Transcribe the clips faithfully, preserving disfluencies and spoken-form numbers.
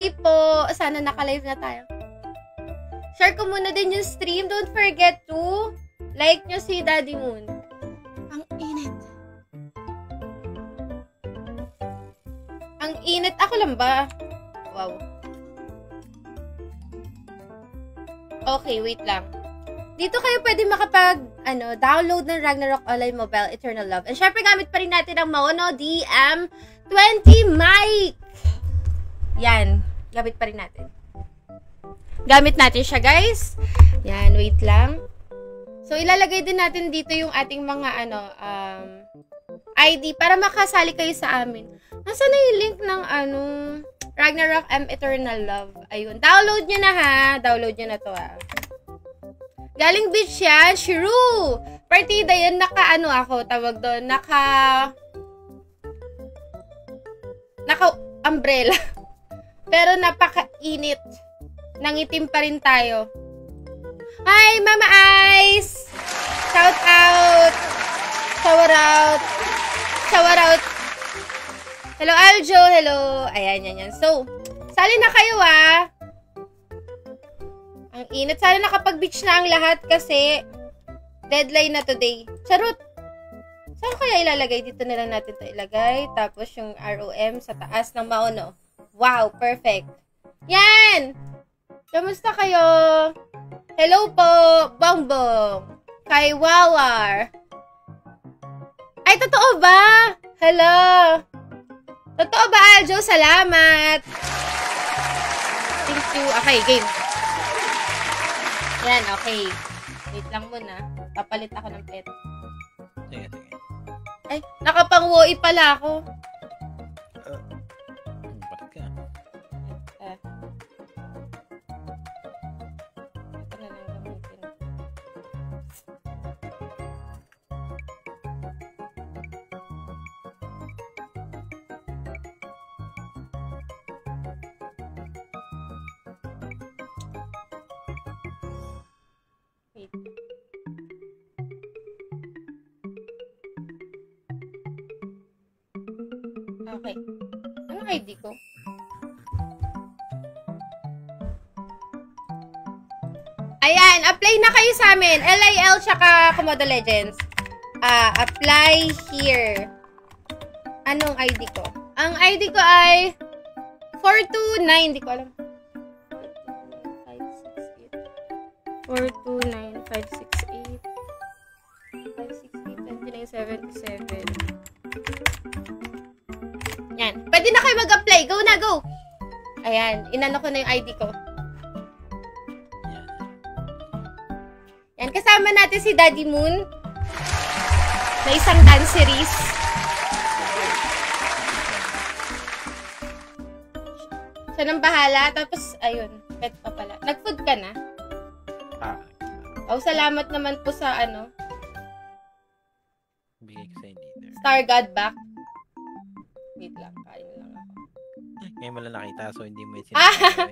po. Sana naka-live na tayo. Share ko muna din yung stream. Don't forget to like nyo si Daddy Moon. Ang init. Ang init. Ako lang ba? Wow. Okay, wait lang. Dito kayo pwede makapag, ano, download ng Ragnarok Online Mobile Eternal Love. And syempre, gamit pa rin natin ang Maono D M twenty mic. Yan. Gamit pa rin natin. Gamit natin siya, guys. Yan, wait lang. So, ilalagay din natin dito yung ating mga, ano, um, I D para makasali kayo sa amin. Nasaan na yung link ng, ano, Ragnarok M Eternal Love? Ayun. Download nyo na, ha? Download nyo na to, ha? Galing beach yan. Shrew! Partida yan. Naka, ano ako, tawag doon. Naka, naka, umbrella. Pero napaka-init. Nangitim pa rin tayo. Hi, Mama Ice! Shout out! Shower out! Shower out! Hello, Aljo! Hello! Ayan, yan, yan. So, sali na kayo, ah! Ang init. Sana nakapag-beach na ang lahat kasi deadline na today. Charot! Saan kaya ilalagay? Dito na lang natin ito ilagay. Tapos yung R O M sa taas ng Maono. Wow! Perfect! Yan! Kamusta kayo? Hello po! Bongbong! Kay Wawar! Ay, totoo ba? Hello! Totoo ba, Aljo? Salamat! Thank you. Okay, game. Yan, okay. Wait lang muna. Papalit ako ng pet. Sige, sige. Ay, nakapang-woi pala ako. Uh, bakit ka? Eh. Ito na lang gamitin. Wait. Okay. Anong I D ko? Ayan, apply na kayo sa amin. L I L tsaka Komodo Legends. Ah, apply here. Anong I D ko? Ang I D ko ay four two nine. Hindi ko alam. four two nine five six eight five six eight two nine seven seven. Yan. Pwede na kayo mag-apply. Go na, go! Ayan. Inano ko na yung I D ko. Yan. Kasama natin si Daddy Moon na isang dance series. Siya nang bahala. Tapos, ayun. Pet pa pala. Nag-food ka na? Ah. Oh, salamat naman po sa ano. Bigay ko sa leader. Star God back. Wait lang, kain lang ako. Ngayon mo lang nakita, so hindi mo yung Ah! sinasabi.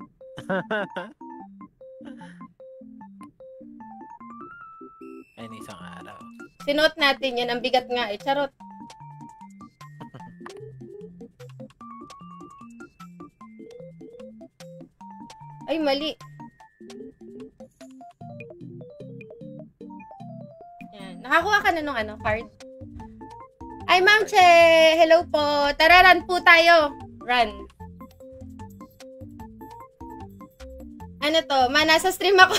Ayun, isang araw. Sinuot natin yan. Ang bigat nga eh. Charot. Ay, mali. Yan. Nakakuha ka na nung ano, card? Ay, Ma'am Che! Hello po! Tara, run po tayo! Run! Ano to? Ma, nasa stream ako.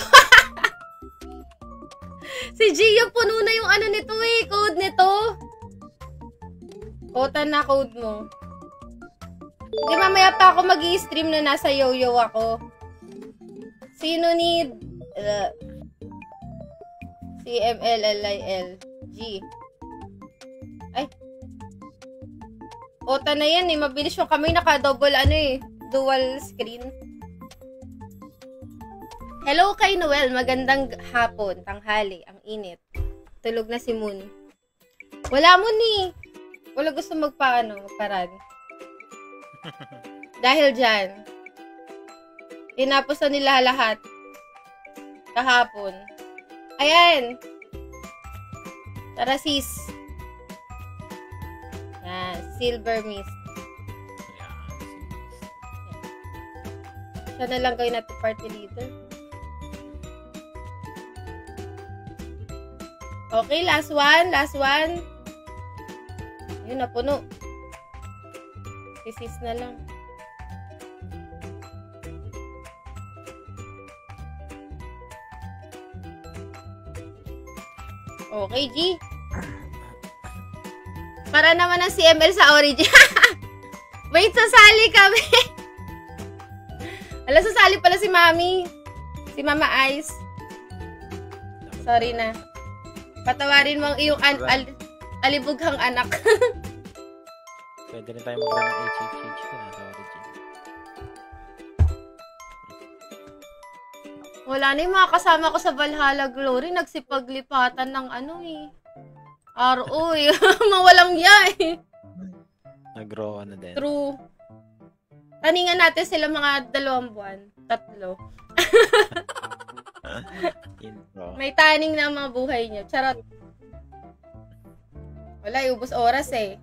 Si Gio, puno na yung ano nito eh. Code nito. Kota na code mo. Hindi, mamaya pa ako mag-i-stream na nasa yo-yo ako. Sino need? Uh, C M L L I L G. Ay. Kota na yan eh. Mabilis yung kami. Naka-double ano eh. Dual screen. Hello kay Noel. Magandang hapon. Tanghali. Ang init. Tulog na si Moon. Wala mo ni. Wala gusto magpa-ano. Magparad. Dahil dyan. Tinapos na nila lahat. Kahapon. Ayan. Tara sis. Yan. Silver mist. Siya na lang gawin natin party leader. Okay, last one. Last one. Ayun, napuno. Si sis na lang. Okay, G. Para naman ang C M L sa Origin. Wait, sasali kami. Ala, sasali pala si Mami. Si Mama Ice. Sorry na. Patawarin mo ang iyong an- al- alibughang anak. Pwede rin tayo magla ng H H H na sa Origin. Wala na yung mga kasama ko sa Valhalla Glory. Nagsipaglipatan ng ano eh. R O eh. Mawalang ya eh. Nag-grow ano din. True. Taningan natin sila mga dalawang buwan. Tatlo. Intro. May taning na ang mga buhay niyo. Charot. Wala, iubos oras eh.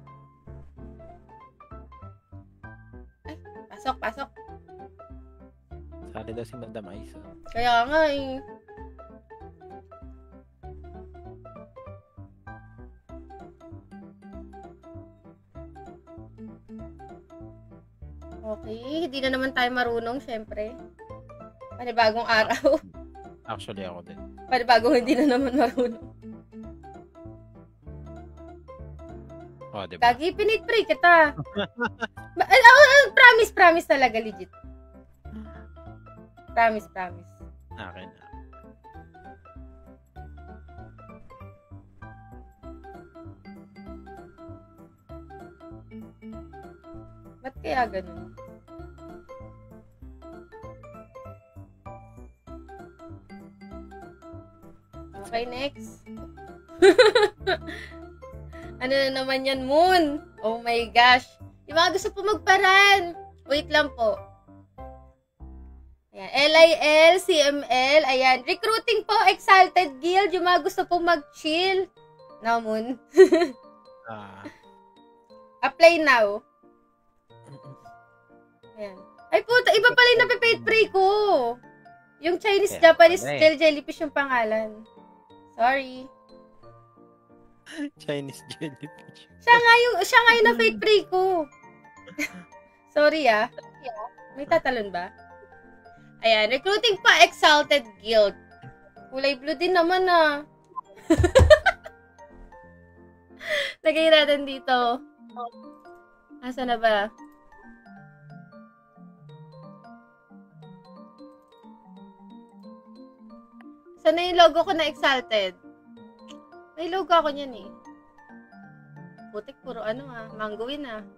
Ay, pasok, pasok. Sali daw si Madam Ice. Oh. Kaya nga eh. Okay, hindi na naman tayo marunong, syempre. Panibagong araw. Actually, ako din. Panibagong hindi na naman marunong. Oh, diba? Gagi, pinitpray kita. Ba- eh, oh, eh, promise, promise talaga, legit. Promise, promise. Akin na. Ba't kaya ganun? Okay, next. Ano na naman yan, Moon? Oh my gosh. Yung mga gusto po magparan. Wait lang po. Ayan. L I L, C M L, ayan. Recruiting po, Exalted Guild. Yung mga gusto po mag-chill. No, Moon. Ah. Apply now. Ayan. Ay puta, iba pala yung napipaid pray ko. Yung Chinese, Yeah, Japanese, pala eh. Jelly Jellyfish yung pangalan. Sorry. Chinese jellyfish. Siya nga yung, siya nga yung na-paid pray ko. Sorry ah. May tatalon ba? Ayan, recruiting pa Exalted Guild. Kulay blue din naman ah. Lagay natin dito. Asa na ba? Saan na yung logo ko na Exalted? May logo ako niyan eh. Putik, puro ano ah. Manguin ah.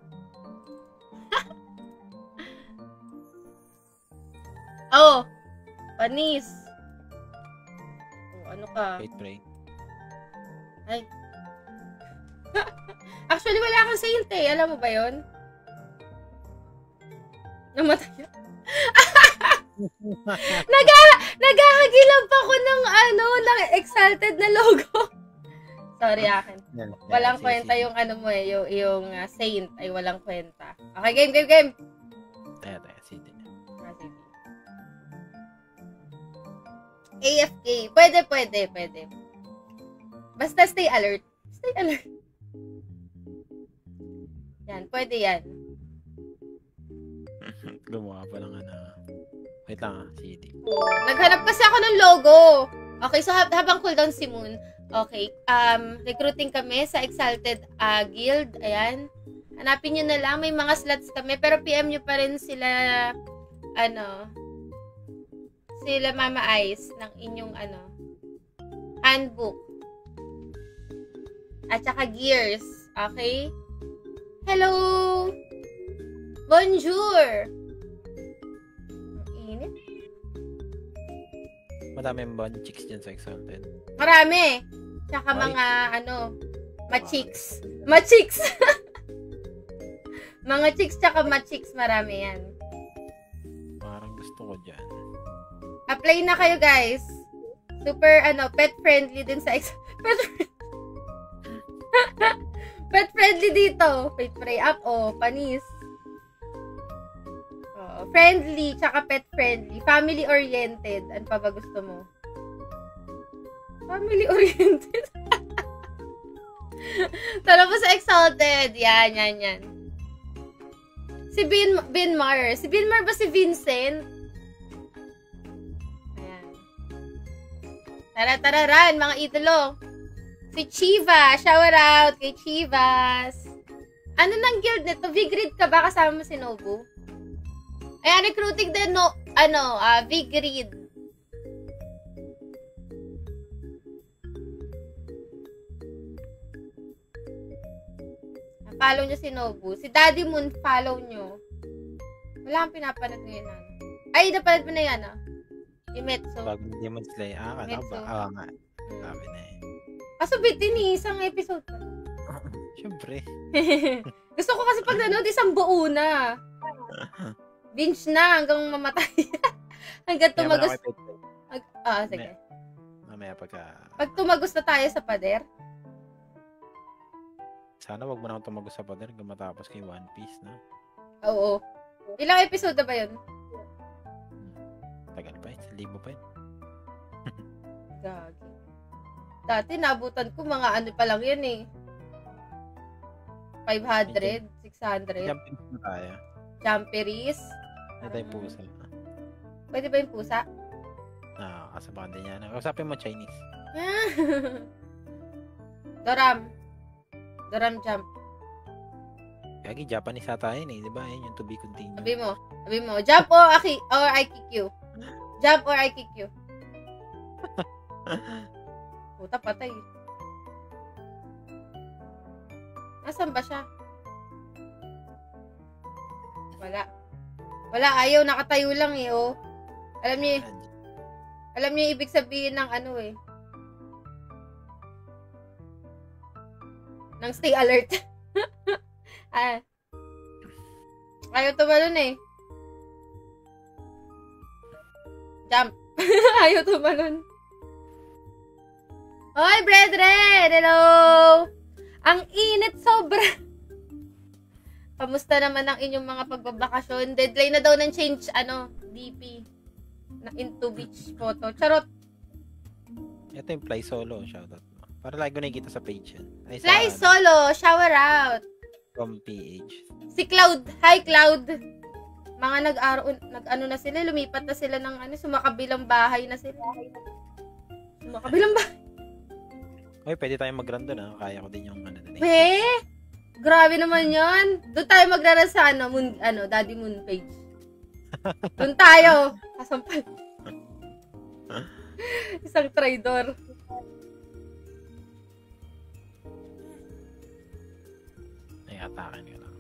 Oh! Panis! Oh, ano ka? Wait, pray. Ay. Actually, wala akong saint eh. Alam mo ba yun? Namatay. Naga Nagahagilap ako ng ano, ng Exalted na logo. Sorry akin. Yan, yan. Walang Sige, kwenta sige. yung ano mo eh, yung, yung uh, saint ay walang kwenta. Okay, game, game, game! Taya, taya. Sige. Ah, sige. A F K. Pwede, pwede, pwede. Basta stay alert. Stay alert. Yan, pwede yan. Gumawa pa lang ano. Wait lang ah. C D. Naghanap kasi ako ng logo. Okay, so hab- habang cooldown si Moon, okay, um, recruiting kami sa Exalted uh, Guild. Ayan. Hanapin nyo na lang. May mga slots kami. Pero P M nyo pa rin sila, ano, sila Mama Ice ng inyong, ano, handbook. At saka gears. Okay? Hello! Bonjour! Ang init. Madami yung bond chicks dyan sa Exalted. Marami. Tsaka Ay. mga, ano, ma-chicks. Ma-chicks! Mga chicks tsaka ma-chicks, marami yan. Parang gusto ko dyan. Apply na kayo, guys. Super, ano, pet-friendly din sa ex... Pet Pet-friendly dito. Wait, pray up, oh. Panis. Oh, friendly, tsaka pet friendly. Family oriented. Ano pa ba gusto mo? Family oriented. Tala po sa exalted. Yan, yan, yan. Si Bin, Binmar. Si Binmar ba si Vincent? Ayan. Tara-tararan, mga idolo. Si Chiva. Shout out kay Chivas. Ano nang guild nito? V-Grid ka ba? Kasama mo si Nobu? Ayan, recruiting din, no, ano, uh, V-Grid. Follow nyo si Nobu. Si Daddy Moon, follow nyo. Wala kang pinapanood ngayon, ano. Ay, napanood mo na yan, ah. Yung Metso. Bago Demon Slayer. Ah, kala ba? Ah, nga. Sabi na eh. Kaso bitin eh, isang episode pa. Siyempre. Gusto ko kasi pag nanood, isang buo na. Binge na hanggang mamatay. Hanggang tumagos. Mag, ah, sige. Mamaya pagka... Pag tumagos na tayo sa pader. Sana wag mo na akong tumagos sa pader hanggang matapos kay One Piece, na. Oo. Ilang episode na ba yun? Tagal pa yun. Sa libo pa yun. Gagi. Dati nabutan ko mga ano pa lang yan eh. five hundred, six hundred. Jumping na tayo. Jumperies. Hindi tayo pusa. Pwede ba yung pusa? Ah, kasabakan din yan. Kausapin mo Chinese. Doram. Doram jump. Kagi, Japanese ata yun eh. Diba? Yun yung to be continued. Sabi mo. Sabi mo. Jump or, aki, or I kick you. Jump or I kick you. Puta, patay. Nasaan ba siya? Wala. Wala, ayaw. Nakatayo lang eh, oh. Alam niyo, alam niyo yung ibig sabihin ng ano eh. Ng stay alert. ah. Ayaw tumalon eh. Jump. Ayaw tumalon. Hoy, brethren! Hello! Ang init sobra. Kamusta naman ang inyong mga pagbabakasyon? Deadline na daw ng change, ano, D P. Na into beach photo. Charot. Ito yung Fly Solo. Shoutout mo. Para lagi ko nakikita sa page yan. Ay, Fly sa, Solo. Shower out. From P H. Si Cloud. Hi, Cloud. Mga nag-aro, nag-ano na sila. Lumipat na sila ng ano, sumakabilang bahay na sila. Sumakabilang bahay. Oy, pwede tayong mag-run doon, ha? Kaya ko din yung ano doon. Eh, grabe naman yan. Doon tayo mag-run sa ano, moon, ano, Daddy Moon page. Doon tayo. Kasampal. Isang traidor. Ay, atakin ka lang.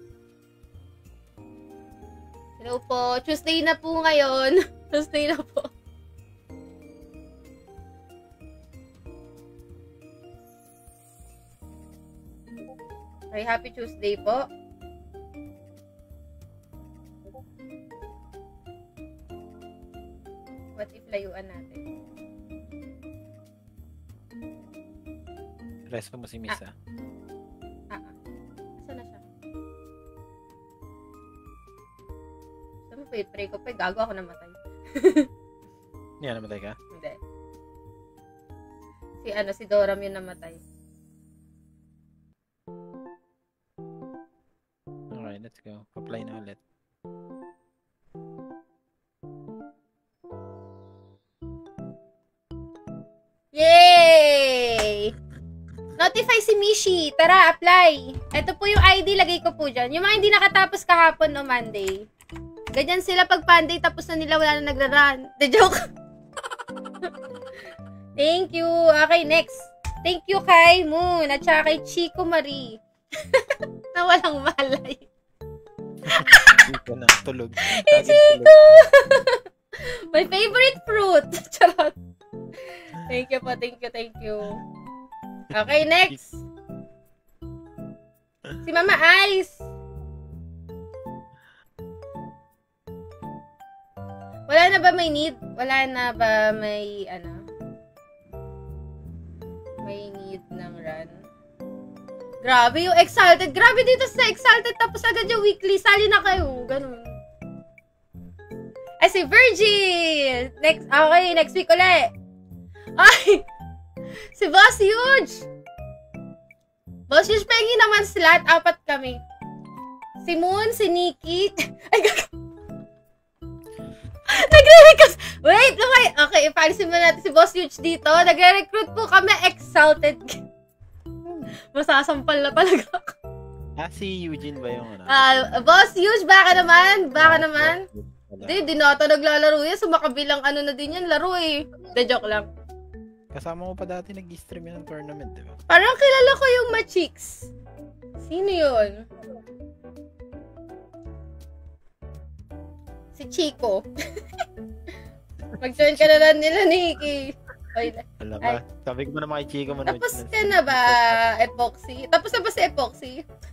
Hello po. Tuesday na po ngayon. Tuesday na po. Okay, happy Tuesday po. What if layuan natin? Resto mo si Miss, ah. Ah, ah. Asa na siya? Gusto mo pa pray ko pa, gago ako namatay. Hindi na namatay ka? Hindi. Si ano, si Doram yung namatay. Alright, let's go. Apply na ulit. Yay! Notify si Mishi. Tara, apply. Ito po yung I D, lagay ko po dyan. Yung mga hindi nakatapos kahapon no Monday. Ganyan sila pag Monday, tapos na nila, wala na nagra-run. The joke. Thank you. Okay, next. Thank you kay Moon at saka kay Chico Marie. Na walang malay. Chico na, tulog. Hey, Chico! My favorite fruit. Charot. Thank you po, thank you, thank you. Okay, next. Si Mama Ice. Wala na ba may need? Wala na ba may, ano? May need ng run? Grabe yung exalted. Grabe dito sa exalted. Tapos agad yung weekly. Sali na kayo. Ganun. Ay, si Virgil! Next, okay, next week ulit. Ay! Si Boss Huge! Boss Huge, pengi naman slot. Apat kami. Si Moon, si Nikki. Ay, gag... Nagre-request. Wait, lumay. Okay, ipalisin mo natin si Boss Huge dito. Nagre-recruit po kami. Exalted. Masasampal na talaga ako. Ah, si Eugene ba yung ano? Uh, Boss Huge, baka naman. Baka naman. Hindi, di na ata naglalaro yan. So, makabilang ano na din yan, laro eh. De, joke lang. Kasama mo pa dati nag-stream yan ng tournament, di ba? Parang kilala ko yung Machix. Sino yun? Si Chico. Mag-join ka na lang nila, Nikki. Oy, alam ba? Sabi ko ba naman kay Chico manood. Tapos ka na ba, Epoxy? Tapos na ba si Epoxy?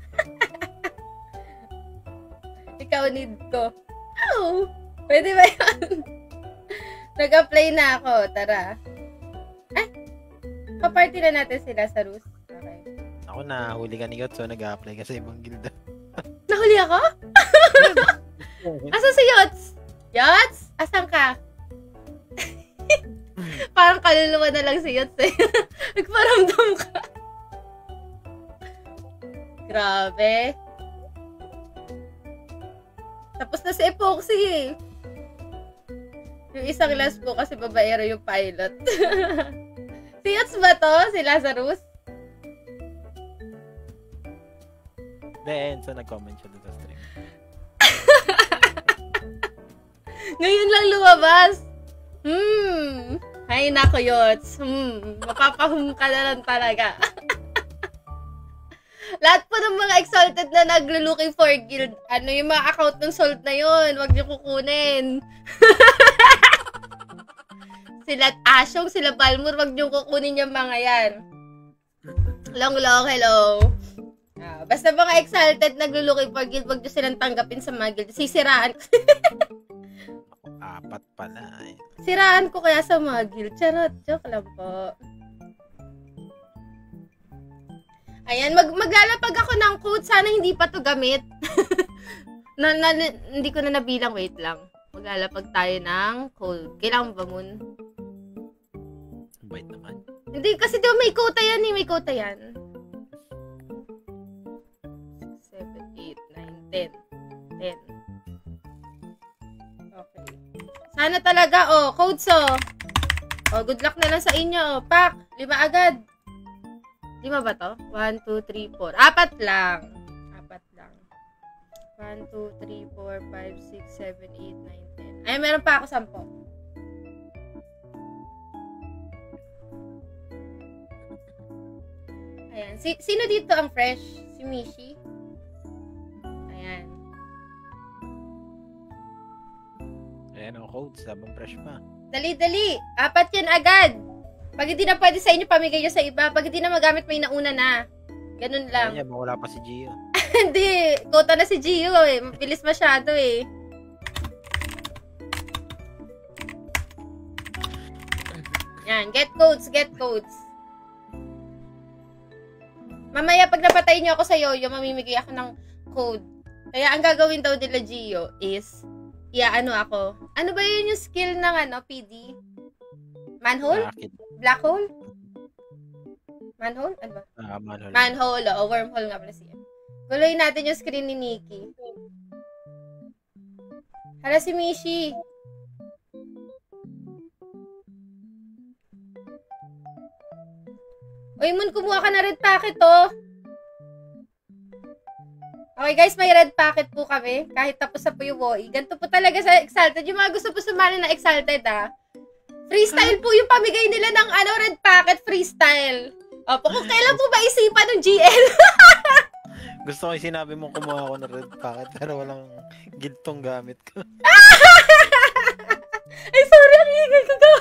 Ikaw need ko. Oh, pwede ba yan? Nag-apply na ako. Tara. Ay, paparty na natin sila sa Rus. Okay. Ako na, huli ka ni Yotso, nag-a-apply ka sa ibang guilda. Nahuli ako? Asan si Yots? Yots? Asan ka? Parang kaluluwa na lang si Yots eh. Nagparamdam ka. Grabe. Tapos na si Epoxy eh. Yung isang last po kasi babaero yung pilot. Si Yots ba to? Si Lazarus? Then, so nag-comment siya doon sa stream. Ngayon lang lumabas. Hmm. Ay, nako, Yots. Hmm. Mapapahum ka na lang talaga. Lahat po ng mga exalted na naglo-looking for guild, ano yung mga account ng Salt na yun, wag niyo kukunin. Sila Asyong, sila Balmur, wag niyo kukunin yung mga yan. Long, long, hello. Ah, basta mga exalted naglo-looking for guild, wag niyo silang tanggapin sa mga guild. Sisiraan ko. Apat pala eh. Siraan ko kaya sa mga guild. Charot, joke lang po. Ayan, mag maglalapag ako ng code. Sana hindi pa to gamit. na, na, hindi ko na nabilang. Wait lang. Maglalapag tayo ng code. Kailangan ba, Moon? Bait naman. Hindi, kasi di ba may quota yan eh. May quota yan. six, seven, eight, nine, ten. ten. Okay. Sana talaga, oh. Codes, oh. Oh, good luck na lang sa inyo. Pak, lima agad. Lima ba to? one, two, three, four. Apat lang. Apat lang. one, two, three, four, five, six, seven, eight, nine, ten. Ay, meron pa ako sampo. Ayan. Si sino dito ang fresh? Si Mishi? Ayan. Ayan ang codes, habang fresh pa. Dali, dali. Apat yan agad. Pag hindi na pwede sa inyo, pamigay nyo sa iba. Pag hindi na magamit, may nauna na. Ganun lang. Kaya wala pa si Gio. Hindi. Kota na si Gio eh. Mabilis masyado eh. Yan. Get codes. Get codes. Mamaya pag napatay nyo ako sa yoyo, mamimigay ako ng code. Kaya ang gagawin daw nila Gio is, iaano ako. Ano ba yun yung skill ng ano, P D? Manhole? Nakakit. Black hole? Manhole? Ano ba? Ah, manhole. Manhole, o wormhole nga pala siya. Guloyin natin yung screen ni Nikki. Hala si Mishi. Uy, Moon, kumuha ka na red packet, oh. Okay, guys, may red packet po kami. Kahit tapos na po yung W O I. Ganito po talaga sa Exalted. Yung mga gusto po sumali na Exalted, ah. Freestyle po yung pamigay nila ng ano, red packet freestyle. Opo, kung kailan po ba isipan ng G L? Gusto ko yung sinabi mo kumuha ako ng red packet pero walang giltong gamit ko. Ay, sorry, ang higay ko ka.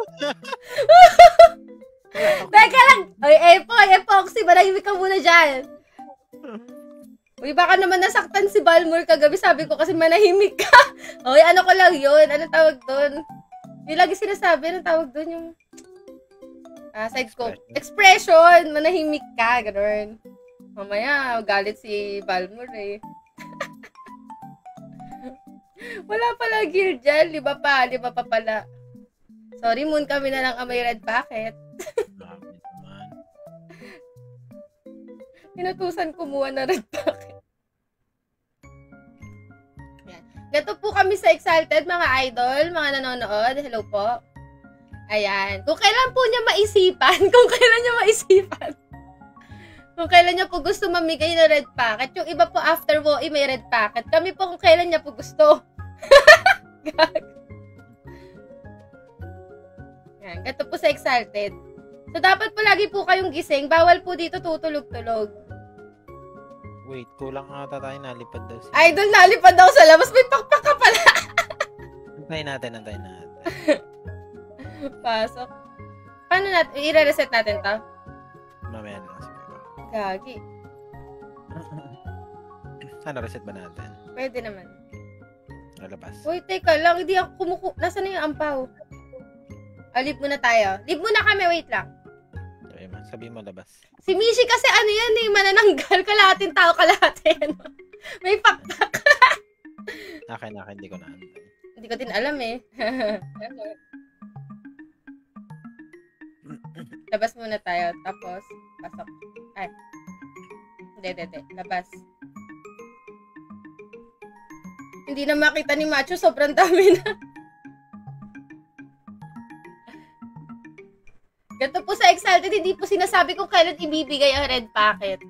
Teka lang. Oy, Epo, Epoxy, manahimik ka muna dyan. Uy, baka naman nasaktan si Balmor kagabi. Sabi ko kasi manahimik ka. Oy, ano ko lang yun? Anong tawag doon? Yung lagi sinasabi, anong tawag doon yung ah, side ko. Expression. Manahimik ka, gano'n. Mamaya, galit si Balmor eh. Wala pala gear dyan. Lima pa. Lima pa pala. Sorry, Moon. Kami na lang ang may red packet. Grabe naman. Pinutusan kumuha na red packet. Yan. Gato po kami sa Exalted, mga idol, mga nanonood. Hello po. Ayan. Kung kailan po niya maisipan, kung kailan niya maisipan, kung kailan niya po gusto mamigay ng red packet. Yung iba po after wo, eh, may red packet. Kami po kung kailan niya po gusto. Yan. Gato po sa Exalted. So, dapat po lagi po kayong gising. Bawal po dito tutulog-tulog. Wait, kulang ata tayo, nalipad daw siya. Idol, nalipad daw sa labas. May pakpak ka pala. Antayin natin, antayin natin. Pasok. Paano natin? I-reset natin to? Mamaya na lang siguro. Gagi. Ano, reset ba natin? Pwede naman. Lalabas. Uy, teka lang. Hindi ako kumuku... Nasaan na yung ampaw? Oh, leave muna tayo. Leave muna kami. Wait lang. Okay, ma. Sabihin mo labas. Si Mishi kasi ano yan eh. Manananggal. Kalahating tao, kalahatin. May pakpak. Akin, akin. Hindi ko na antay. Hindi ko din alam eh. Labas muna tayo. Tapos, pasok. Ay. Hindi, hindi, hindi. Labas. Hindi na makita ni Macho. Sobrang dami na. Ganito po sa Exalted, hindi po sinasabi kung kailan ibibigay ang red packet.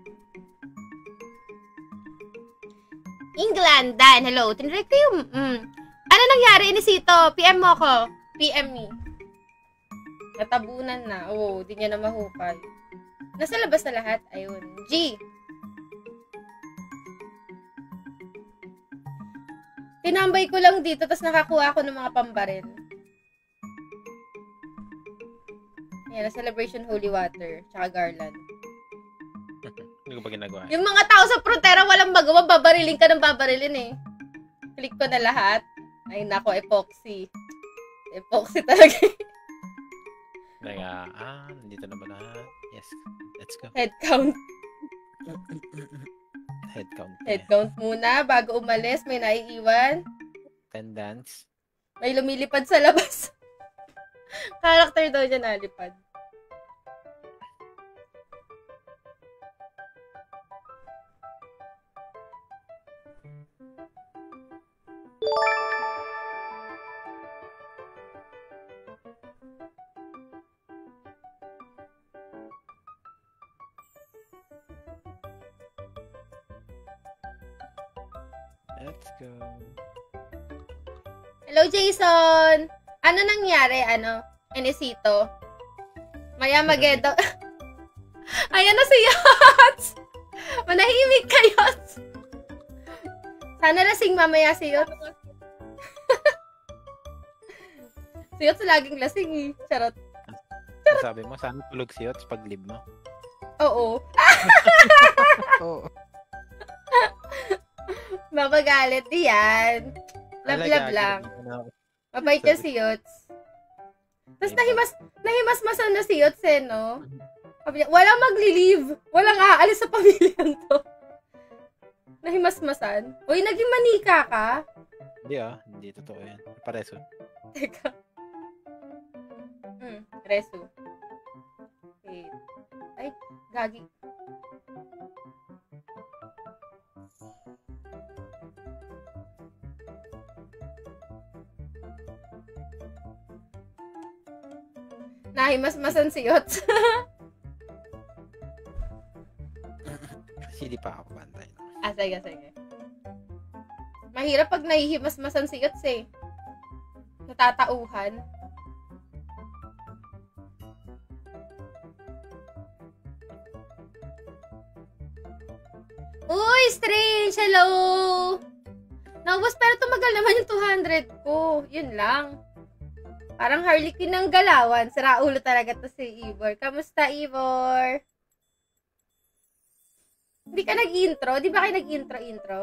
England, Dan, hello. Tinry ko yung... Mm. Ano nangyari, Inisito? P M mo ko. P M me. Natabunan na. Oo, di niya na mahukay. Nasa labas na lahat. Ayun. G. Tinambay ko lang dito, tapos nakakuha ako ng mga pambaril. Yan, na Celebration Holy Water, tsaka Garland. Hindi ko ba ginagawa? Yung mga tao sa frontera, walang magawa, babarilin ka ng babarilin eh. Click ko na lahat. Ay nako, epoxy. Epoxy talaga. Kaya, ah, nandito na ba lahat? Yes, let's go. Head count. Head count. Head count muna, bago umalis, may naiiwan. Attendance. May lumilipad sa labas. Character daw niya nalipad. Let's go. Hello, Jason! Ano nangyari, ano? Inisito? Maya Magedo. Ayan na si Yots! Manahimik ka, Yots! Sana lasing mamaya si Yots. Si Yots laging lasing eh. Charot. Charot. Sabi mo, sana tulog si Yots pag live mo. Oo. Oo. Mapagalit diyan. Love-love lang. Mabait ka si Yots. Tapos nahimas, nahimasmasan na si Yots eh, no? Walang magli-leave. Walang aalis sa pamilyan to. Nahimasmasan. Uy, naging manika ka? Hindi ah, hindi totoo yan. Pareso. Teka. Hmm, reso. Wait. Ay, gagi. Nahimasmasan si Yots. Kasi di pa ako bantay. Ah, sige, sige. Mahirap pag nahihimasmasan si Yots eh. Natatauhan. Uy, Strange! Hello! Naubos, pero tumagal naman yung two hundred ko. Yun lang. Parang Harley Quinn ng galawan. Sira ulo talaga to si Ivor. Kamusta, Ivor? Hindi ka nag-intro? Di ba kayo nag-intro-intro?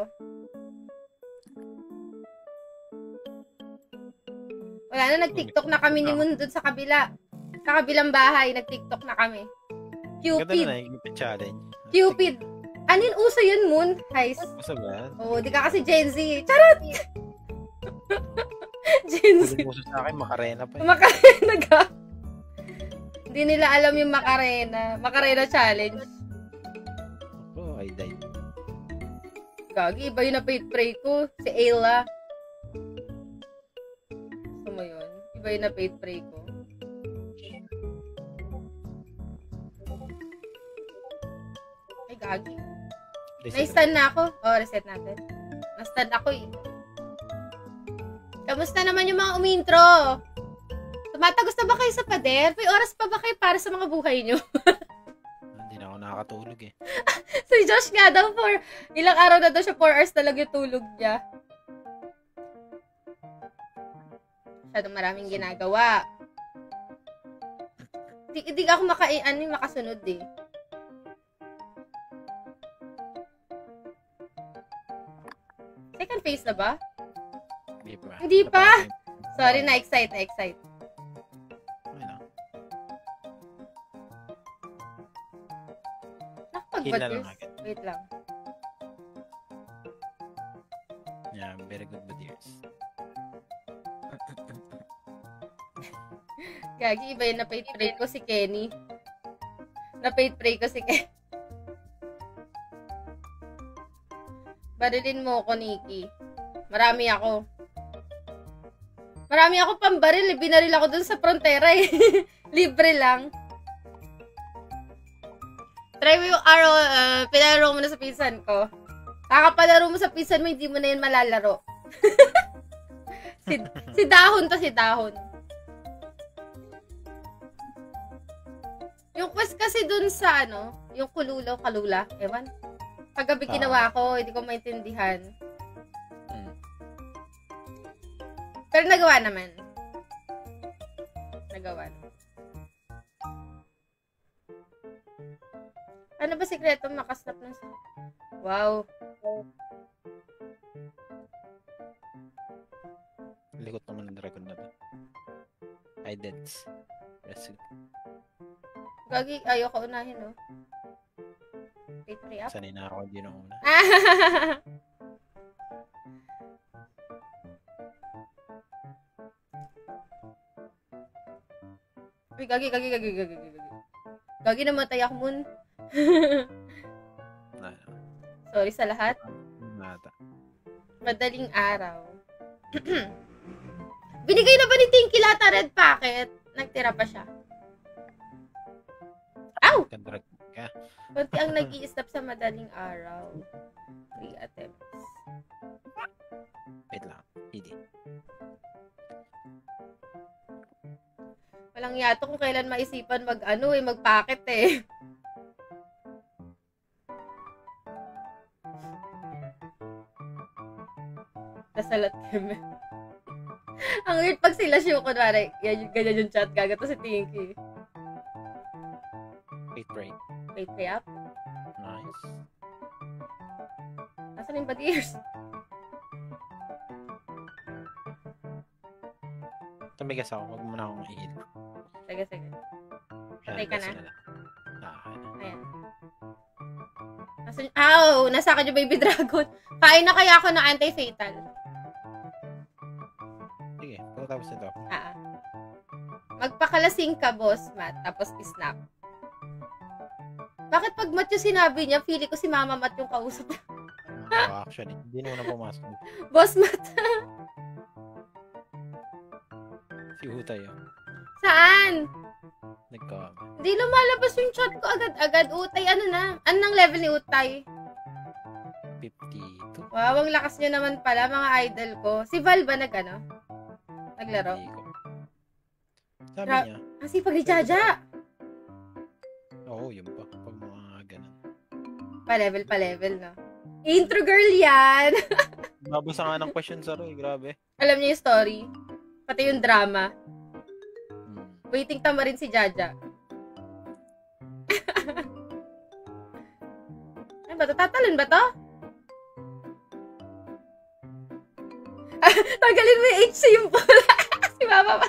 Wala na, nag-tiktok na kami ni Moon dun sa kabila. Sa kabilang bahay, nag-tiktok na kami. Cupid. Ganda na yung challenge. Cupid. Ano yun? Uso yun, Moon? Heist. Uso ba? Oo, di ka kasi Gen Z. Charot! Gen Z. Huling uso sa akin, Macarena pa. Eh. Macarena ka. Hindi nila alam yung Macarena. Macarena challenge. Oh, I died. Gagi, iba yung na-paid pray ko. Si Ayla. Gusto mo yun? Iba yung na-paid pray ko. Ay, gagi. Na-stun na ako. Oh, reset natin. Na-stun ako eh. Kamusta naman yung mga umintro? Tumatagos na ba kayo sa pader? May oras pa ba kayo para sa mga buhay nyo? Hindi na ako nakakatulog eh. Si Josh nga daw, for ilang araw na daw siya, four hours talaga yung tulog niya. Masyadong maraming ginagawa. Di, di ako maka, ano, makasunod eh. Second phase na ba? Hindi pa. Hindi pa? Sorry, na-excite, na-excite. Nakapag-budgers? Wait lang. Yeah, very good budgers. Gagi, iba yung na-paid pray ko si Kenny. Na-paid pray ko si Kenny. Barilin mo ako, Nikki. Marami ako. Marami ako pambaril. Binaril ako dun sa frontera eh. Libre lang. Try mo yung araw, uh, pinalaro mo na sa pinsan ko. Kakapalaro mo sa pinsan mo, hindi mo na yun malalaro. si, si Dahon to, si Dahon. Yung quest kasi dun sa ano, yung kululaw, kalula, ewan. Paggabi ginawa ko, hindi ko maintindihan. Hmm. Pero nagawa naman. Nagawa naman. Ano ba sikreto makasnap ng sa... Wow. Likot naman ng dragon na to. I did. Yes. Gagi, ayoko unahin, no? Wait, free up? Sanay na ako, hindi na una. Uy, gagi, gagi, gagi, gagi, gagi. Gagi, namatay ako, Moon. Sorry sa lahat. Nata. Madaling araw. Binigay na ba ni Tinky Lata red packet? Nagtira pa siya. Ow! Kandrag ka. Kunti ang nag-i-stop sa madaling araw. Three attempts. Wait lang. Hindi. Walang yato kung kailan maisipan mag-ano eh, mag-packet eh. Nasalat kami. Ang weird pag sila siya, kunwari, yan, ganyan yung chat, gagato si Tinky. Wait, break. Wait, pay up. Nice. Nasaan yung badiers? Tumigas ako, wag mo na akong i-hit. Sige, sige. Patay ka na. Ah, ayan. Nasaan, ow! Nasa akin yung baby dragon. Kain na kaya ako ng anti-fatal. Sige, pagkatapos ito. Ah. Magpakalasing ka, boss, Matt. Tapos snap. Bakit pag Matt yung sinabi niya, feeling ko si Mama Matt yung kausap. Oh, actually, hindi na una pumasok. Boss Matt. Si Hutay yun. Saan? Nagka... Hindi lumalabas yung chat ko agad-agad. Utay, ano na? Anong level ni Utay? fifty-two. Wow, ang lakas nyo naman pala, mga idol ko. Si Val ba nag, ano? Naglaro? Hindi ko. Sabi Ra- niya. Ah, si Pag ni Jaja. Oo, oh, yun pa. Pag mga ganun. Pa-level, pa-level, no? Intro girl yan! Babasa nga ng question sa Roy, grabe. Alam niyo yung story? Pati yung drama. Hmm. Waiting tama rin si Jaja. Ano ba to? Tatalon ba to? Tagalin mo yung H symbol. Si Mama pa.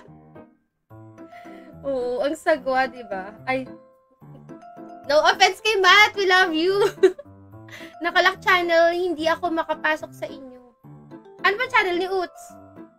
Oo, ang sagwa, diba? Ay, no offense kay Matt, we love you. Nakalak channel, hindi ako makapasok sa inyo. Ano ba channel ni Uts?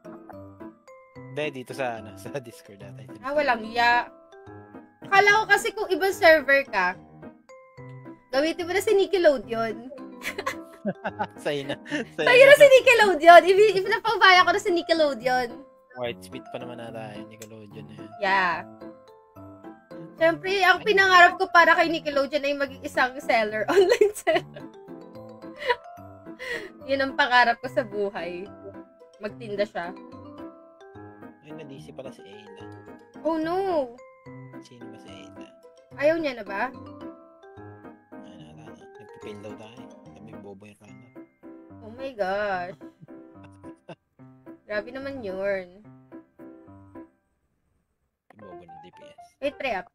Hindi, dito sa, ano, sa Discord natin. Ah, walang ya. Akala ko kasi kung ibang server ka, gamitin mo na si Nickelodeon. Sa'yo na. Sa'yo na si Nickelodeon. If, if napabaya ko na si Nickelodeon. White Speed pa naman nata yun. Nickelodeon na yun. Yeah. Siyempre, ang pinangarap ko para kay Nickelodeon ay maging isang seller. Online seller. Yun ang pangarap ko sa buhay. Magtinda siya. Ay, nadisi pala si Ayla. Oh no! Sino ba si Ayla? Ayaw niya na ba? Ay, naalala. Nagpipil daw tayo. Kami bobo yung kanan. Oh my gosh. Grabe naman yun. Bobo ng D P S. Wait, pre up.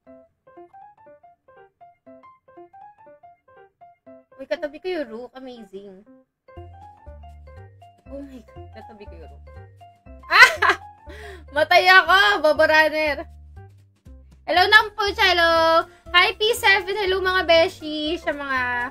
Uy, katabi ko yung Rook. Amazing. Oh my God. Katabi ko yung Rook. Ah! Matay ako! Bobo runner. Hello na po, hello. Hi, P seven. Hello, mga beshi. Sa mga...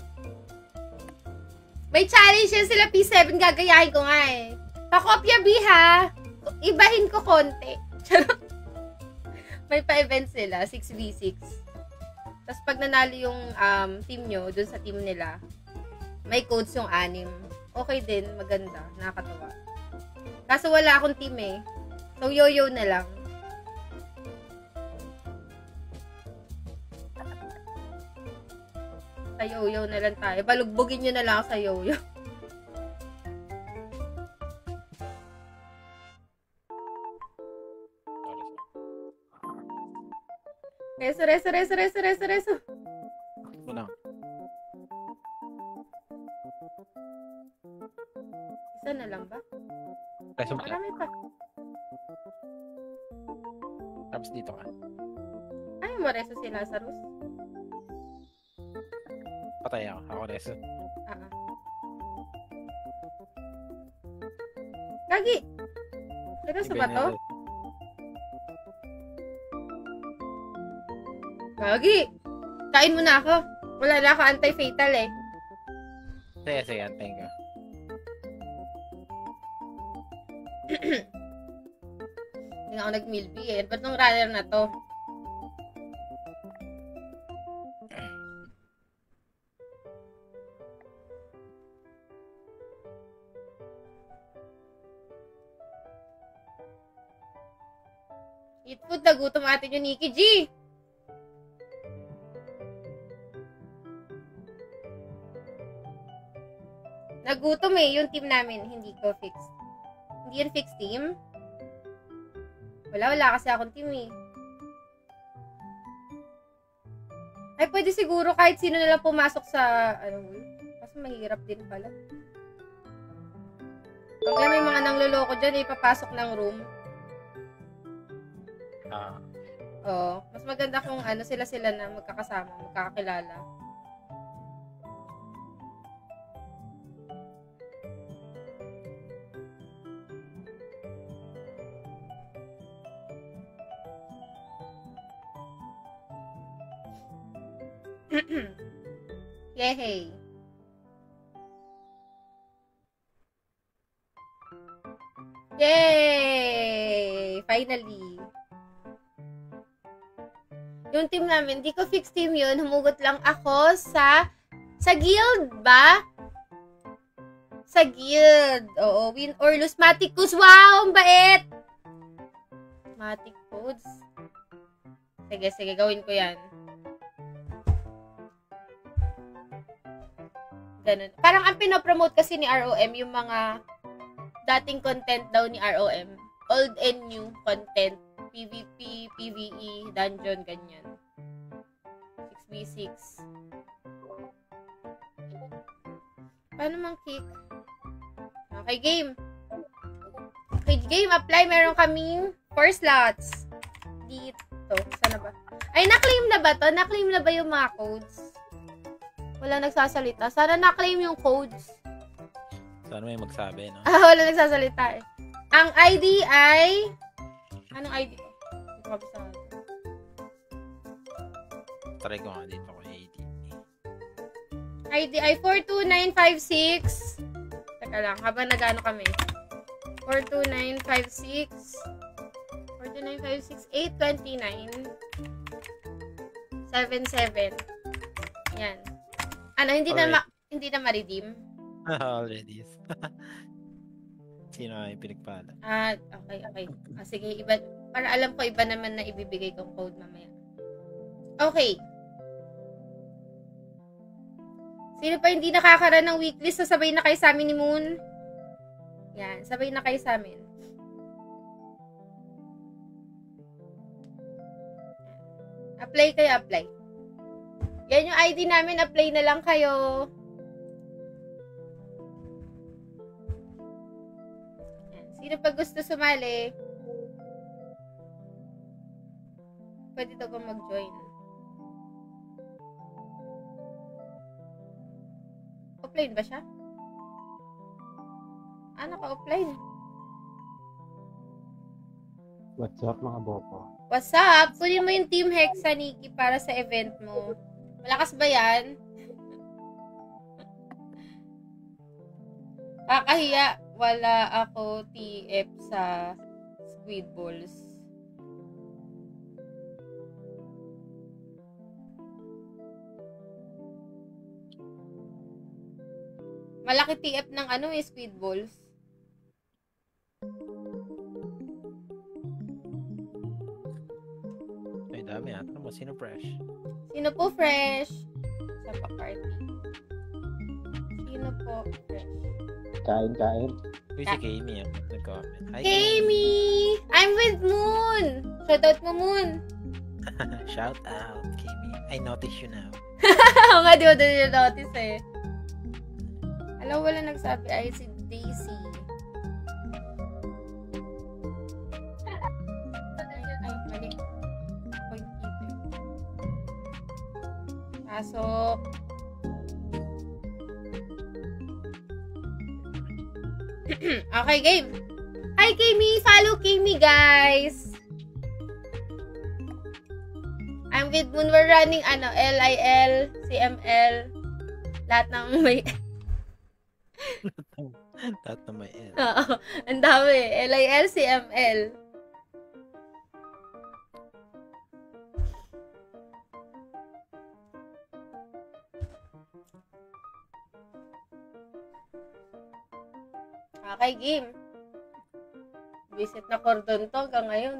May challenge yan sila, P seven. Gagayahin ko nga eh. Pakopya, B, ha? Ibahin ko konti. Charot. May pa-event sila. six v six. Tapos pag nanalo yung um, team nyo, dun sa team nila, may codes yung anim. Okay din. Maganda. Nakakatawa. Kaso wala akong team eh. So, yo-yo na lang. Sa yo-yo na lang tayo. Balugbugin nyo na lang sa yo-yo. Reso, reso, reso, reso, reso, reso. Ito lang. Isa na lang ba? Reso ba? Marami pa. Tapos dito ka. Ay, mareso si Lazarus. Patay ako. Ako reso. Ah, ah. Gagi! Seryoso ba to? Gagi! Kain mo na ako. Wala na ako anti-fatal eh. Sige, sige. Antayin ka. Hindi nga ako nag-milby eh. Ba't nung runner na to? Eat food, nagutom atin yung Nikki G. Nagutom eh, yung team namin. Hindi ko fixed. Hindi yun fixed team. Wala, wala kasi akong team eh. Ay, pwede siguro kahit sino na lang pumasok sa, ano, kasi mahirap din pala. Pag may mga nangloloko dyan, eh, papasok ng room. Ah. Oo. Mas maganda kung ano sila-sila na magkakasama, magkakakilala. Yehey! Yay! Finally! Yung team namin, di ko fix team yun. Humugot lang ako sa sa guild ba? Sa guild. Oo, win or lose. Matic codes. Wow! Ang bait! Matic codes. Sige, sige. Gawin ko yan. Ganun. Parang ang pinopromote kasi ni R O M yung mga dating content daw ni R O M. Old and new content. PvP, PvE, dungeon, ganyan. six v six. Paano mang kick? Okay, game. Okay, game. Apply. Meron kaming four slots. Dito. Sana ba? Ay, na-claim na ba to? Na-claim na ba yung mga codes? Wala nagsasalita. Sana na-claim yung codes. Sana may magsabi, no? Ah, wala nagsasalita eh. Ang I D ay... Anong I D ko? Dito ka bisa. Try ko nga dito ko A D. I D ay four two nine five six. Teka lang, habang nag-ano kami. four two nine five six four two nine five six eight two nine seven seven. Yan. Ano, hindi Alright. na ma- hindi na ma-redeem? Already. Sino ay pinagpala? Ah, okay, okay. Ah, sige, iba, para alam ko iba naman na ibibigay kong code mamaya. Okay. Sino pa hindi nakakaroon ng weekly, so sabay na kayo sa amin ni Moon? Yan, sabay na kayo sa amin. Apply kayo, apply. Yan yung I D namin, apply na lang kayo. Yan. Sino pa gusto sumali? Pwede daw ba mag-join? Offline ba siya? Ah, naka-offline. What's up, mga bopo? What's up? Kunin mo yung Team Hexa, Nikki, para sa event mo. Malakas ba yan? Kakahiya. Wala ako T F sa Squid Balls. Malaki T F ng ano eh, Squid Balls. Ay, dami ah. Ano mo? Sino fresh? Sino po fresh? Sa pa-party. Sino po fresh? Kain, kain. Uy, si Kamy ah. Nag-comment. Hi, Kamy! I'm with Moon! Shoutout mo, Moon! Shout out, Kamy. I notice you now. Oo nga, di ba din yung notice eh. Alam, wala nagsabi ay si Daisy. Ay, mali. Point keeper. Pasok. Okay, game. Hi, Kamy! Follow Kamy, guys! I'm with Moon. We're running, ano, L I L, C M L, lahat ng may... Lahat na may L. Oo, ang dami. L I L, C M L. Okay, game. Visit na cordon to hanggang ngayon.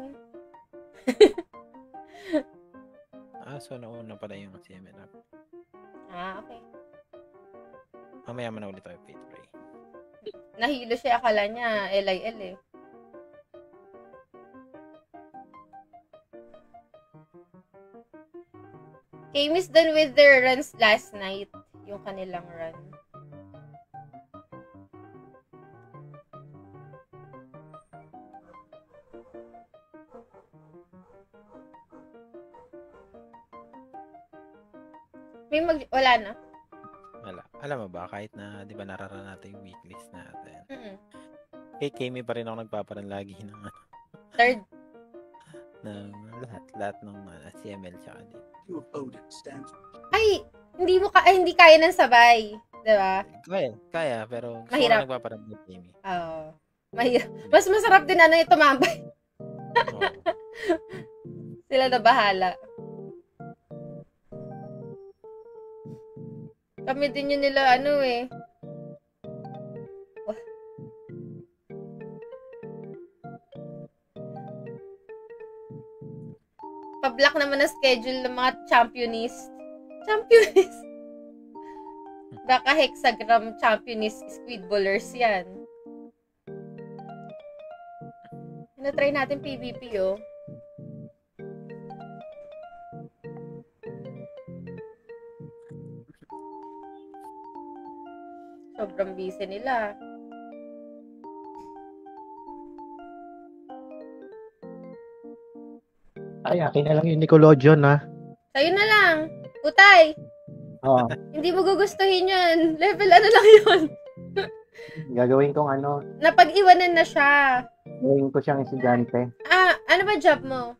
Ah, so nauna pala yung C M L app. Ah, okay. Mamaya man na ulit tayo Faith Ray. Nahilo siya, akala niya L I L eh. Kami's done with their runs last night. Yung kanilang run. May mag... Wala na. Wala. Alam mo ba, kahit na, di ba, nararaan natin yung weeklist natin. Mm-mm. Kay Kamy pa rin ako nagpaparan lagi ng, ano, Third. ng lahat. Lahat ng uh, C M L tsaka din. Ay, hindi mo ka... Ay, hindi kaya ng sabay. Diba? Kaya, kaya, pero gusto Mahirap. ko na nagpaparan kay Kamy. Oo. Mahirap. Mas masarap din ano yung tumambay. Oo. Sila na bahala. Kami din yun nila, ano eh. Wah. Pa-block naman na schedule ng mga championist. Championist? Baka hexagram championist squid bowlers yan. Na-try natin P V P, oh. Sobrang busy nila. Ay, akin na lang yung Nickelodeon, ha? Sa'yo na lang. Utay, Oo. hindi mo gugustuhin yun. Level ano lang yun. Gagawin kong ano, Napag-iwanan na siya. gawin ko siyang estudyante. Ah, ano ba job mo?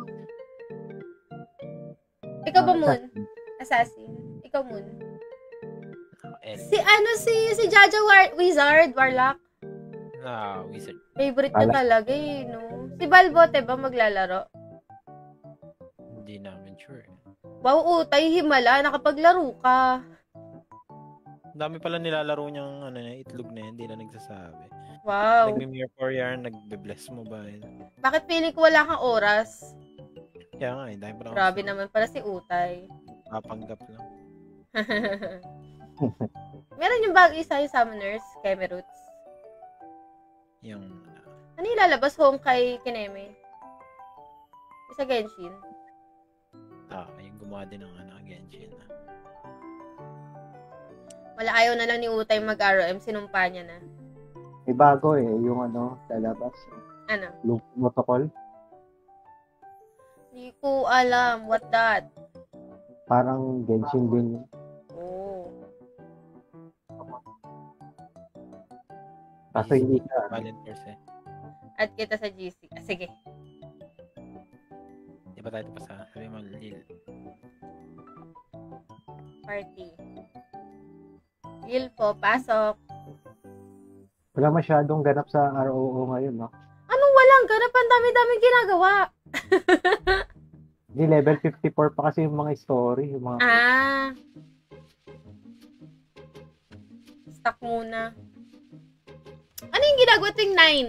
Ikaw ba, Moon? Assassin. Ikaw, Moon. L. Si ano, si si Jaja War- Wizard, Warlock. Ah, wizard. Favorite niya Ala. talaga eh, no? Si Balbote ba maglalaro? Hindi namin sure. eh. Wow, utay, himala, nakapaglaro ka. Ang dami pala nilalaro niyang ano, na itlog na yan, hindi na nagsasabi. Wow. Nagmi-mirror for yarn, nagbe-bless mo ba? yun? Bakit feeling ko wala kang oras? Kaya nga, eh, dahil pala ako Grabe naman pala si utay. kapanggap lang. Meron yung bagay sa'yo, Summoners, Keme Roots. Yung, Ano yung lalabas home kay Kineme? Isa Genshin. ah, yung gumawa din ng ano, Genshin. Wala, ayaw na lang ni Utay mag-R O M, sinumpa niya na. May bago eh, yung ano, lalabas. Ano? Loop protocol. Hindi ko alam. What that? Parang Genshin din. Oh. Kaso hindi ka. Valiant Force eh. At kita sa G C. Ah, sige. Di ba tayo pa sa, sabi mo, Lil. Party. Lil po, pasok. Wala masyadong ganap sa R O O ngayon, no? Anong walang ganap? Ang dami-daming ginagawa. Di level fifty-four pa kasi yung mga story, yung mga Ah. Stuck muna. Ano yung ginagawa tuwing nine?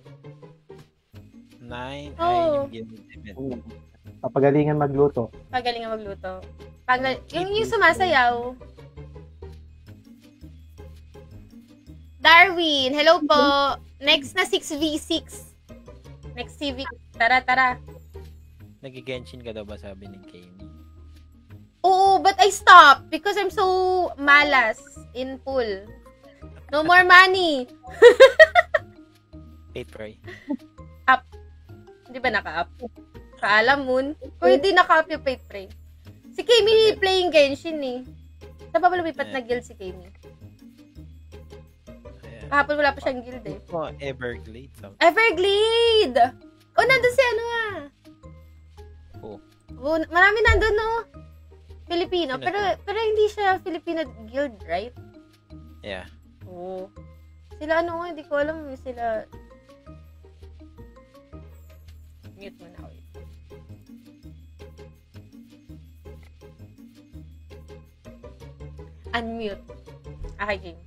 Nine, Oh. ay, yung game event. Hmm. Papagalingan magluto. Pagaling nga magluto. Pagal yung, yung sumasayaw. Darwin, hello po. Next na six v six. Next Civic. Tara, tara. Nag-Genshin ka daw ba sabi ni Kami? Oo, but I stopped because I'm so malas in pool. No more money. Eight Pray. Di ba naka-up? Kaalam moon. Kung hindi naka-up yung Fate Pray. Si Kami playing Genshin eh. Saan ba ba lumipat na guild si Kami? Ayan. Kahapon wala pa siyang guild eh. Oh, Everglade. something. Everglade! Oh, nandun si ano ah. Oh. Oh, marami nandun no. Filipino. Sino Pero pero hindi siya Filipino guild, right? Yeah. Oo. Sila ano nga, hindi ko alam. Sila... Mute mo na, wait. Unmute. Okay, game.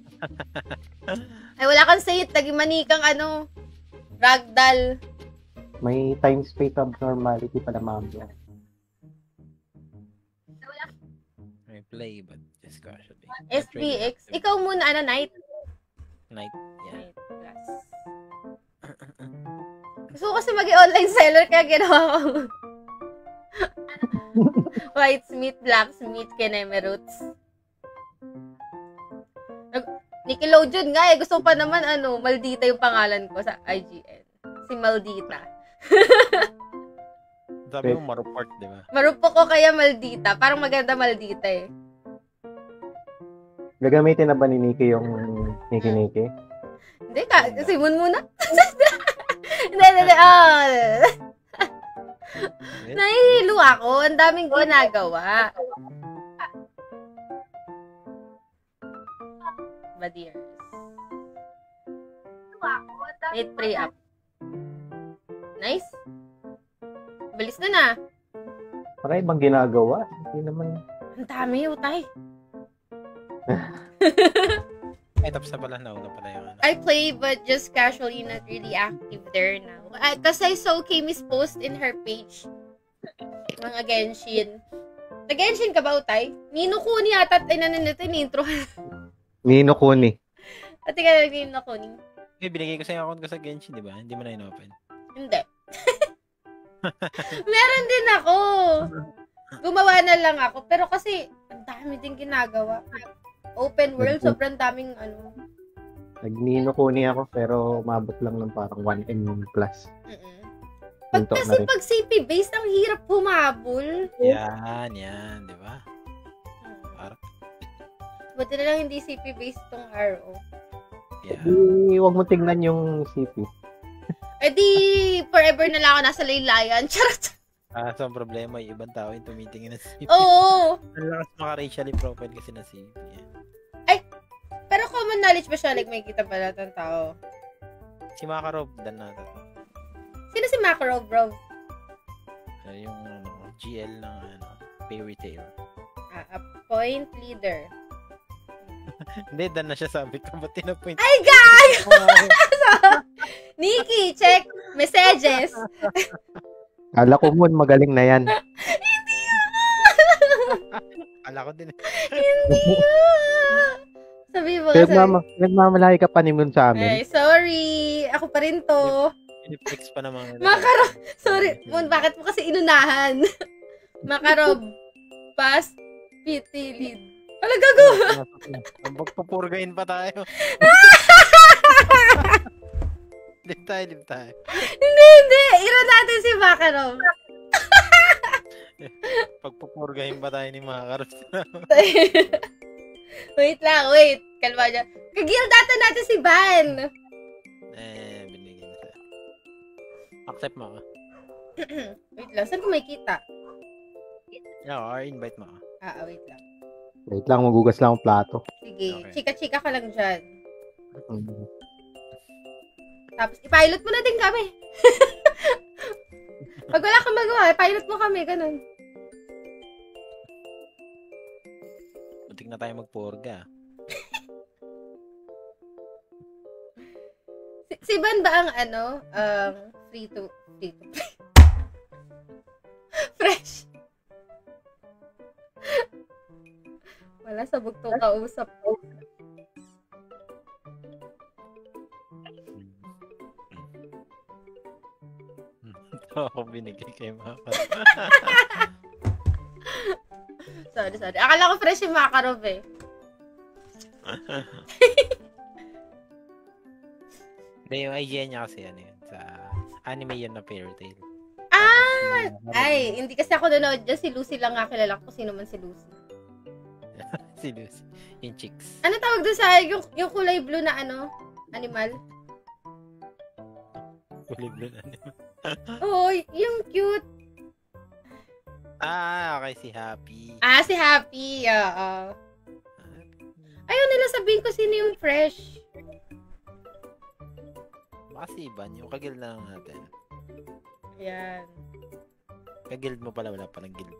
Ay, wala kang say it. Naging manikang ano, ragdoll. May time space abnormality pala mamaya. I play, but just casually. S B X. Ikaw muna, ano, Night? Night. Yeah. Night class. Gusto ko kasi maging online seller, kaya ginawa ko. Whitesmith, Blacksmith, Kineme Roots. Nag- Nickelodeon nga eh. Gusto ko pa naman, ano, Maldita yung pangalan ko sa I G N. Si Maldita. Sabi mo maruport, di ba? Marupok ko kaya Maldita. Parang maganda Maldita eh. Gagamitin na ba ni Nikki yung Nikki Nikki? Hindi ka, Simon muna. Hindi, hindi, hindi. Oh. Nahihilo ako. Ang daming ginagawa. Badiers. Wait, pray up. Nice. Balis na na. Para ibang ginagawa. Hindi naman. Ang dami, utay. Ay, tapos na pala. Nauna pala yung ano. I play but just casually, not really active there now. Because I saw Kami's post in her page. Mga Genshin. Nag-Genshin ka ba, utay? Nino Kuni ata at inananito yung intro. Nino Kuni. At ika nag-Nino Kuni. Eh, binigay ko sa yung account ko sa Genshin, di ba? Hindi mo na in-open. Hindi. Meron din ako. Gumawa na lang ako. Pero kasi, ang dami din ginagawa. Open world, sobrang daming ano. Nag-Nino Kuni ako pero umabot lang ng parang one M plus. Mm-mm. Pag Punto na kasi rin. pag C P-based, ang hirap humabol. Yan, yan, di ba? Hmm. Parang, Buti na lang hindi C P-based tong R O. yeah. Di, huwag mo tignan yung C P. Eh di, forever na lang ako nasa laylayan. Charot. Ah, so ang problema, yung ibang tao yung tumitingin ng C P. Oo. Ang lakas maka-racially profile kasi na C P. Eh. Pero common knowledge ba siya? Like, may kita ba lahat ng tao? Si Makarov, dan natin. Sino si Makarov, bro? Uh, yung ano, G L ng ano, Fairy Tail. Ah, a point leader. Hindi, dan na siya sabi ko. Ba't tinapoint? Ay, God! Nikki, check messages. Kala ko mo, magaling na yan. Hindi nga! Kala ko din. Hindi nga! Sabi mo ka, Nagmama, nagmamalaki ka pa ni Moon sa amin. Ay, sorry. Ako pa rin to. Pinipix pa naman. Makarov. Sorry, Moon, bakit mo kasi inunahan? Makarov. Pass. P T lead. Wala gago. Magpupurgain pa tayo. Live tayo, live tayo. Hindi, hindi. Ira natin si Makarov. Pagpupurgahin pa tayo ni Makarov. Wait lang, wait. Kalma dyan. Kagil data natin si Van. Eh, binigyan siya. Accept mo ka. Wait lang, saan ko may kita? Yeah, or invite mo ka. Ah, ah, wait lang. Wait lang, magugas lang ang plato. Sige, Okay. chika-chika ka lang dyan. Mm. Tapos, ipilot mo na din kami. Pag wala kang magawa, ipilot mo kami, ganun. Butik na tayo magpurga. Si, si Van ba ang ano, um, free to, free to play? Fresh. Wala, sabog tong kausap ko. Ako binigay kay Makarov. Sorry, sorry. Akala ko fresh yung Makarov eh. Hindi, yung idea niya kasi ano yun. Sa anime yun na Fairy Tail. Ah! Ay, hindi kasi ako nanood dyan. Si Lucy lang nga kilala ko. Sino man si Lucy. Si Lucy. Yung chicks. Ano tawag doon sa yung, yung kulay blue na ano? Animal? Kulay blue na anime. Oo, yung cute. Ah, okay, si Happy. Ah, si Happy. Oo. Ayaw nila sabihin ko sino yung fresh. Baka si Ivan, yung kagild na lang natin. Ayan. Kagild mo pala, wala pa ng guild.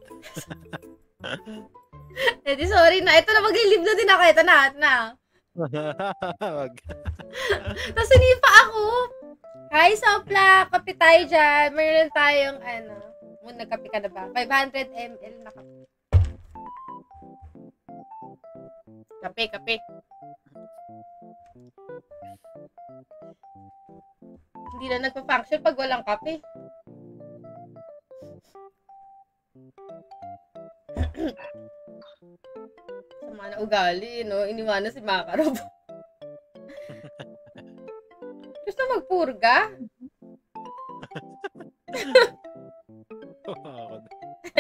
Eh di sorry na. Ito na, mag-live na din ako. Ito na, ito na. Wag. Tapos sinipa ako. Hi, Sopla. Kape tayo dyan. Mayroon tayong ano. Muna, nagkape ka na ba? five hundred milliliters na kape. Kape, kape. Hindi na nagpa-function pag walang kape. Sama na ugali, no? Iniwanan si Makarov. Gusto magpurga? Ako din.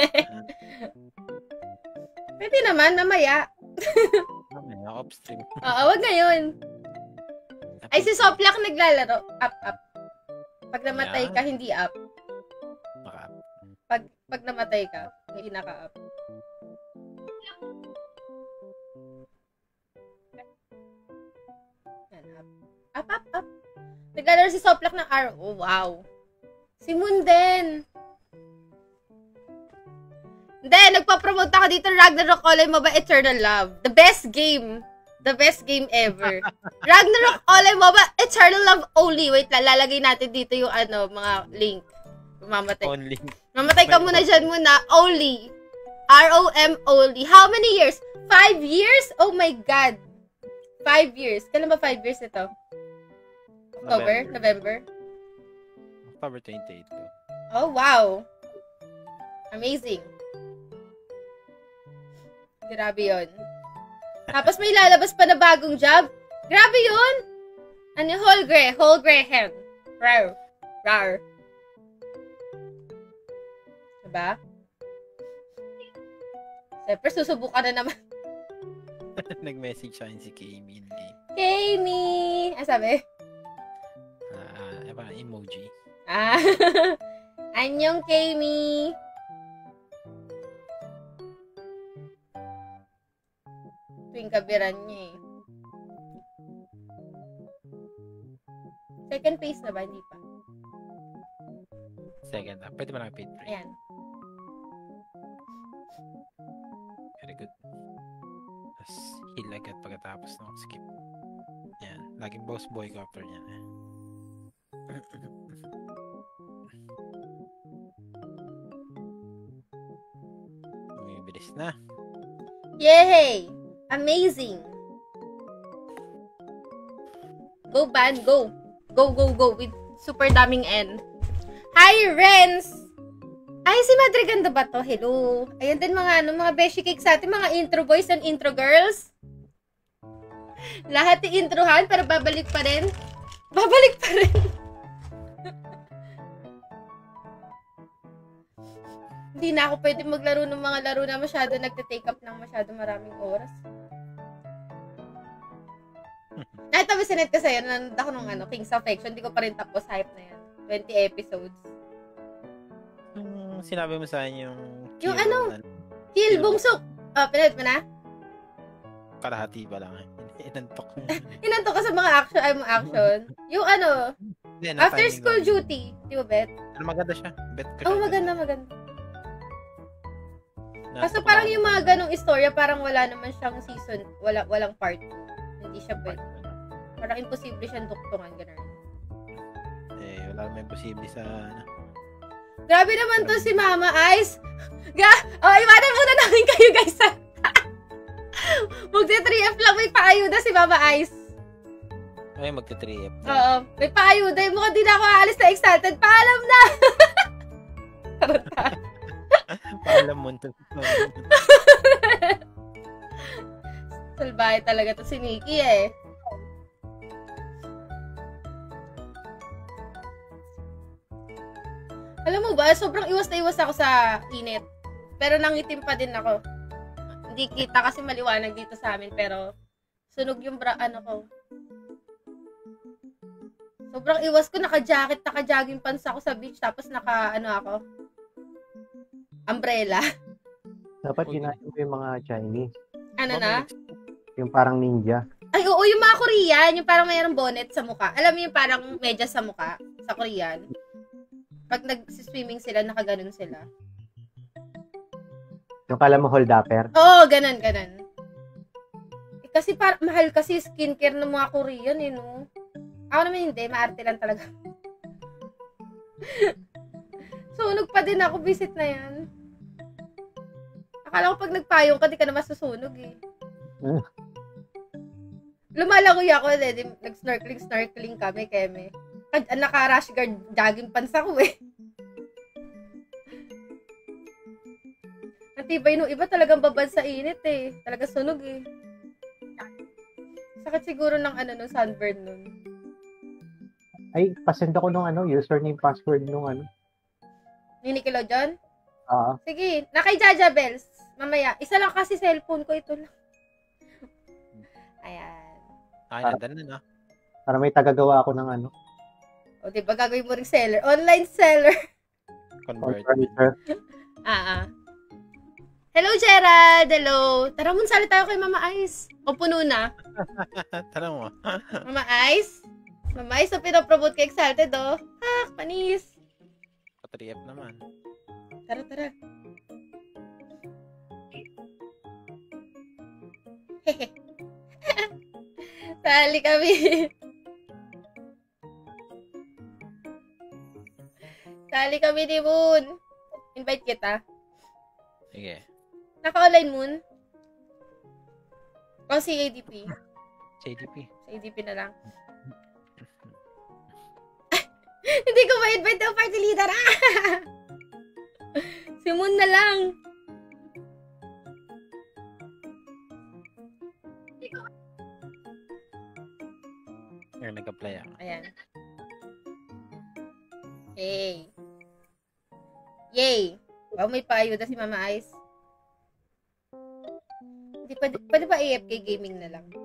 Pwede naman, mamaya. Mamaya, off-stream. Oo, wag ngayon. Ay, si Soplak naglalaro. Up, up. Pag namatay ka, hindi up. Baka. Pag, pag namatay ka, hindi naka-up. Yan, up. Up, up, up. Naglalaro si Soplak ng R. Oh, wow. Si Moon din. Hindi, nagpa-promote ako dito Ragnarok Online MOBA Eternal Love. The best game. The best game ever. Ragnarok Online MOBA Eternal Love only. Wait lang, lalagay natin dito yung ano, mga link. Mamatay. Only. Mamatay ka muna dyan muna. Only. R O M only. How many years? Five years? Oh my God. Five years. Kailan ba five years ito? October? November? October twenty-eighth. Oh, wow. Amazing. Grabe yun. Tapos may lalabas pa na bagong job. Grabe yun. Ano, whole gray. Whole gray hen. Rar. Rar. Diba? Siyempre, susubukan na naman. Nag-message sa akin si Kami in game. Kami! Ah, sabi? Ah, uh, uh, emoji. Ah. Anyong Kami! Tuwing kabiran niya eh. Second phase na ba? Hindi pa. Second na. Pwede ba lang paid free? Ayan. Very good. Tapos heal agad pagkatapos ng skip. Yan. Laging boss boy ko after niyan. Eh. Bibilis na. Yay! Amazing! Go, Ban, go! Go, go, go! With super daming N. Hi, Renz! Ay, si Madriganda ba to? Hello! Ayan din mga, ano, mga beshi cake sa atin, mga intro boys and intro girls. Lahat i-introhan, pero babalik pa rin. Babalik pa rin. Hindi na ako pwede maglaro ng mga laro na masyado nagte-take up ng masyado maraming oras. Ay, tapos sinet ko sa'yo, nanonood ako ng ano, King's Affection. Hindi ko pa rin tapos, hype na yan. twenty episodes. Yung sinabi mo sa akin yung... Yung ano? Kill Bungsok! Oh, pinanood mo na? Kalahati pa lang. Inantok. Inantok ka sa mga action, ay mga action. Yung ano, Then, After School Duty. Di ba, Bet? Pero maganda siya. Bet ko Oh, siya. maganda, maganda. Na- Kaso parang yung mga ganong istorya, parang wala naman siyang season, wala walang part two. Hindi siya pwede. Parang imposible siyang duktungan, gano'n. Eh, wala naman imposible sa... ano. Grabe naman to si Mama Ice. Ga, oh, iwanan muna namin kayo, guys. Magte three F lang, may paayuda si Mama Ice. Ay, magte-three F. Oo, may paayuda. Mukhang di na ako aalis na excited. Paalam na! Karata. Paalam mo ito. Salbahe talaga to si Nikki eh. Alam mo ba, sobrang iwas na iwas ako sa init. Pero nangitim pa din ako. Hindi kita kasi maliwanag dito sa amin, pero sunog yung bra, ano ko. Sobrang iwas ko, naka-jacket, naka-jogging pants ako sa beach, tapos naka, ano ako, umbrella. Dapat Okay. ginahin mo yung mga Chinese. Ano na? Yung parang ninja. Ay, oo, yung mga Korean, yung parang mayroong bonnet sa mukha. Alam mo yung parang medyas sa mukha, sa Korean. Pag nag-swimming sila, nakaganon sila. Yung kala mo hold upper. Oo, ganon, ganon. Eh, kasi par- mahal kasi skincare ng mga Korean, eh, no? Ako naman hindi, maarte lang talaga. Sunog pa din ako, visit na yan. Akala ko pag nagpayong ka, di ka na masusunog, eh. Mm. Lumalangoy ako, eh, di, nag-snorkeling, snorkeling kami, keme. Ad- naka-rash guard, jogging pants ako, eh. Ang tibay nung iba talagang babad sa init, eh. Talaga sunog, eh. Sakit siguro ng ano, no, sunburn nun. Ay, pasend ako nung ano, username, password nung ano. Ni Nickelodeon? Ah, Sige, na kay Jaja Bells. Mamaya. Isa lang kasi cellphone ko, ito lang. Ayan. Ay, Para- nandan na, no? para may tagagawa ako ng ano. O, diba gagawin mo ring seller? Online seller. Convert. Furniture. Ah, ah. Hello, Gerald! Hello! Tara, munsali tayo kay Mama Ice. O, puno na. Tara mo. Mama Ice? Mama Ice, so pinapromote ka excited, oh. Ah, panis. Pa-three F naman. Tara, tara. Hehe. Sali kami. Sali kami ni Moon. Invite kita. Sige. Naka-online, Moon? O si A D P? Sa A D P. Sa A D P na lang. Hindi ko ma-invite ang party leader. Ah! Si Moon na lang. Here, nag-apply ako. Ayan. Yay. Yay. Wow, may paayuda si Mama Ice. Hindi, pwede, pwede ba A F K gaming na lang?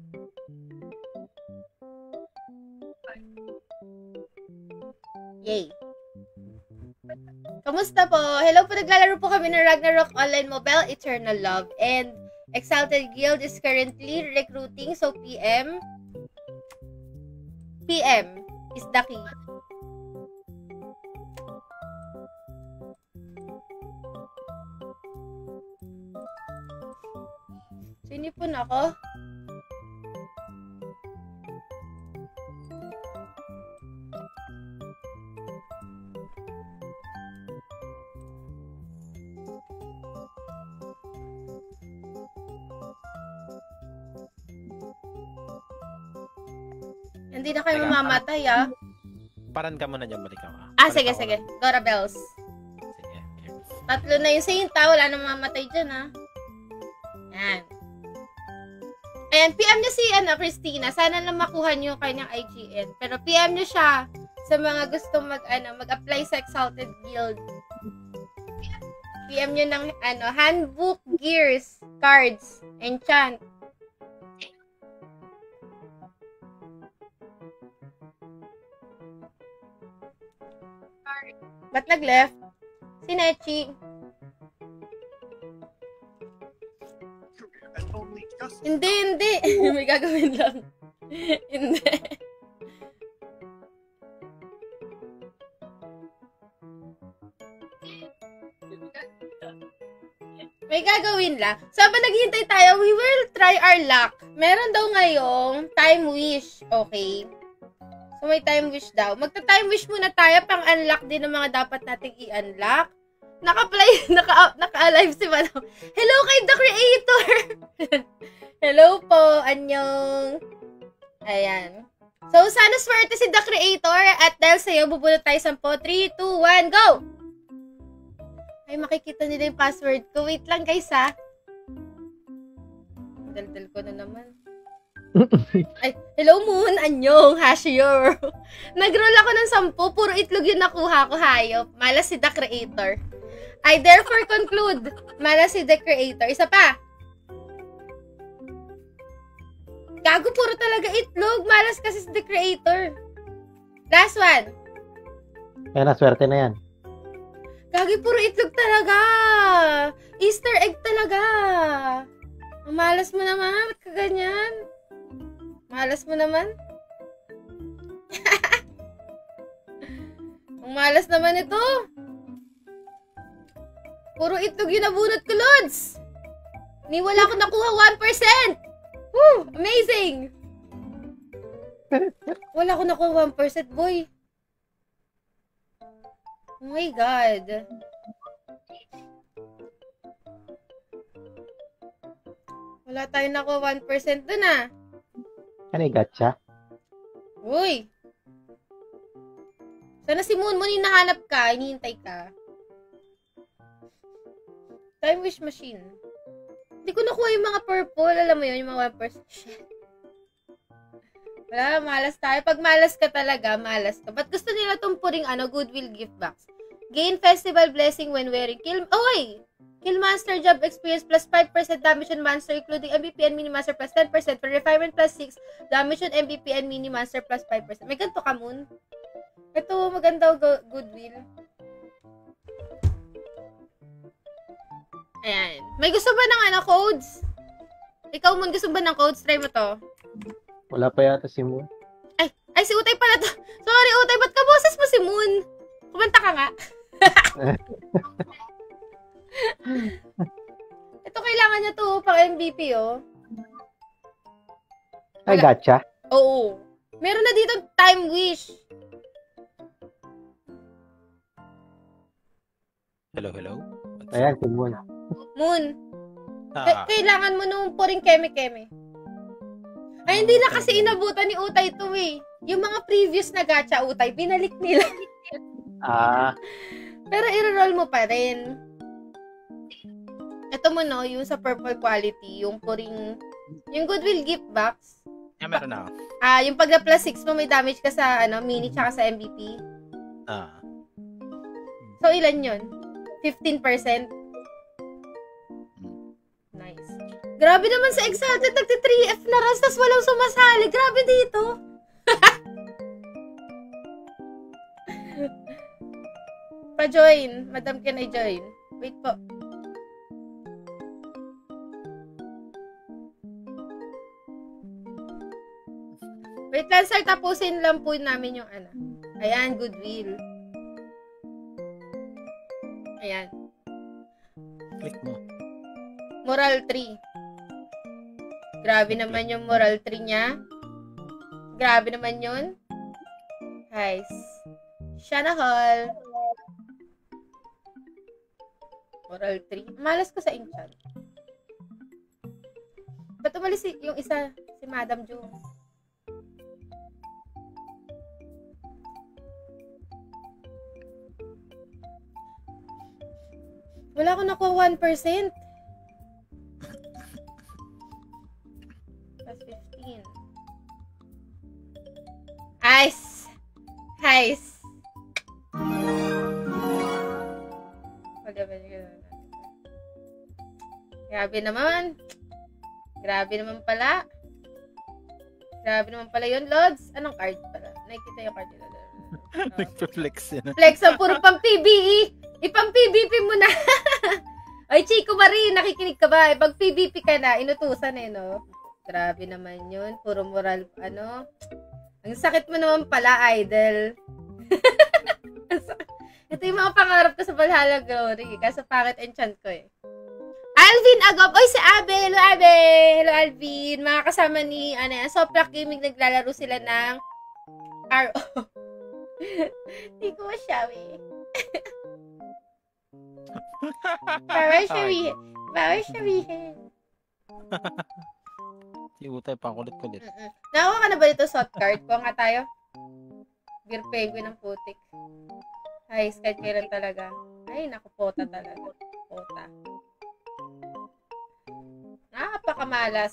Yay. Kamusta po? Hello po, naglalaro po kami ng Ragnarok Online Mobile, Eternal Love, and Exalted Guild is currently recruiting, so P M P M is the key. Sinipon ako. Hindi na kayo Teka, mamamatay, ah. Paran ka muna dyan, balik ako. Ah, Balik sige, ako sige. lang. Dora Bells. Sige. Tatlo na yung saint, ah. Wala nang mamamatay dyan, ah. Yan. Ayan, P M niyo si, ano, Christina. Sana lang makuha niyo yung kanyang I G N. Pero P M niyo siya sa mga gustong mag, ano, mag-apply sa Exalted Guild. P M niyo ng, ano, handbook, gears, cards, enchant. Ba't nag-left? Si Nechi. Hindi, hindi. May gagawin lang. Hindi. May gagawin lang. So, habang naghihintay tayo, we will try our luck. Meron daw ngayong time wish. Okay. So, may time wish daw. Magta-time wish muna tayo pang unlock din ng mga dapat nating i-unlock. Naka-play, naka, naka-alive si Manong. Hello kay The Creator! Hello po, anyong. Ayan. So, sana swerte si The Creator. At dahil sa'yo, bubunot tayo sa three, two, one, go! Ay, makikita nila yung password ko. Wait lang, guys, ha? Daldal ko na naman. Ay, hello Moon, anyong, hashiyo. Nag-roll ako ng sampu, puro itlog yung nakuha ko, hayop. Malas si The Creator. I therefore conclude, malas si The Creator. Isa pa. Gago, puro talaga itlog. Malas kasi si The Creator. Last one. Kaya na, swerte na yan. Gagi, puro itlog talaga. Easter egg talaga. Ang malas mo naman. Ba't ka ganyan? Malas mo naman. Ang malas naman ito. Puro itlog yung nabunot ko, Lods. Ni wala ko nakuha one percent. Woo! Amazing! Wala ko nakuha one percent, boy. Oh my God. Wala tayong nakuha one percent dun, ah. Ano yung gacha? Uy! Sana si Moon Moon hinahanap ka, hinihintay ka. Time wish machine. Hindi ko nakuha yung mga purple. Alam mo yun, yung mga one percent. Shit. Wala, malas tayo. Pag malas ka talaga, malas ka. Ba't gusto nila tumpuring ano, goodwill gift box? Gain festival blessing when wearing kill... Oy! Kill monster job experience plus five percent damage on monster including M V P and mini monster plus ten percent for refinement plus six damage on M V P and mini monster plus five percent. May ganito ka, Moon? Ito, maganda go- goodwill. Ayan. May gusto ba ng ano, codes? Ikaw, Moon, gusto ba ng codes? Try mo to. Wala pa yata si Moon. Ay, ay, si Utay pala to. Sorry, Utay, ba't ka boses mo si Moon? Kumanta ka nga. Ito, kailangan niya to pang M V P, oh. Ay, Wala. gacha? Oo. Meron na dito time wish. Hello, hello. What's Ayan, up? si Moon. Moon, Ah, k- kailangan mo nung puring keme-keme. Ay, hindi na kasi inabutan ni Utay to, eh. Yung mga previous na gacha, Utay, binalik nila. Ah, Pero i-roll mo pa rin. Ito mo, no, yung sa purple quality, yung puring, yung goodwill gift box. yeah, meron na ako. Ah, yung pag na plus six mo, may damage ka sa, ano, mini tsaka sa M V P. Ah. So, ilan yun? fifteen percent? Nice. Grabe naman sa Exalted, nagti three F na ras, tas walang sumasali. Grabe dito. Pa-join. Madam, can I join? Wait po. Wait Wait lang, sir. Tapusin lang po namin yung ano. Ayan, goodwill. Ayan. Click mo. Moral three. Grabe naman yung moral three niya. Grabe naman yun. Guys. Shana Hall. Moral three. Malas ko sa enchant. Ba't umalis si- yung isa? Si Madam Jo. Wala ko nakuha one percent. Plus fifteen. Ice! Ice! Grabe naman. Grabe naman pala. Grabe naman pala yun, Lods. Anong card pala? Nakikita yung card nila. Uh, Nagpa-flex yun. Flex ang puro pang P B E. Ipang P B P mo na. Ay, Chico Marie, nakikinig ka ba? Pag P B P ka na, inutusan eh, no? Grabe naman yun. Puro moral, ano? Ang sakit mo naman pala, idol. Ito yung mga pangarap ko sa Valhalla Glory. Kaso pangit enchant ko eh. Alvin Agop. Oy, si Abe. Hello, Abe. Hello, Alvin. Mga kasama ni, ano yan, Soprac Gaming, naglalaro sila ng R O. Hindi ko masyawi. Bawal sabihin. Bawal sabihin. Si Utay, pangkulit-kulit. Mm-mm. Nakuha ka na ba dito shot card? Kuha nga tayo. Beer penguin ng putik. Ay, skate kailan talaga. Ay, naku, pota talaga. Pota. Napakamalas.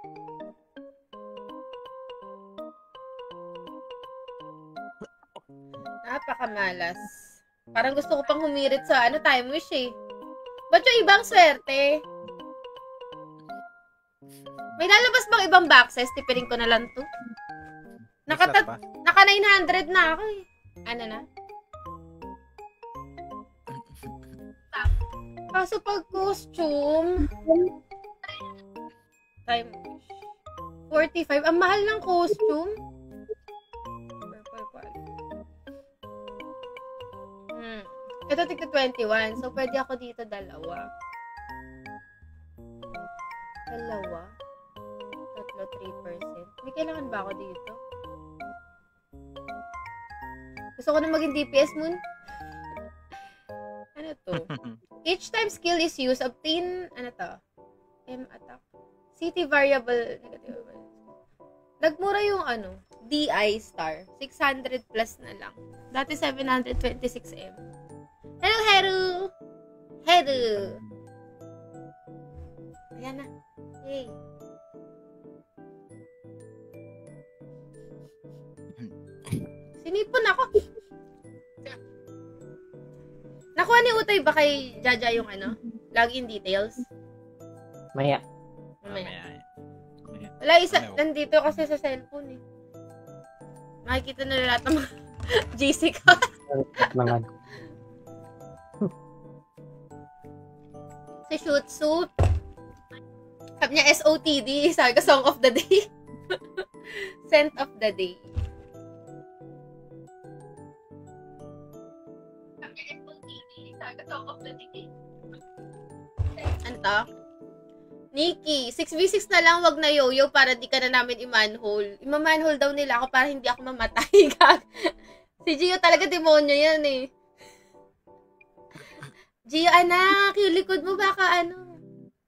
Napakamalas. Parang gusto ko pang humirit sa ano, time wish eh. Ba't yung ibang swerte? May lalabas bang ibang boxes? Tipirin ko na lang to. Naka, naka nine hundred na ako eh. Ano na? Kaso pag costume, time forty-five. Ang mahal ng costume. Purple quality. Hmm. Ito tigto twenty-one. So, pwede ako dito dalawa. Dalawa. Tatlo, three percent. May kailangan ba ako dito? Gusto ko na maging D P S moon. Ano to? Each time skill is used, obtain, ano to? M attack. City variable, negative. Nagmura yung ano, D I star. six hundred plus na lang. Dati seven hundred twenty-six M. Hello, Heru! Heru! Ayan na. Yay. Sinipon ako. Nakuha ni Utay ba kay Jaja yung ano? Login details? Maya. Mamaya. Wala, isa, nandito kasi sa cellphone eh. Makikita na lahat ng mga G C ko. Mga. Si Shoot Suit. Sabi niya S O T D. Sabi ko, Song of the Day. Scent of the Day. Sabi niya S O T D. Sabi ko, Song of the Day. Ano to? Nikki, six v six na lang, wag na yoyo para di ka na namin i-manhole. I-manhole daw nila ako para hindi ako mamatay. Si Gio talaga demonyo yan eh. Gio, anak, yung likod mo baka ano.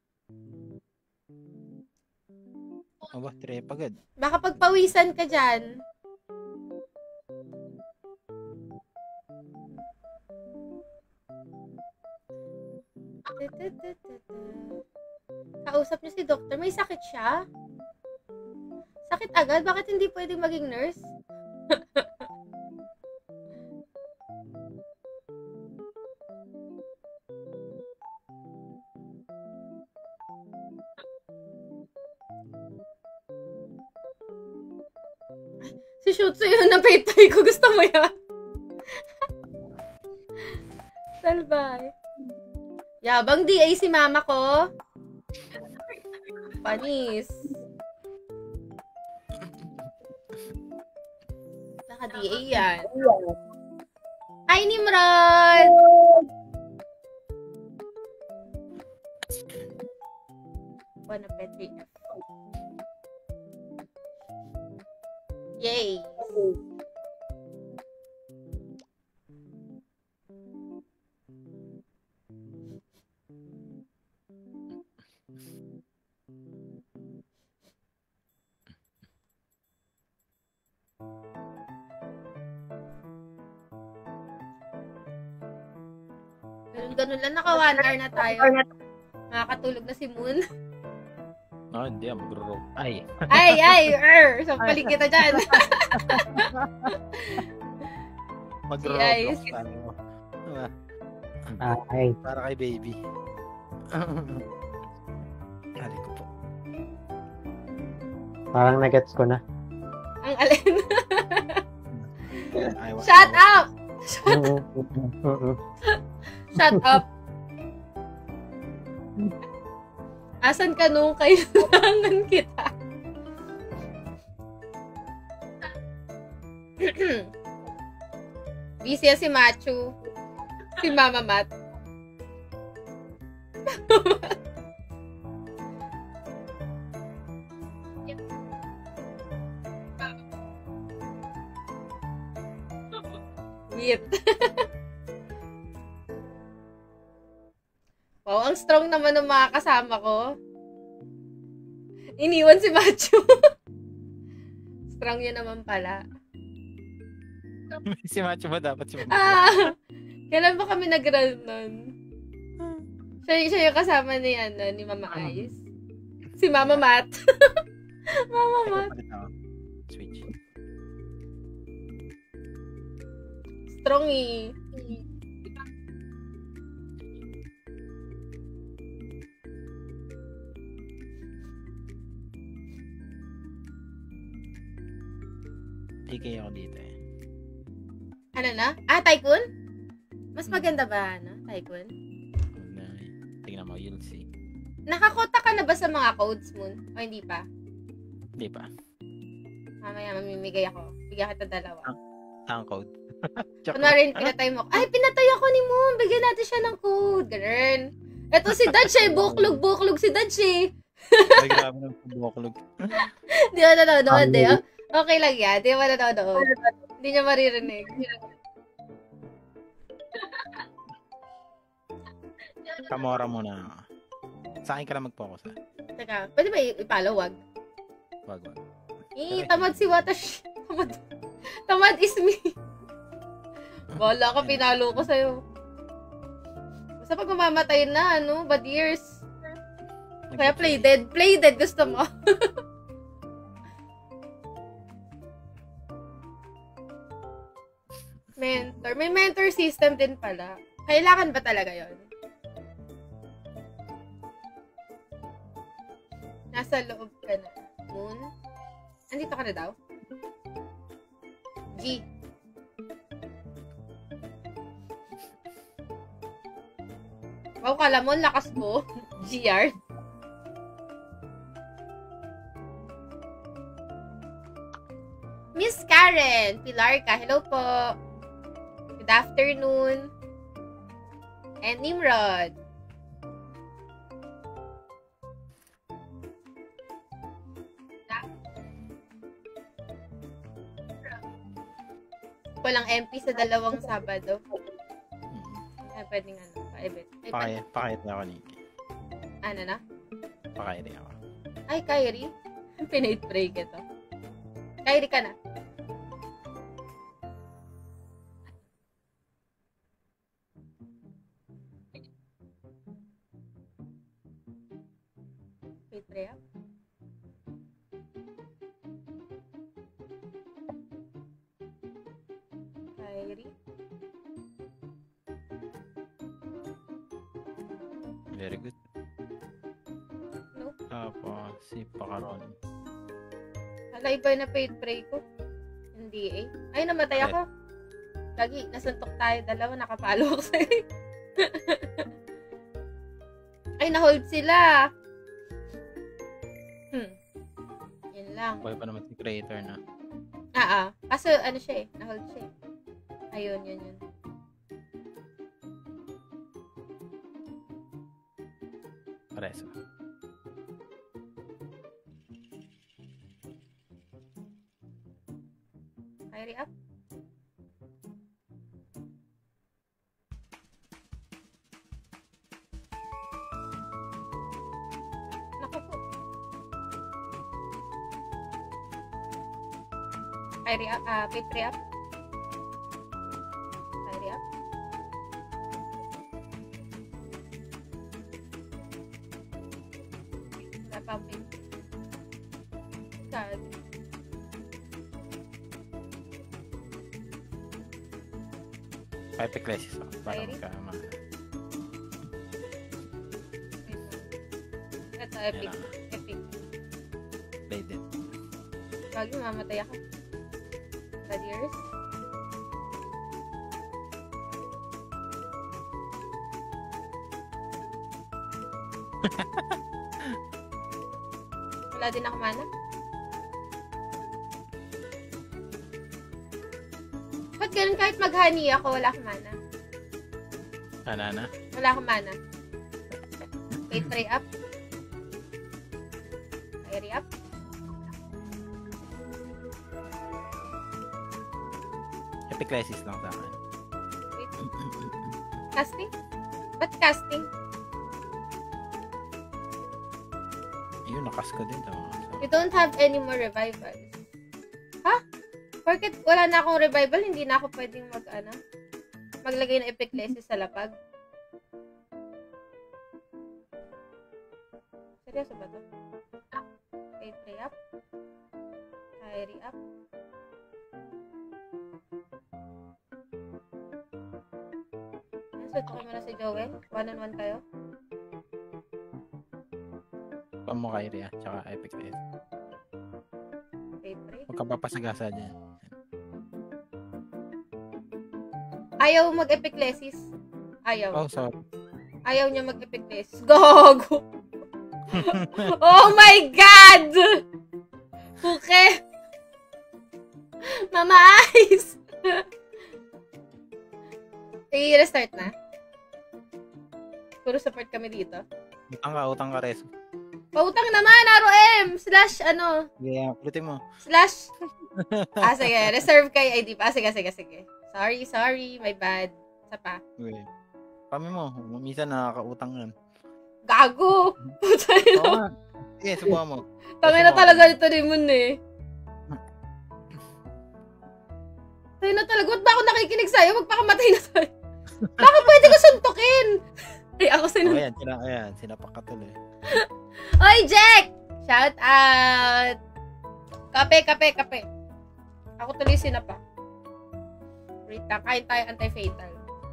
Aba, trepa agad. Baka pagpawisan ka dyan. Kausap niyo si doktor. May sakit siya? Sakit agad? Bakit hindi pwedeng maging nurse? Si Shutsu yun, napaypay ko. Gusto mo yan? Salbay. Yabang D A si mama ko. Panis. D A yan. Hi, Nimrod! One of Petri. Yay! Ganun lang, naka one hour na tayo. Nakakatulog na si Moon. No, hindi. Bro. Ay. Ay, ay, er. Sampalin kita dyan. Mag-roblox tayo. Diba? Ay. Para kay baby. Hali ko po. Parang nagets ko na. Ang alin. I want- Shut up! Mm, mm, mm, mm. Shut up. Asan ka nung kailangan kita? Busy si Machu. Si Mama Mat. Weird. Wow, ang strong naman ng mga kasama ko. Iniwan si Machu. Strong yun naman pala. Si Macho ba dapat si Macho? Ah! Kailan ba kami nag-run nun? Siya, siya yung kasama ni, ano, ni Mama Ice. Si Mama Mat. Mama Mat. Switch. Strong eh. T K ako dito eh. Ano na? Ah, Tycoon? Mas maganda ba, ano? Tycoon? Huwag na eh. Tingnan mo, you'll see. Nakakota ka na ba sa mga codes, Moon? O hindi pa? Hindi pa. Mamaya mamimigay ako. Bigyan kita dalawa. Ang code. Kunwari, pinatay mo. Ay, pinatay ako ni Moon. Bigyan natin siya ng code. Ganun. Eto si Dutch eh. Buklog-buklog si Dutch eh. Ay, grabe ng buklog. Di ba nanonood eh? Okay lang yan. Di ba nanonood? Hindi niya maririnig. Kamora muna. Sa akin ka lang mag-focus ha. Teka, pwede ba i-follow? Wag. Wag, wag. Eh, tamad si Watashi. Tamad. Tamad is me. Wala ka, pinalo ko sa'yo. Basta pag mamamatay na, ano, bad years. Kaya play dead. Play dead, gusto mo. Mentor. May mentor system din pala. Kailangan ba talaga yon? Nasa loob ka na. Moon? Andito ka na daw? G. Wow, kala mo, lakas ko. G R. Miss Karen, Pilar ka. Hello po. Good afternoon. And Nimrod. Walang M P sa dalawang Sabado. Ay, pwedeng ano, paibit. Ay, Pakay, pakayat na ako, Nikki. ano na? Pakayat na ako. Ay, Kyrie. Pinate break ito. Kyrie ka na. Wait, Rhea. Kyrie. Very good. No? Tapos, si Pakaron. Hala, iba na paid pray ko. Hindi eh. Ay, namatay ako. Lagi, nasuntok tayo dalawa, nakapalo ako sa'yo. Ay, na-hold sila. Hmm. Yun lang. Buhay pa naman si creator na. Ah, ah. Kaso, ano siya eh. Na-hold siya eh. Ayun, yun, yun. Pares. Kyrie up. Naku po. Kyrie up. Ah, Petri up. Kyrie up. Wala pa ang Petri. God. Epic Crisis ako. Para Kyrie? magkama. Ito, epic. Yan na. Epic. Played it. Lagi mamatay ako. God years. Wala din ako mana. Ba't ganun kahit mag-honey ako, wala akong mana? Ano na? Wala akong mana. Wait, try up. Kyrie up. Epic Crisis lang sa akin. Wait. Casting? Ba't casting? Ayun, nakas ko din to. You don't have any more revivals. Ha? Porket wala na akong revival, hindi na ako pwedeng mag, ano, maglagay ng epic laces sa lapag. Seryoso ba to? Okay, try up. Kyrie up. Suntukin mo na si Joel. One on one kayo. Pamo Kyrie ah, tsaka Epic Crisis. Okay, try. Huwag kang papasagasa dyan. Ayaw mag-epic laces. Ayaw. Oh, sorry. Ayaw niya mag-epic laces. Gogo! Oh my God! Okay. Mama Ice! I-restart na. Puro support kami dito. Utang ka, utang ka, Res. Pautang naman, R O M! Slash, ano? Yeah, kulitin mo. Slash. Ah, sige. Reserve kay I D pa. Ah, sige, sige, sige. Sorry, sorry. My bad. Isa pa. Okay. Kami mo, minsan nakakautang yan. Gago! Putay Oo na. nga. Sige, subukan mo. Tangin na talaga ito ni Moon eh. Tayo na talaga. Ba't ba ako nakikinig sa'yo? Magpakamatay na tayo. Baka pwede ko suntukin. Ay, ako Oh, sinuntok. ayan, sina, ayan, sinapak ka tuloy. Oy, Jack! Shout out! Kape, kape, kape. Ako tuloy sinapa. Wait lang, kain tayo anti-fatal.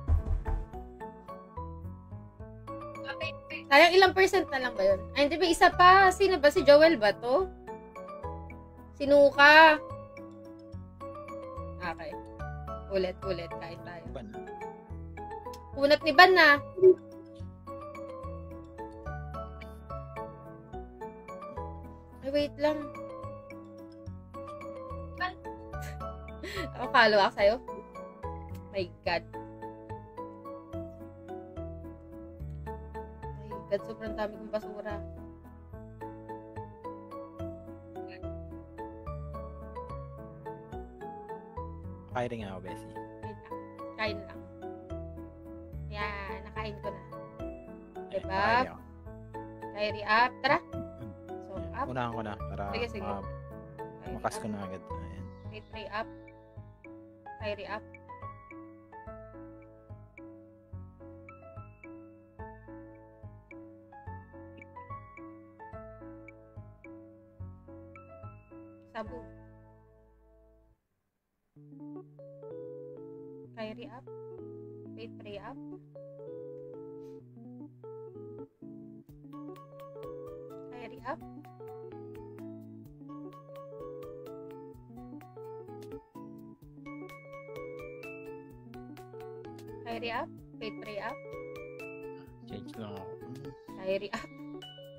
Sayang ilang percent na lang ba yun? Ay, hindi ba isa pa? Sino ba? Si Joel ba to? Sinuka. Okay. Ulit, ulit. Kain tayo. Ban. Unat ni Ban na. Ay, wait lang. Ako, follow ako sa'yo. My God. My God, sobrang dami kong basura. Firing ako, Bessie. Wait lang. Kain lang. Yan, nakain ko na. Diba? Firing ako. Kyrie up. Tara. So, up. Unahan ko na para Sige, sige. maka- Kyrie makas up. ko na agad. Ayan. Okay, three up. Kyrie up. Sabu. Kyrie up. Wait, three up. Kyrie up. Kyrie up. Wait, three up. Change lang ako. Kyrie up.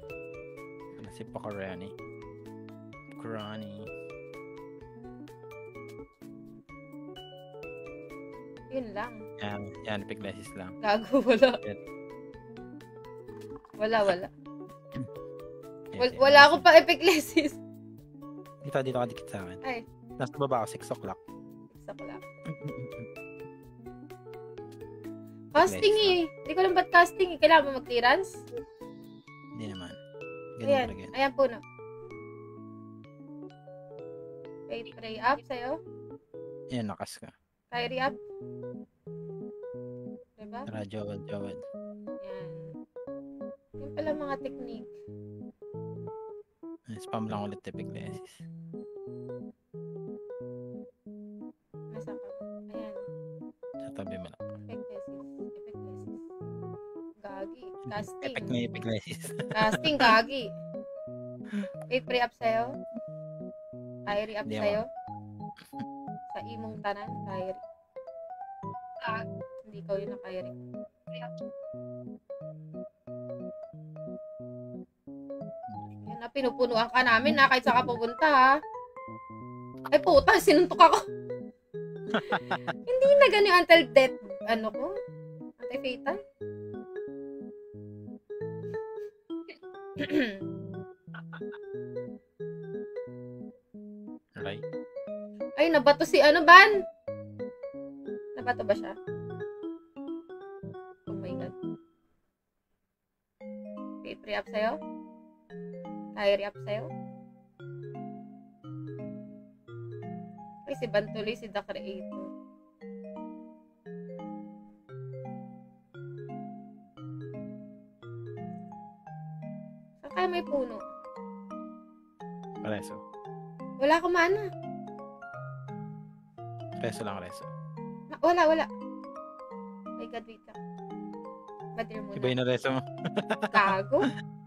Ano si Pakarani? Pakarani. Yun lang. Yan, yan, epic lesis lang. Gago, wala. Yan. Wala, wala. Yes, Wal- yan. wala akong pa epic lesis. Dito, dito ka dikit sa akin. Ay, Nasa baba ako, six o'clock. isa ko lang. Casting eh. Hindi ko lang ba't casting eh. Kailangan mo mag-clearance? Hindi naman. Ayan. Ganyan talaga yan. Ayan po, no. Wait, pray up sa'yo. Ayan, nakas ka. Kyrie up. Diba? Tara, Jowad, Jowad. Yan. Yung pala mga technique. Spam lang ulit epic lesis. Nasa ka. Ayan. Sa tabi mo lang. Epic lesis. Epic lesis. Gagi. Casting. Epic na epic lesis. Casting, gagi. Wait, pray up sa'yo. Kyrie up Hindi sa'yo. Sa imong tanan, Kyrie. Ah, hindi ikaw yun na Kyrie. Yan na, pinupunuan ka namin na kahit saan ka pupunta ha. Ay puta, sinuntok ako. Hindi na ganyan until death. Ano ko? Anti-fatal? Right? Ay, nabato si ano, Ban? Nabato ba siya? Oh my God. Wait, pray up sa'yo? Kyrie up sa'yo? Ay, si Ban tuloy, si The Creator. Saan kaya may puno? Reso. Wala akong mana. Reso lang, reso. Ma- Wala, wala. My God, wait lang. Batir muna. Iba yung na reso mo. Gago.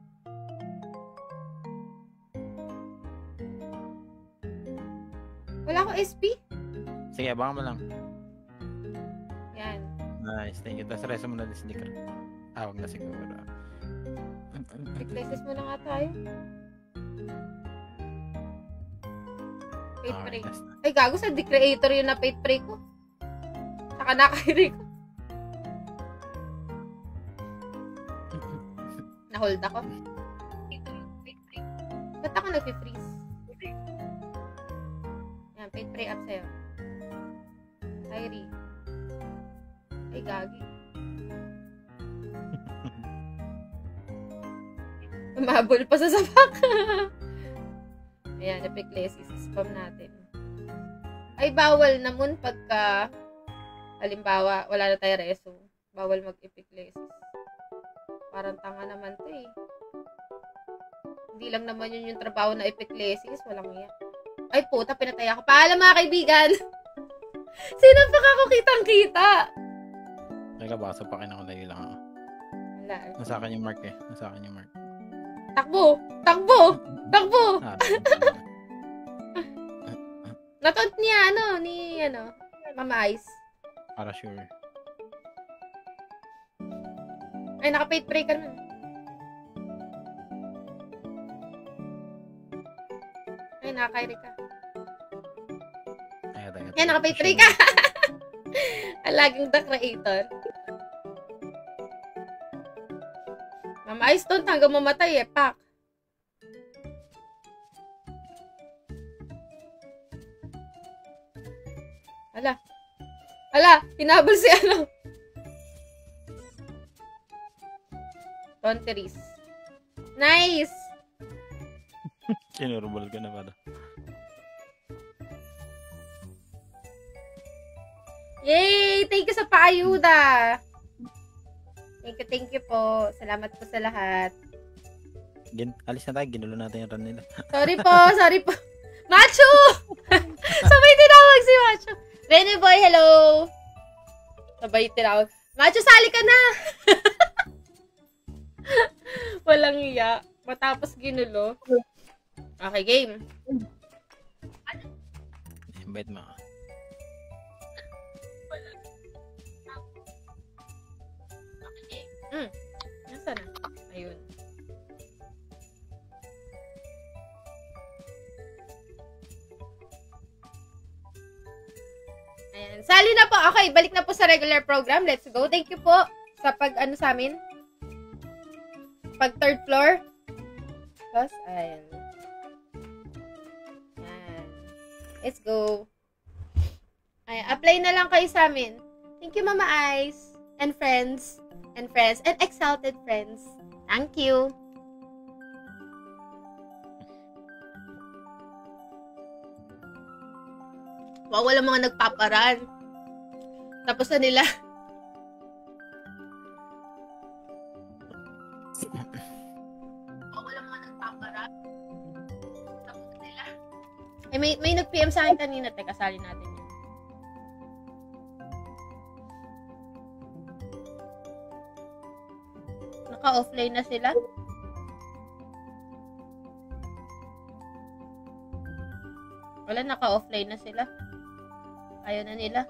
Wala akong S P. Sige, abangan mo lang. Yan. Nice, thank you. Tapos reso mo na din si Nikra. Ah, wag na siguro. Replaces mo na nga tayo. Fate Okay, pray. last na. Ay, gago sa The Creator yun na fate pray ko. Saka nakairi ko. Na-hold ako. Ba't ako nag-freeze? Yan, fate pray up sa'yo. Kyrie. Ay, gagi. Umabol pa sa sapak. Ayan, epic lesis. Spam natin. Ay, bawal naman pagka halimbawa, wala na tayo reso. Bawal mag-epic lesis. Parang tanga naman to eh. Hindi lang naman yun yung trabaho na epic lesis. Walang iya. Ay, puta, pinatay ako. Paalam mga kaibigan. Sino pa ako kitang-kita? Teka, baka sa pakin ako dahil lang ako. Wala. Nasa akin yung mark eh. Nasa akin yung mark. Takbo! Takbo! Takbo! Ah, Natot niya, ano, ni, ano, Mama Ice. para sure. Ay, naka-fate pray ka naman. Ay, naka-kyrie ka. Ay, tayo, Yan, naka-fate pray ka. Ang laging The Creator. Mama Ice, don't hanggang mamatay eh, pak. Ala. Ala, hinabol si ano. Tonteries. Nice! Kinurubol ka na pala. Yay! Thank you sa paayuda! Thank you, thank you po. Salamat po sa lahat. Gin alis na tayo, ginulo natin yung run nila. Sorry po, sorry po. Macho! Sabay tinawag si Macho. Benny Boy, hello! Sabay tinawag. Macho, sali ka na! Walang iya. Matapos ginulo. Okay, game. Invite mo. Hmm. Nasaan na? Ayun. Ayan. Sali na po. Okay. Okay, balik na po sa regular program. Let's go. Thank you po sa pag, ano sa amin? Pag third floor. Plus, ayan. Ayan. Let's go. Ayan, apply na lang kayo sa amin. Thank you, Mama Ice. And friends. And friends. And exalted friends. Thank you. Wow, wala mga nagpaparan. Tapos na nila. Wow, wala mga nagpaparan. Tapos na nila. Eh, may, may nag-P M sa akin kanina. Teka, sali natin yun. Naka-offline na sila. Wala, naka-offline na sila. Ayaw na nila.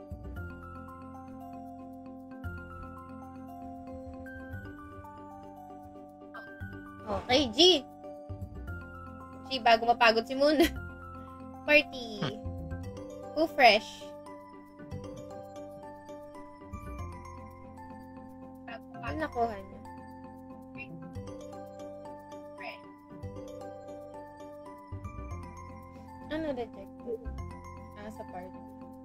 Okay, G. G, bago mapagod si Moon. Party. Who fresh? Ano nakuha niya? Ano rejected? Ah, sa party.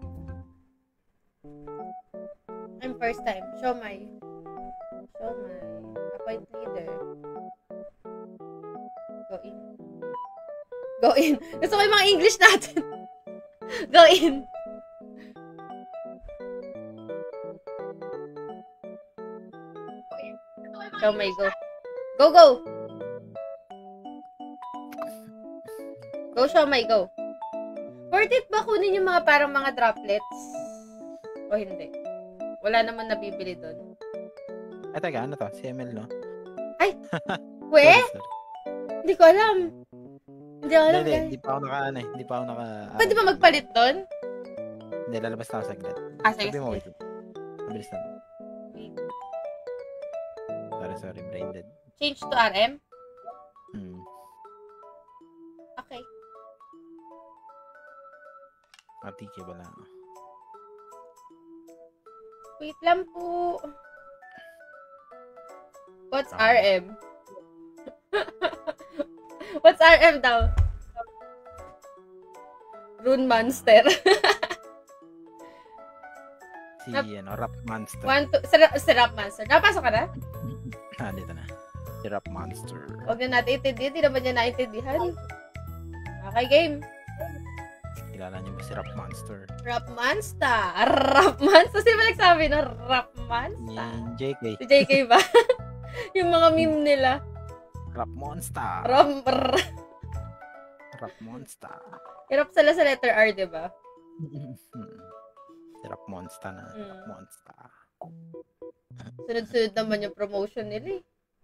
I'm first time. Show my. Show my. Appoint leader. Go in. Go in. Gusto ko yung mga English natin. Go in. Show my go. Go, go! Go, show my go. Worth it ba kunin yung mga parang mga droplets? O hindi? Wala naman nabibili doon. Ay, taga, ano to? C M L, no? Ay! We? Hindi ko alam. Hindi ko alam, Hindi, guys. hindi pa ako naka, ano eh. Hindi pa ako naka... Pwede ba magpalit doon? Hindi, lalabas na ako saglit. Ah, sige, Sabi mo, sige. wait. Mabilis na. Sorry, sorry, brain dead. Change to R M? Hmm. Okay. Matiki ba lang? Wait lang po. What's Ah. R M? What's R M daw? Rune Monster. Si, ano, Rap Monster. One, two, sarap, sarap Monster. Napasok ka na? Ah, dito na. Si Rap Monster. Huwag na natin intindihan. Hindi naman niya naintindihan. Okay, game. Kilala niyo ba si Rap Monster? Rap Monster. Rap Monster. Sino ba nagsabi no? Rap Monster. Yung J K. Si J K ba? Yung mga meme nila. Rap Monster. Rap, rap. Rap Monster. Hirap sila sa letter R, di ba? Si Rap Monster na. Mm. Rap Monster. Sunod-sunod naman yung promotion nila eh.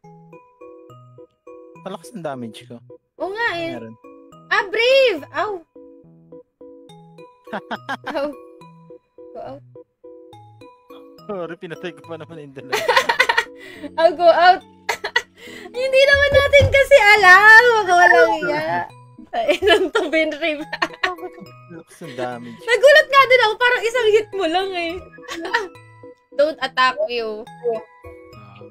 Malakas ang damage ko. Oo nga eh. Meron. Ah, Brave! Ow! Ow. Go out. Sorry, pinatay ko pa naman yung dalawa. Ow, go out! Hindi naman natin kasi alam. Huwag walang iya. Ilan to Benrave. Malakas ang damage. Nagulat nga din ako. Parang isang hit mo lang eh. Don't attack you. Ah,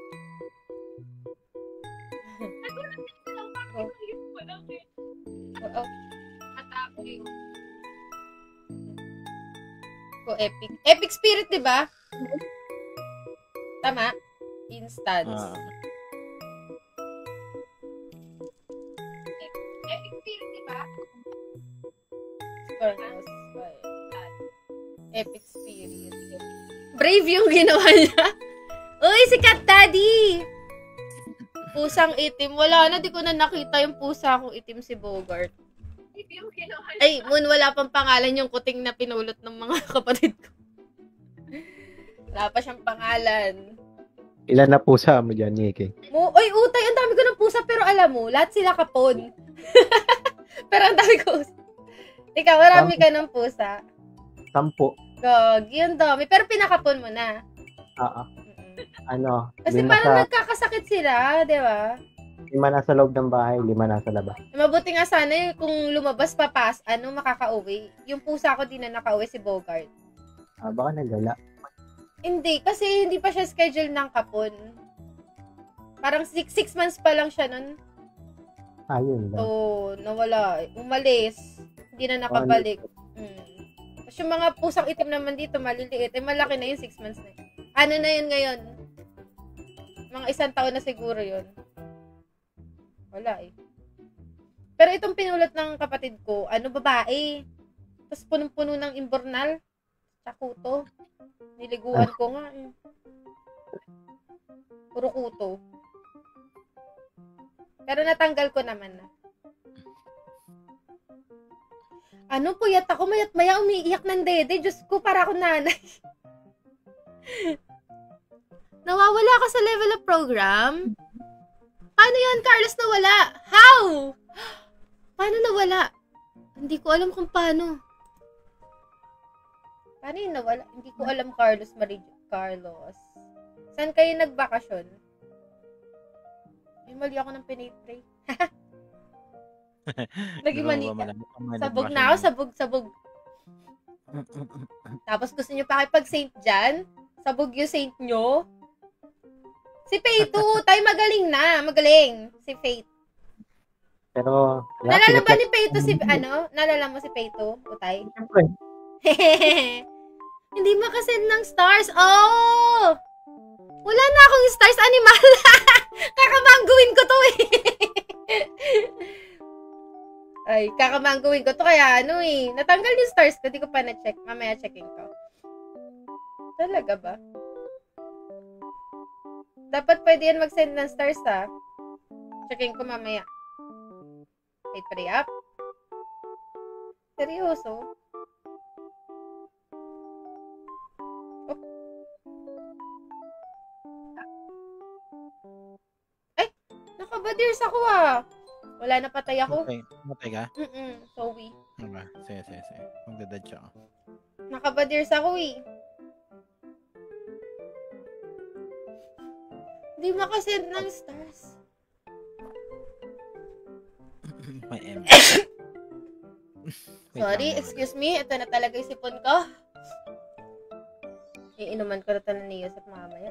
Go out. Attack you. Go epic. Epic spirit, di ba? Tama? Instance. ah. Epic spirit, di ba? Scornos. Epic spirit. Brave yung ginawa niya. Uy, si Cat Daddy! Pusang itim. Wala na, di ko na nakita yung pusa kong itim si Bogart. Ay, Moon, wala pang pangalan yung kuting na pinulot ng mga kapatid ko. Wala pa siyang pangalan. Ilan na pusa mo dyan, Niki? Mo, oy, utay, ang dami ko ng pusa, pero alam mo, lahat sila kapon. Pero ang dami ko. Ikaw, marami ka ng pusa. Sampo. Gagi, ang dami. Pero pinakapon mo na. Oo. Ano? Kasi lima parang sa, nagkakasakit sila, di ba? lima nasa loob ng bahay, lima nasa labas. Mabuti nga sana yung kung lumabas papas, ano, makakauwi. Yung pusa ko din na nakauwi si Bogart. Ah, baka nagala. Hindi, kasi hindi pa siya schedule ng kapon. Parang six, six months pa lang siya nun. Ayun lang. So, nawala. Umalis. Hindi na nakabalik. Hmm. Tapos yung mga pusang itim naman dito, maliliit. Eh, malaki na yun, six months na yun. Ano na yun ngayon? Mga isang taon na siguro yun. Wala eh. Pero itong pinulat ng kapatid ko, ano, babae. Tapos punong-puno ng imbornal. Sa kuto. Niliguan ko nga eh. Puro kuto. Pero natanggal ko naman na. Ano, puyat ako, mayat maya umiiyak ng dede. Diyos ko, para ako nanay. Nawawala ka sa level up program? Paano yun, Carlos, nawala? How? Paano nawala? Hindi ko alam kung paano. Paano yun nawala? Hindi ko alam, Carlos Marie Carlos. Saan kayo nagbakasyon? Ay, mali ako ng pinay-pray. Naging mani. Sabog na ako, sabog, sabog. Tapos gusto nyo pa pakipag-Saint John? Sabog yung Saint nyo? Si Faith, tayo magaling na. Magaling. Si Faith. Pero, nalala ba ni Faith si, ano? Nalala mo si Faith, Utay? Siyempre. Hindi makasend ng stars. Oh! Wala na akong stars animal. Kakamangguin ko to eh. Ay, kakamangguin ko to. Kaya ano eh. Natanggal yung stars ko. Di ko pa na-check. Mamaya checking ko. Talaga ba? Dapat pwede yan mag-send ng stars ha. Checking ko mamaya. Wait, pray up. Seryoso? Oh. Ay! Nakabadirs ako ah. Wala na, patay ako. Okay. Matay ka? Mm-mm. Sorry. Okay. Sige, sige, sige. Magdadadge ako. Nakabadirs ako eh. Hindi makasend ng stars. May M. Sorry, excuse me. Ito na talaga yung sipon ko. Iinuman ko na ito ng Neo sa mamaya.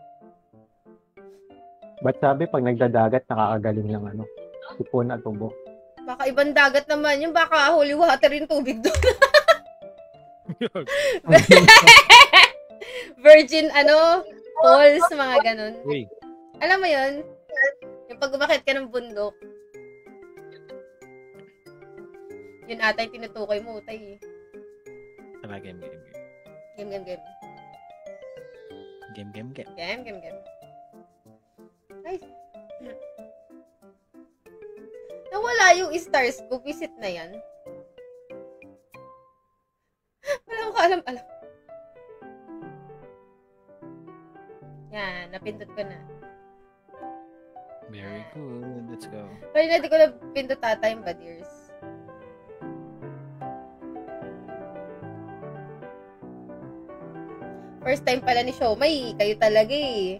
Ba't sabi pag nagdadagat, nakakagaling ng ano? Sipon at tubo. Baka ibang dagat naman yun. Baka holy water yung tubig doon. Virgin, ano, falls, mga ganun. Uy. Alam mo yun? Yung pag umakit ka ng bundok. Yun ata yung tinutukoy mo, Utay eh. Tara, game, game, game. Game, game, game. Game, game, game. Game, game, game. Ay. Nawala yung stars ko. Visit na yan. Wala ko alam, alam. Yan, napindot ko na. Very good. Let's go. Pero hindi ko na pindot ata yung badirs. First time pala ni Shomai. Kayo talaga eh.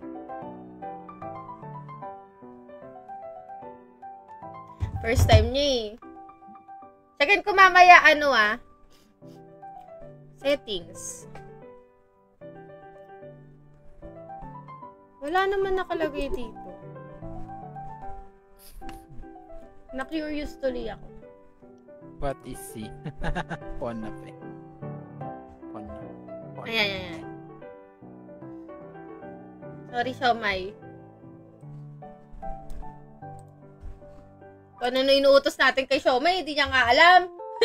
First time niya eh. Checkin ko mamaya ano ah. Settings. Wala naman nakalagay dito. Na-curious tuloy ako. What is C? Ponap eh. Ponap. Ponap. Ayan, ayan, ayan. Sorry, Shomai. Kung ano na inuutos natin kay Shomai, hindi niya nga alam.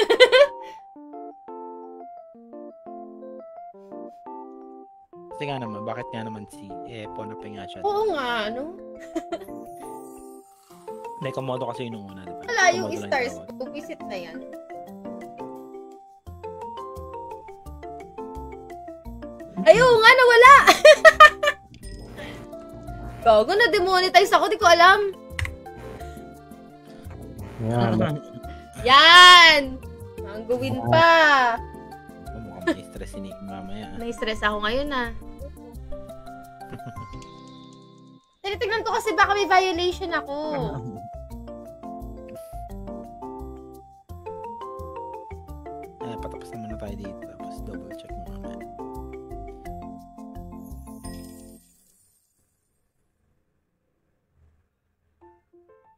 Kasi nga naman, bakit nga naman si eh, Ponap nga siya. Oo nga, ano? May komodo kasi yung una, diba? Wala yung Komodo lang stars. tawag. Kung visit na yan. Ayun nga, nawala! Gago, na-demonetize ako, di ko alam. Yan. Yan! Ang gawin pa. Oh, mukhang may stress si Nick mamaya. Na-stress ako ngayon ah. Tinitignan ko kasi baka may violation ako. Eh, patapos naman na tayo dito. Tapos double check mo mamaya.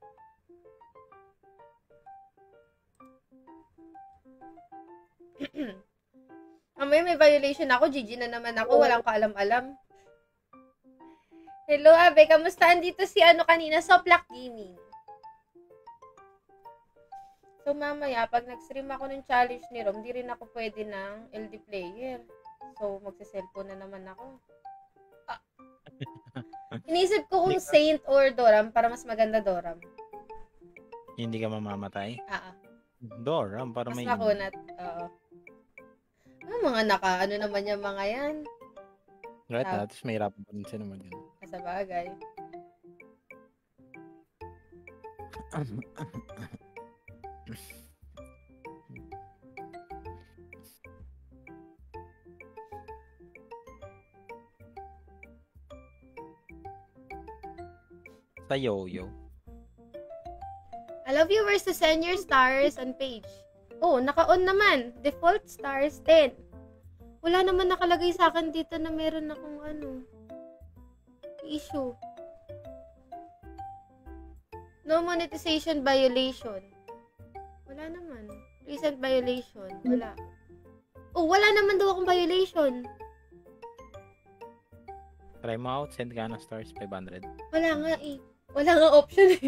Mamaya may violation ako. G G na naman ako. Walang kaalam-alam. Hello, Abe. Kamusta? Andito si ano kanina? Soplak Gaming. So, mamaya, pag nag-stream ako ng challenge ni Rom, di rin ako pwede ng L D player. So, magsa-cellphone na naman ako. Ah. Inisip ko kung Saint or Doram para mas maganda Doram. Hindi ka mamamatay? Ah, ah. Doram, para Mas may... makunat. Oo. Ah, mga naka, ano naman yung mga yan. Right Ah. na, tapos may hirapan pa rin sila mag yun. Sa bagay. Sa yo-yo. Allow viewers to send your stars on page. Oh, naka-on naman. Default stars ten. Wala naman nakalagay sa akin dito na meron akong ano, issue. No monetization violation. Wala naman. Recent violation. Wala. Oh, wala naman daw akong violation. Try mo out, send ka ng stars, five hundred. Wala nga eh. Wala nga option eh.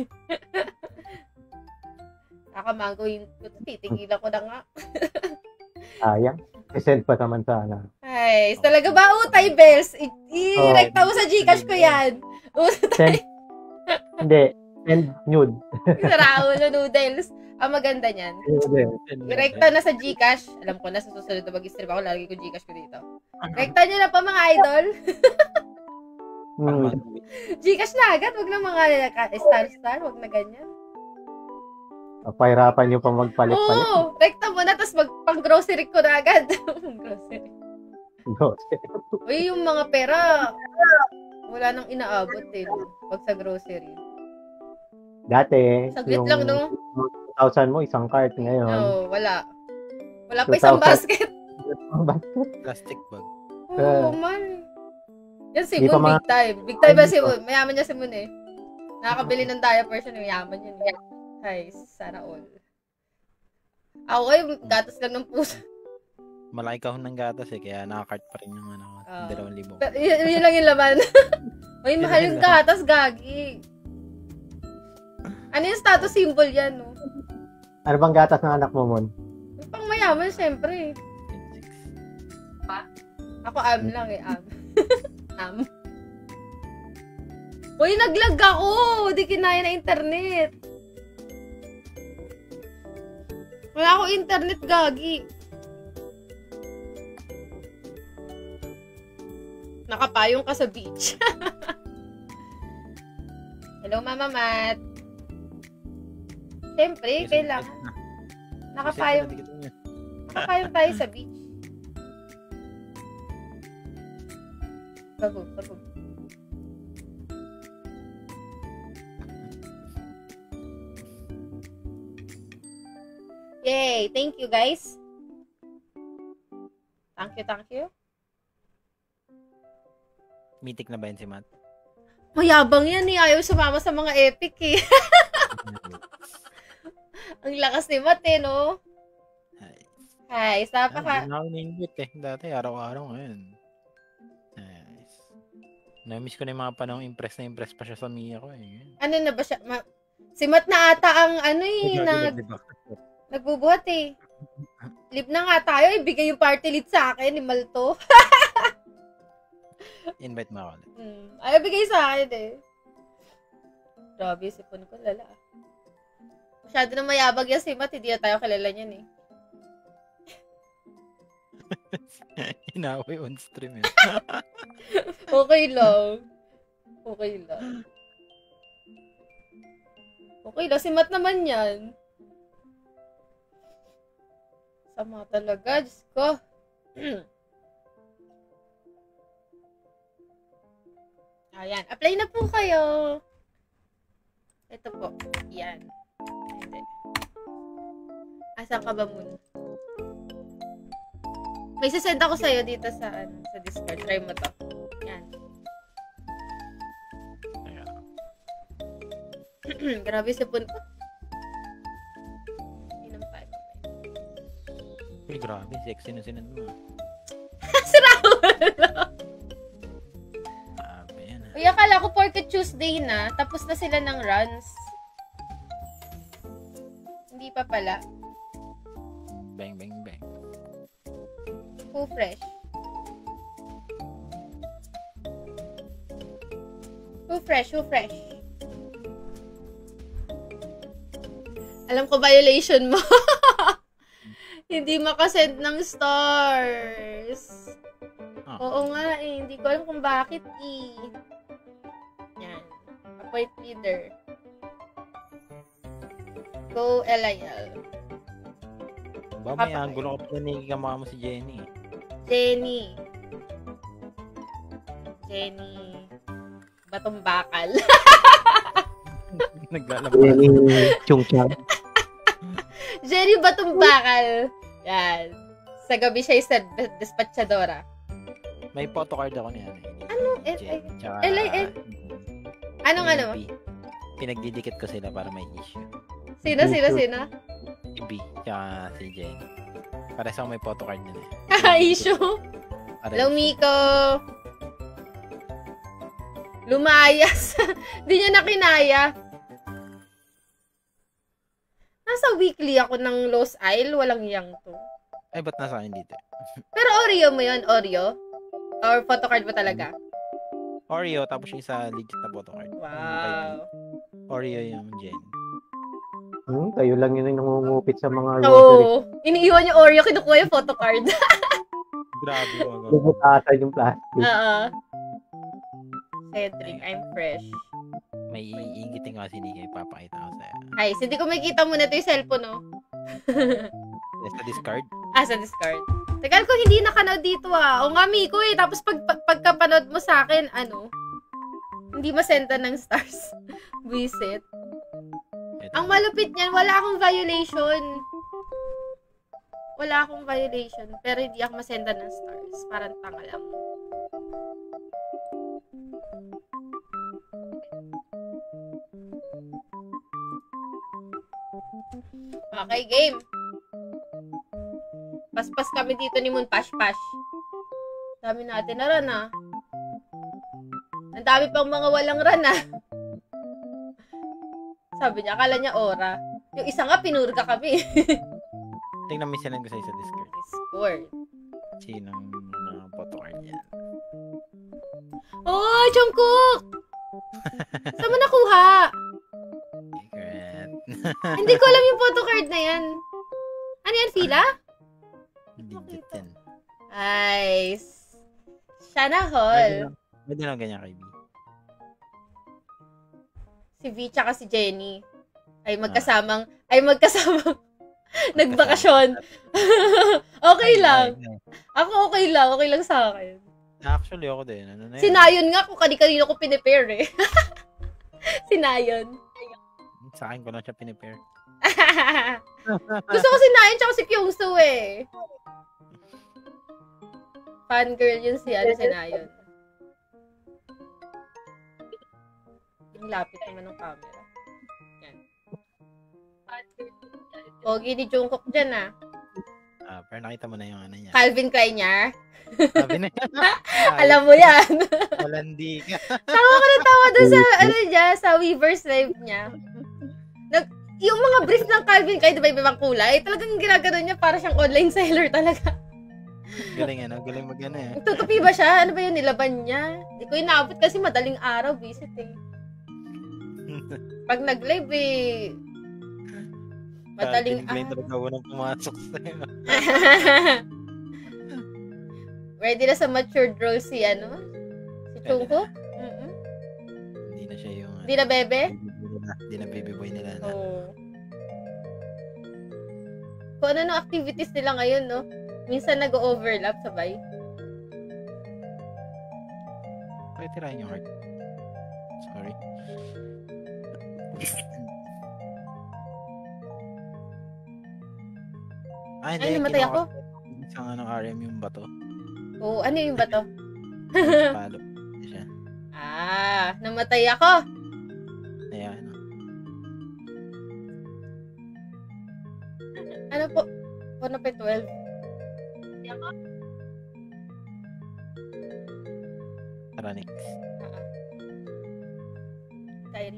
Nakamango yung titigilan ko na nga. Sayang. I-send pa naman sana. Ay, talaga ba utay, Bells? I- I-rekta mo sa Gcash ko yan. Send, hindi. Send nude. Raulo noodles. Ang maganda niyan. Nude. Rekta na sa Gcash. Alam ko na sa susunod na mag-stream ako, lalagay ko Gcash ko dito. Rekta niyo na pa mga idol. Hmm. Gcash na agad. Wag na mga star-star. Wag na ganyan. Pahirapan nyo pa magpalit-palit. Oo. Rekta mo na, tapos mag pang-grocery ko na agad. Grocery. Uy, yung mga pera, wala nang inaabot eh. Pag sa grocery. Dati, Saglit yung lang, no? two thousand mo, isang cart ngayon. No, wala. Wala pa isang two thousand. basket. Plastic bag. Oo, Eh. man. Yan si Di Moon, pa ma- big time. Big time ba Ay, si dito. Moon? Mayaman niya si Moon eh. Nakakabili ng diaper siya, mayaman yun. Ay, sana all. Ako ay gatas lang ng puso. Malaki kahon ng gatas eh, kaya nakakart pa rin yung ano, Ah. dalawang libo. Pero y- yun lang yung laman. May Yun mahal lang yung yung laman. gatas, gagi. Ano yung status symbol yan, no? Ano bang gatas ng anak mo, Mon? Yung pang mayaman, syempre. Ako am lang eh, am. am. Uy, naglag ako! Di kinaya na internet. Wala ako internet, gagi. Nakapayong ka sa beach. Hello, Mama Mat. Siyempre, kailangan. Nakapayong, nakapayong tayo sa beach. Bago, bago. Yay! Thank you, guys. Thank you, thank you. Mythic na ba yun si Matt? Mayabang yan eh. Ayaw sumama sa mga epic eh. Ang lakas ni Matt eh, no? Ay. Hi, napaka... Hindi na ako na-invite eh. Dati, araw-araw ngayon. Nice. Na-miss ko na yung mga panahon impress na impress pa siya sa Mia ko eh. Ano na ba siya? Ma- si Matt na ata ang ano eh, nag, nagbubuhat eh. Live na nga tayo, ibigay yung party lead sa akin ni Malto. Invite mo ako ulit. Hmm. Ay, bigay sa akin eh. Grabe, sipon ko, lala. Masyado na mayabag yan si Matt, hindi na tayo kilala niyan eh. Inaway on stream eh. Okay lang. Okay lang. Okay lang, si Matt naman yan. Sama talaga, Diyos ko. Ayan, apply na po kayo. Ito po. Yan. Hindi. Asan ka ba muna? May sasend ako sa'yo dito sa, ano, sa Discord. Try mo to. Yan. Ayan. Grabe sa punto. Inom tayo. Uy, grabe. Sexy na sinad mo. Si Raul! Grabe yan ah. Uy, akala ko porke Tuesday na, tapos na sila ng runs. Hindi pa pala. Bang, bang, bang. Who fresh? Who fresh? Who fresh? Alam ko violation mo. Hindi makasend ng stars. Ah. Oo nga eh. Hindi ko alam kung bakit eh. Yan. Appoint leader. Go L I L. Ba, may angulo ka pa ni kamukha mo si Jenny. Jenny. Jenny. Batong bakal. Naglalabas. Jenny Chungchang. Jenny Batong bakal. Yan. Sa gabi siya isa dispatchadora. May photocard ako niyan. Ano? L- Jenny, tsaka... L I L? Anong ano? B. Pinagdidikit ko sila para may issue. Sino, sino, sino? Si B, tsaka si Jenny. Para sa may photocard nila. Haha, issue. Para Hello, issue. Miko. Lumayas. Di niya na kinaya. Nasa weekly ako ng Lost Isle. Walang yang to. Ay, ba't nasa akin dito? Pero Oreo mo yun? Oreo? Or photocard mo talaga? Oreo, tapos yung isa legit na photocard. Wow. Oreo yung Jen. Hmm, kayo lang yun yung nangungupit sa mga rosary. Oo. Iniiwan yung Oreo, kinukuha yung photocard. Grabe yung mga Bubutasan yung plastic. Oo. Cedric, I'm fresh. May iingitin kasi hindi kayo papakita ko sa'yo. Ay, hindi ko makikita muna ito yung cellphone, no? Sa discard? Ah, sa discard. Tagal ko hindi nakanood dito, ah. O nga, Miko, eh. Tapos pag, pag, pagkapanood mo sa akin, ano? Hindi masenda ng stars. Visit. Ang malupit niyan, wala akong violation. Wala akong violation. Pero hindi ako masenda ng stars. Parang tanga lang. Okay, game. Paspas kami dito ni Moon Pash Pash. Dami natin na run, ah. Ang dami pang mga walang run, ah. Sabi niya, akala niya ora. Yung isa nga, pinurga kami. Tingnan mo silang ko sa'yo sa discard. Discord. Sinong uh, photocard yan? Oh, Jungkook! Saan mo nakuha? Secret. Hindi ko alam yung photocard na yan. Ano yan, Fila? Legit yan. Nice. Shana Hall. Pwede lang ganyan kay B. Si V tsaka si Jenny ay magkasamang, ay magkasamang nagbakasyon. Okay lang. Ako okay lang. Okay lang sa akin. Actually, ako din. Ano na yun? Si Nayon nga, kung kani-kanino ko pinipare eh. Si Nayon. Sa akin ko lang siya pinipare. Gusto ko si Nayon tsaka si Kyungsu eh. Fangirl yun si, ano, si Nayon. Yung lapit naman ng camera. Yan. Pogi ni Jungkook dyan ah. Ah, pero nakita mo na yung ano niya. Calvin Klein niya. Sabi na Alam mo yan. Malandi ka. Tawa ko na tawa doon sa, ano niya, sa Weaver's Live niya. Nag, yung mga brief ng Calvin Klein, di ba ibang kulay? Talagang ginagano niya para siyang online seller talaga. Galing ano, galing mag ano eh. Tutupi ba siya? Ano ba yung nilaban niya? Hindi ko inaabot kasi madaling araw, visit eh. Pag nag-live eh, madaling Calvin Klein araw. talaga unang pumasok sa'yo. Ready na sa matured role si ano? Si Jungkook? Mm-mm. Hindi na siya yung... Hindi na bebe? Hindi na baby boy nila. Na. Oo. Kung ano no activities nila ngayon, no? Minsan nag-overlap sabay. Pwede tirahin yung heart. Sorry. Ay, Ay, namatay ako. Isang anong R M yung bato. Oo, ano yung bato? Palo. Siya. Ah, namatay ako. Ayan. Ako na pa twelve. Tara, next. Uh-uh. Diary.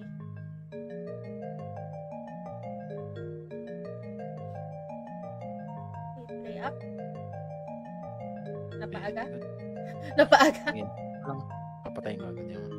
Okay, play up. Napaaga? Napaaga. Again. Lang. Papatayin ko agad yung...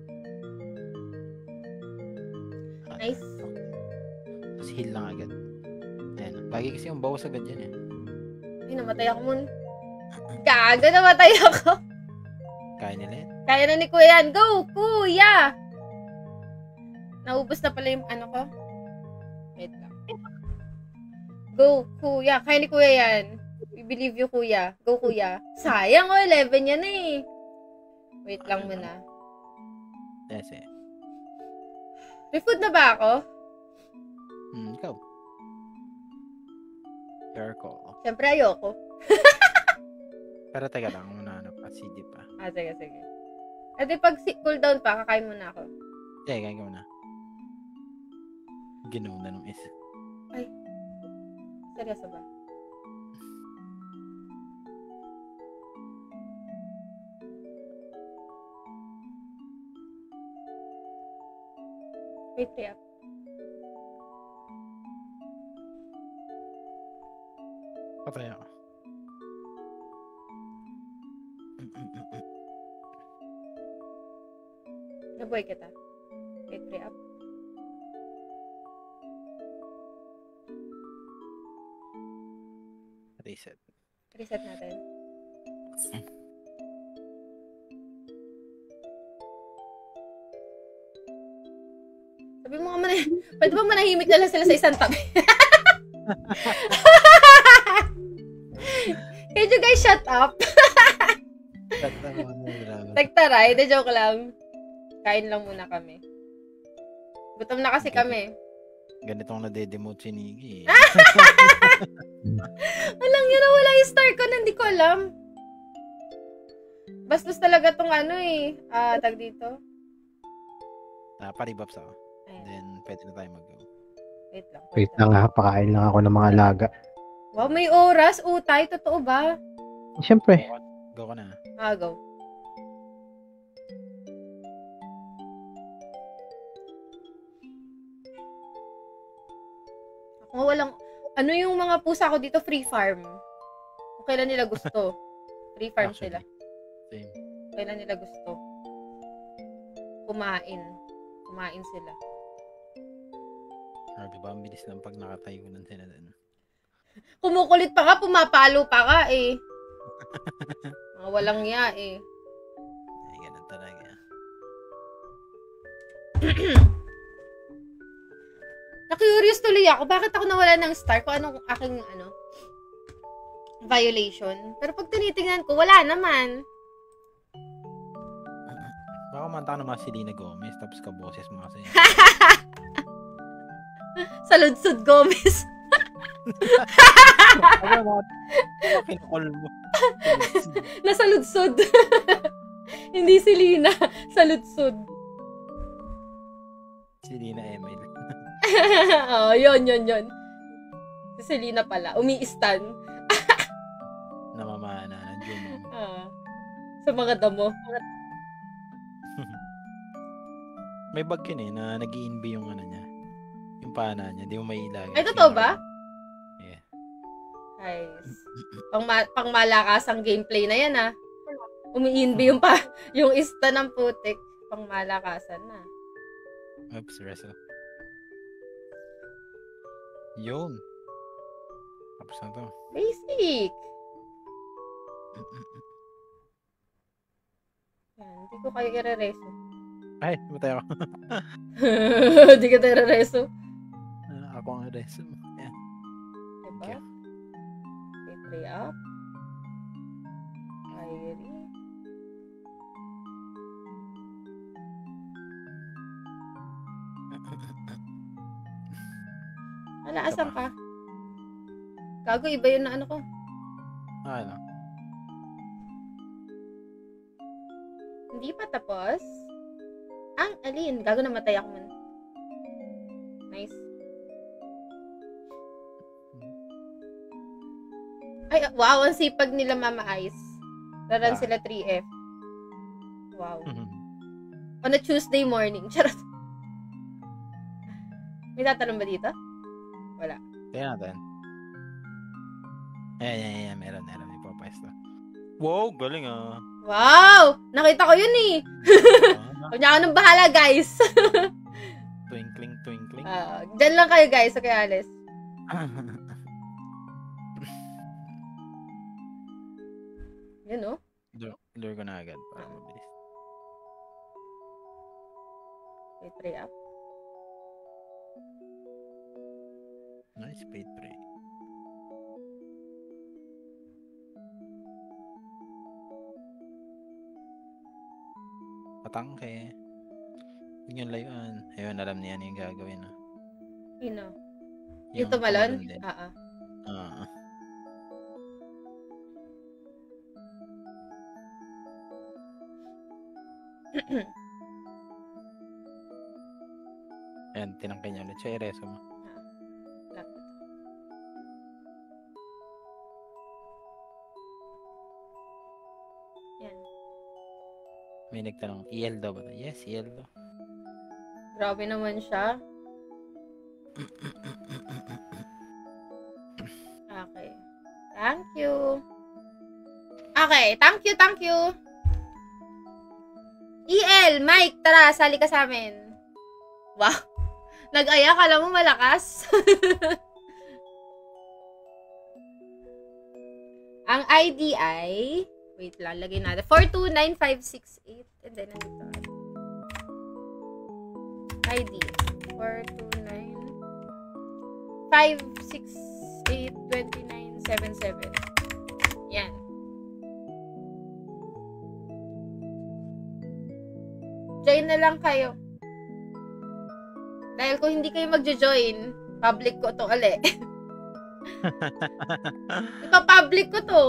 Nice. Tapos heal lang agad. Ayan. Lagi kasi yung bawas agad yan eh. Ay, namatay ako mun. Gago, namatay ako. Kaya nila yan. Kaya na ni Kuya yan. Go, Kuya! Naubos na pala yung ano ko. Wait lang. Go, Kuya. Kaya ni Kuya yan. We believe you, Kuya. Go, Kuya. Sayang, oh. eleven yan eh. Wait lang muna. Yes eh. Refood na ba ako? Hmm, ikaw. Your call. Siyempre, ayoko. Pero teka lang, muna ano pa, C D pa. Ah, sige, sige. E di pag si- cooldown pa, kakain muna ako. Eh, kain ka muna. Ginaw na nung isa. Seryoso ba? Wait, wait up. Patay ako. Nabuhay kita. Wait, wait up. Reset. Reset natin. Sabi mo nga man, pwede ba manahimik na lang sila sa isang tabi? Can you guys shut up? Nagtaray, de joke lang. Kain lang muna kami. Gutom na kasi kami. Ganitong nade-demote si Niggy. Alam nyo na wala yung star ko na hindi ko alam. Bastos talaga tong ano eh. Ah, tag dito. Ah, paribaps ako. Ayan. Then, pwede na tayo mag-go. Wait lang. Wait lang ha, pakain lang ako ng mga alaga. Wow, may oras. Utay, totoo ba? Siyempre. Go ka na. Ah, go. Ako walang... Ano yung mga pusa ko dito? Free farm. Kung kailan nila gusto. Free farm Actually, sila. Same. Kung kailan nila gusto. Kumain. Kumain sila. Grabe ba? Ang bilis lang pag nakatayunan sila din. Kumukulit pa ka, pumapalo pa ka eh. Mga walang ya eh. Ay, ganun talaga. Na-curious tuloy ako, bakit ako nawala ng star kung anong aking ano, violation. Pero pag tinitingnan ko, wala naman. Baka manta ka naman si Selena Gomez tapos ka boses mo kasi. Saludsud Gomez. Ano mga kinukol mo? Nasaludsud. Hindi si Lina, saludsud. Si Lina Emil. Oo, yun, yun, yun. Si Selena pala, umi-stan. Namamana ng Juno. Ah, sa mga damo. May bug yun eh, na nag-i-inbi yung ano niya. Yung pana niya, di mo may ilagay. Ay, totoo ba? Yeah. Guys. Pang, ma- pang malakasang gameplay na yan, ah. Umiinbi yung pa, yung ista ng putik. Pang malakasan na. Oops, reso. Yun. Tapos na to. Basic. Yan, hindi ko kayo i-rereso. Ay, matay ako. Hindi ka tayo i-rereso. Ah, ako ang reso. Yan. Diba? Okay. Okay, play up. Diary. Ala, asan ka? Gago, iba yun na ano ko. Ah, ano? Hindi pa tapos. Ang alin? Gago, namatay ako man. Nice. Ay, wow, ang sipag nila Mama Ice. Laran Ah. sila three F. Wow. Mhm. On a Tuesday morning. Charot. May tatanong ba dito? Wala. Kaya natin. Ayan, ayan, ayan. Meron, meron. May papwesto. Wow, galing ah. Wow! Nakita ko yun eh. Ah, Huwag niya ako nang bahala, guys. twinkling, twinkling. Ah, dyan lang kayo, guys. Okay, Alice. Yun, oh. lure, lure ko na agad para mabilis. Wait, three up. Nice, paid prey. Patangke. Huwag niyong layuan. Ayun, alam niya ano yung gagawin. Ah. Sino? Yung Yung tumalon? tumalon din. Ah, ah. Ah. Ayan, tinangkay niya ulit. Siya, ireso mo. Lapit. Yan. May nagtanong, E L daw ba? ito? Yes, E L daw. Grabe naman siya. Okay. Thank you. Okay, thank you, thank you. E L, Mike, tara, sali ka sa amin. Wow. Nag-aya, kala mo malakas. Ang I D ay, wait lang, lagay natin. four two nine five six eight. And then, nandito. I D. four two nine five six eight two nine seven seven. Yan. Join na lang kayo. Dahil kung hindi kayo magjo-join, public ko to uli. Ipa-public ko to.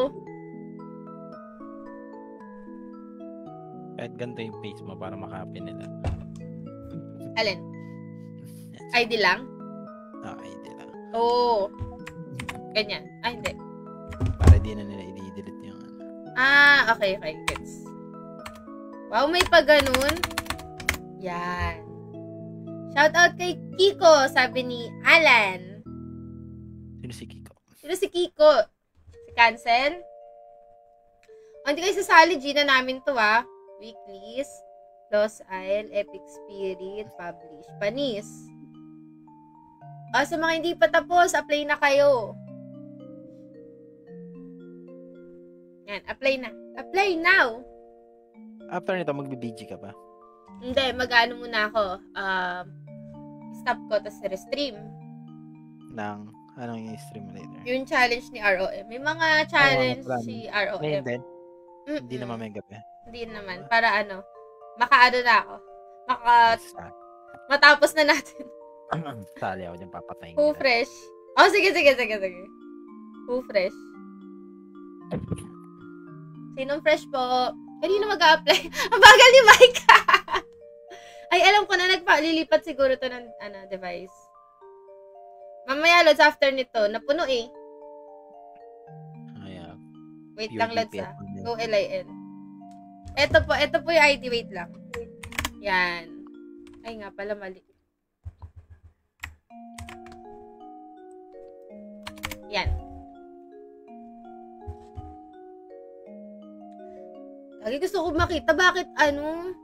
Kahit ganito yung face mo para makapin nila. Alin? I D lang? Ah, I D lang. Oo. Ganyan. Ah, hindi. Para di na nila i-delete yung ano. Ah, okay, okay. Gets. Wow, may pa ganun. Yan. Shout out kay Kiko, sabi ni Alan. Sino si Kiko? Sino si Kiko? Si Cancel? O, hindi kayo sasali, Gina namin to, ah. Weeklies, Lost Isle, Epic Spirit, Publish, Panis. O, sa mga hindi pa tapos, apply na kayo. Yan, apply na. Apply now! After nito, magbi-B G ka pa? Hindi, mag-ano muna ako. Um, stop ko, tapos restream. Nang, anong i-stream mo later? Yung challenge ni R O M. May mga challenge marami. si R O M. Ngayon din? Mm-mm. Hindi naman may gabi. Hindi naman. Para ano, makaano na ako. Maka, Sa- matapos na natin. Sali ako dyan, papatayin Who kita. fresh? Oh, sige, sige, sige, sige. Who fresh? Sinong fresh po? Kanino mag-a-apply? Ang bagal ni Mike! Ay, alam ko na, nagpa-lilipat siguro to ng ano, device. Mamaya, Lods, after nito, napuno eh. Ay, ah, Wait pure lang, Lods, D P S ah. mo na. Go L I N. Ito po, ito po yung I D. Wait lang. Yan. Ay nga pala, mali. Yan. Lagi gusto ko makita. Bakit ano?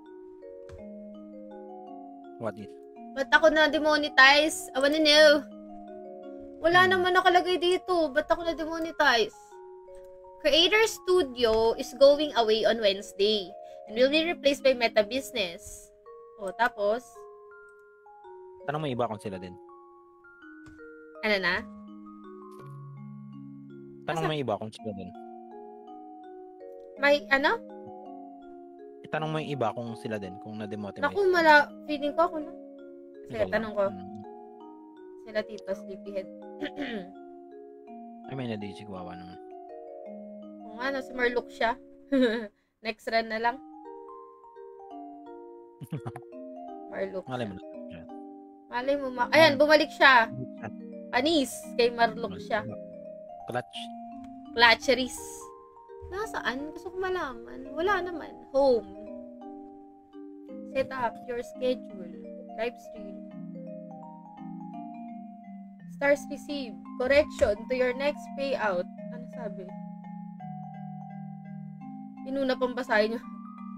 What is? Ba't ako na-demonetize? I wanna know. Wala naman nakalagay dito. Ba't ako na-demonetize? Creator Studio is going away on Wednesday and will be replaced by Meta Business. O, tapos, Tanong mo iba kung sila din. ano na? Tanong Asa- mo iba kung sila din. May, ano? Itanong mo yung iba kung sila din, kung na-demote mo. Naku, mala, feeling ko ako na. Sige, Ikaw lang. tanong ko. Mm. Sila Tito, Sleepyhead. Ay, may na-D J, guwawa naman. Kung ano, sumarlook siya. Next run na lang. Marlook Malay siya. mo na. Malay mo, ma- ayan, bumalik siya. Panis, kay Marlook siya. Clutch. Clutcheries. Nasaan? Gusto ko malaman. Wala naman. Home. Set up your schedule. Live stream. Stars received. Correction to your next payout. Ano sabi? Inuna pang basahin nyo.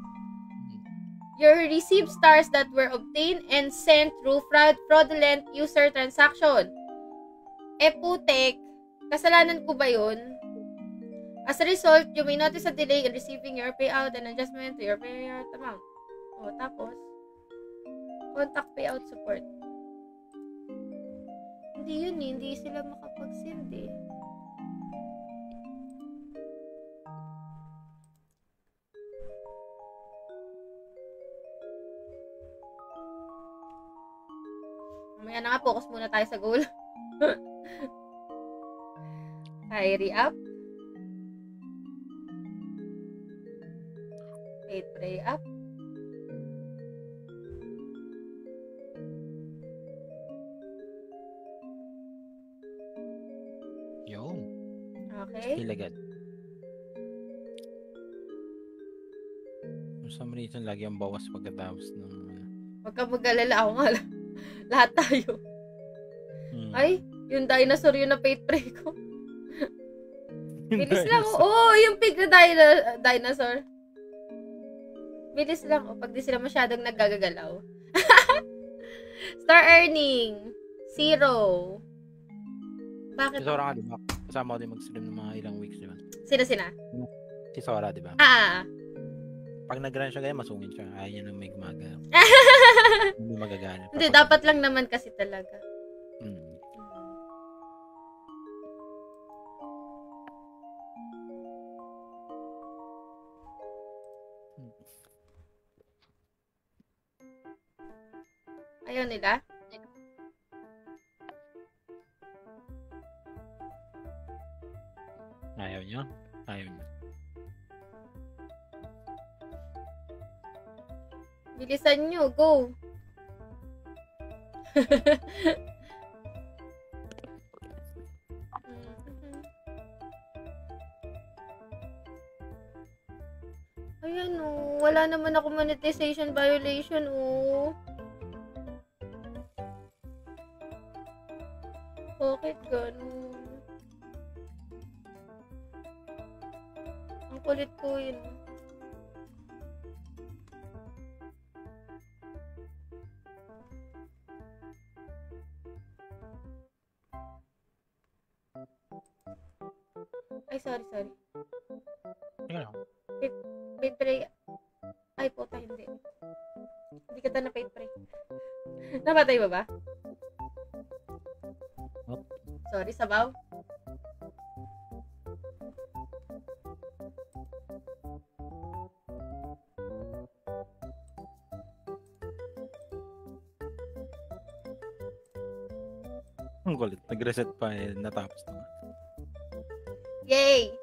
Your received stars that were obtained and sent through fraud fraudulent user transaction. Eh putek, kasalanan ko ba yun? As a result, you may notice a delay in receiving your payout and adjustment to your payout amount. O, tapos, contact payout support. Hindi yun eh, hindi sila makapag-send eh. Mamaya na nga, focus muna tayo sa goal. Kyrie up. Faith pray up. Yun. Okay. Still agad. For some reason, lagi ang bawas pagkatapos ng... Huwag ka mag-alala, ako nga lang. Lahat tayo. Hmm. Ay, yung dinosaur yun na faith pray ko. Bilis lang. Oo, oh, yung pig na dino- dinosaur. Bilis lang. O, oh, pag di sila masyadong naggagagalaw. Star earning. Zero. Bakit? Si Sora ka, di ba? Kasama ko din mag-stream ng mga ilang weeks, di ba? Sina-sina? Si Sora, di ba? Ah. Pag nag-run siya, kaya masungin siya. Ayaw niya nang may gumagana. Hindi magagana. Hindi, dapat lang naman kasi talaga. Hmm. Ayaw nila? Ayaw niya? Ayaw niya. Bilisan nyo, go! Ayan o, wala naman ako monetization violation o. Bakit ganun? Ang kulit ko yun. Ay, sorry, sorry. Tingnan ako. Paid pray. Ay, puta, hindi. Hindi ka ta na paid pray. Napatay ba ba? What? Sorry, sabaw. Ang kulit. Nag-reset pa eh. Natapos na. Yay!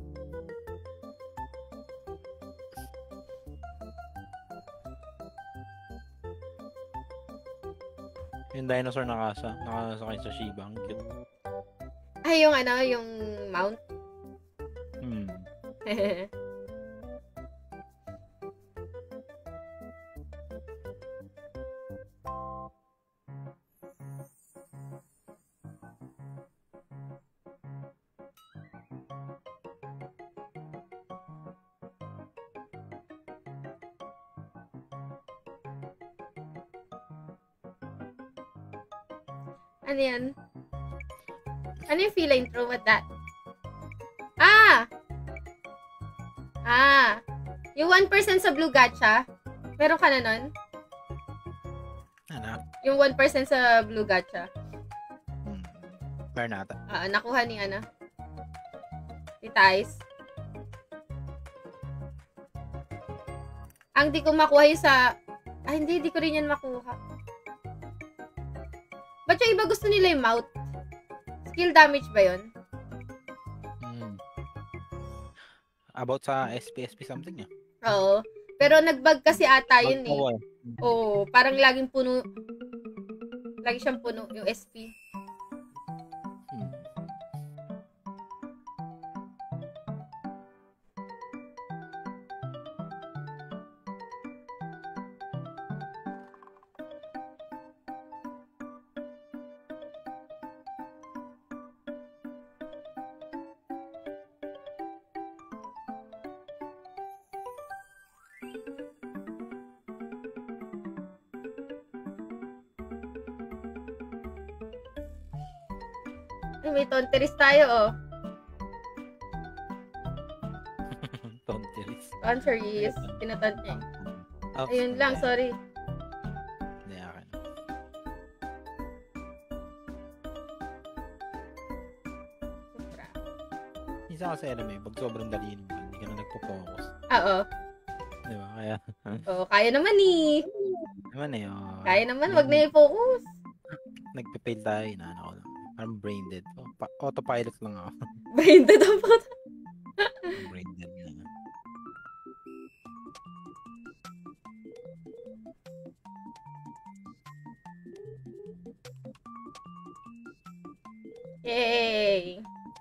Yung dinosaur nakasa. Nakasakay sa Shiba. Ang cute. Ay, yung ano, yung mount. Hmm. Ano yan? Ano yung feline throw? What that? Ah! Ah! Yung one percent sa blue gacha. Meron ka na nun? Ano? Yung one percent sa blue gacha. Hmm. Meron nata. Ah, nakuha ni ano? Ni Thais. Ang di ko makuha yung sa... Ay, hindi. Di ko rin yan makuha. Ba't yung iba gusto nila yung mouth? Skill damage ba yun? Hmm. About sa S P S P something niya. Oo. Pero nagbag kasi ata yun eh. Mag-power. Oo. Parang laging puno. Lagi siyang puno yung S P. Hmm. Ay, may tonteris tayo, oh. Tonteris. Tonteris. Tinatant niya. Oops, Ayun lang, hindi. sorry. Hindi akin. Sobra. Isa kasi alam eh, pag sobrang dali mo, hindi ka na nagpo-focus. Oo. Di ba? Kaya, Oo, kaya naman eh. naman eh, oh. Kaya naman, wag na i-focus. Nagpe-fail tayo, inaano ko lang. Parang brain dead. Oh, pa- autopilot lang ako. Brain dead ang puto. brain dead na. Yay!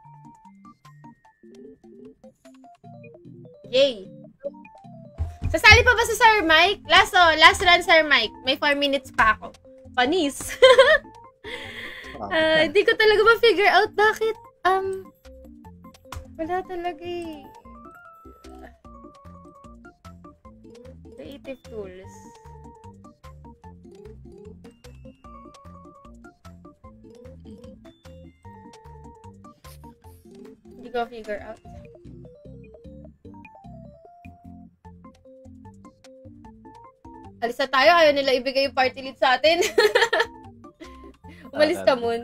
Yay! Sasali pa ba si Sir Mike? Last, oh, last run, Sir Mike. May four minutes pa ako. Panis. uh, hindi ko talaga ma-figure out bakit. Um, wala talaga eh. Creative tools. Hindi ko figure out. Alis na tayo. Ayaw nila ibigay yung party lead sa atin. Umalis ka, Moon.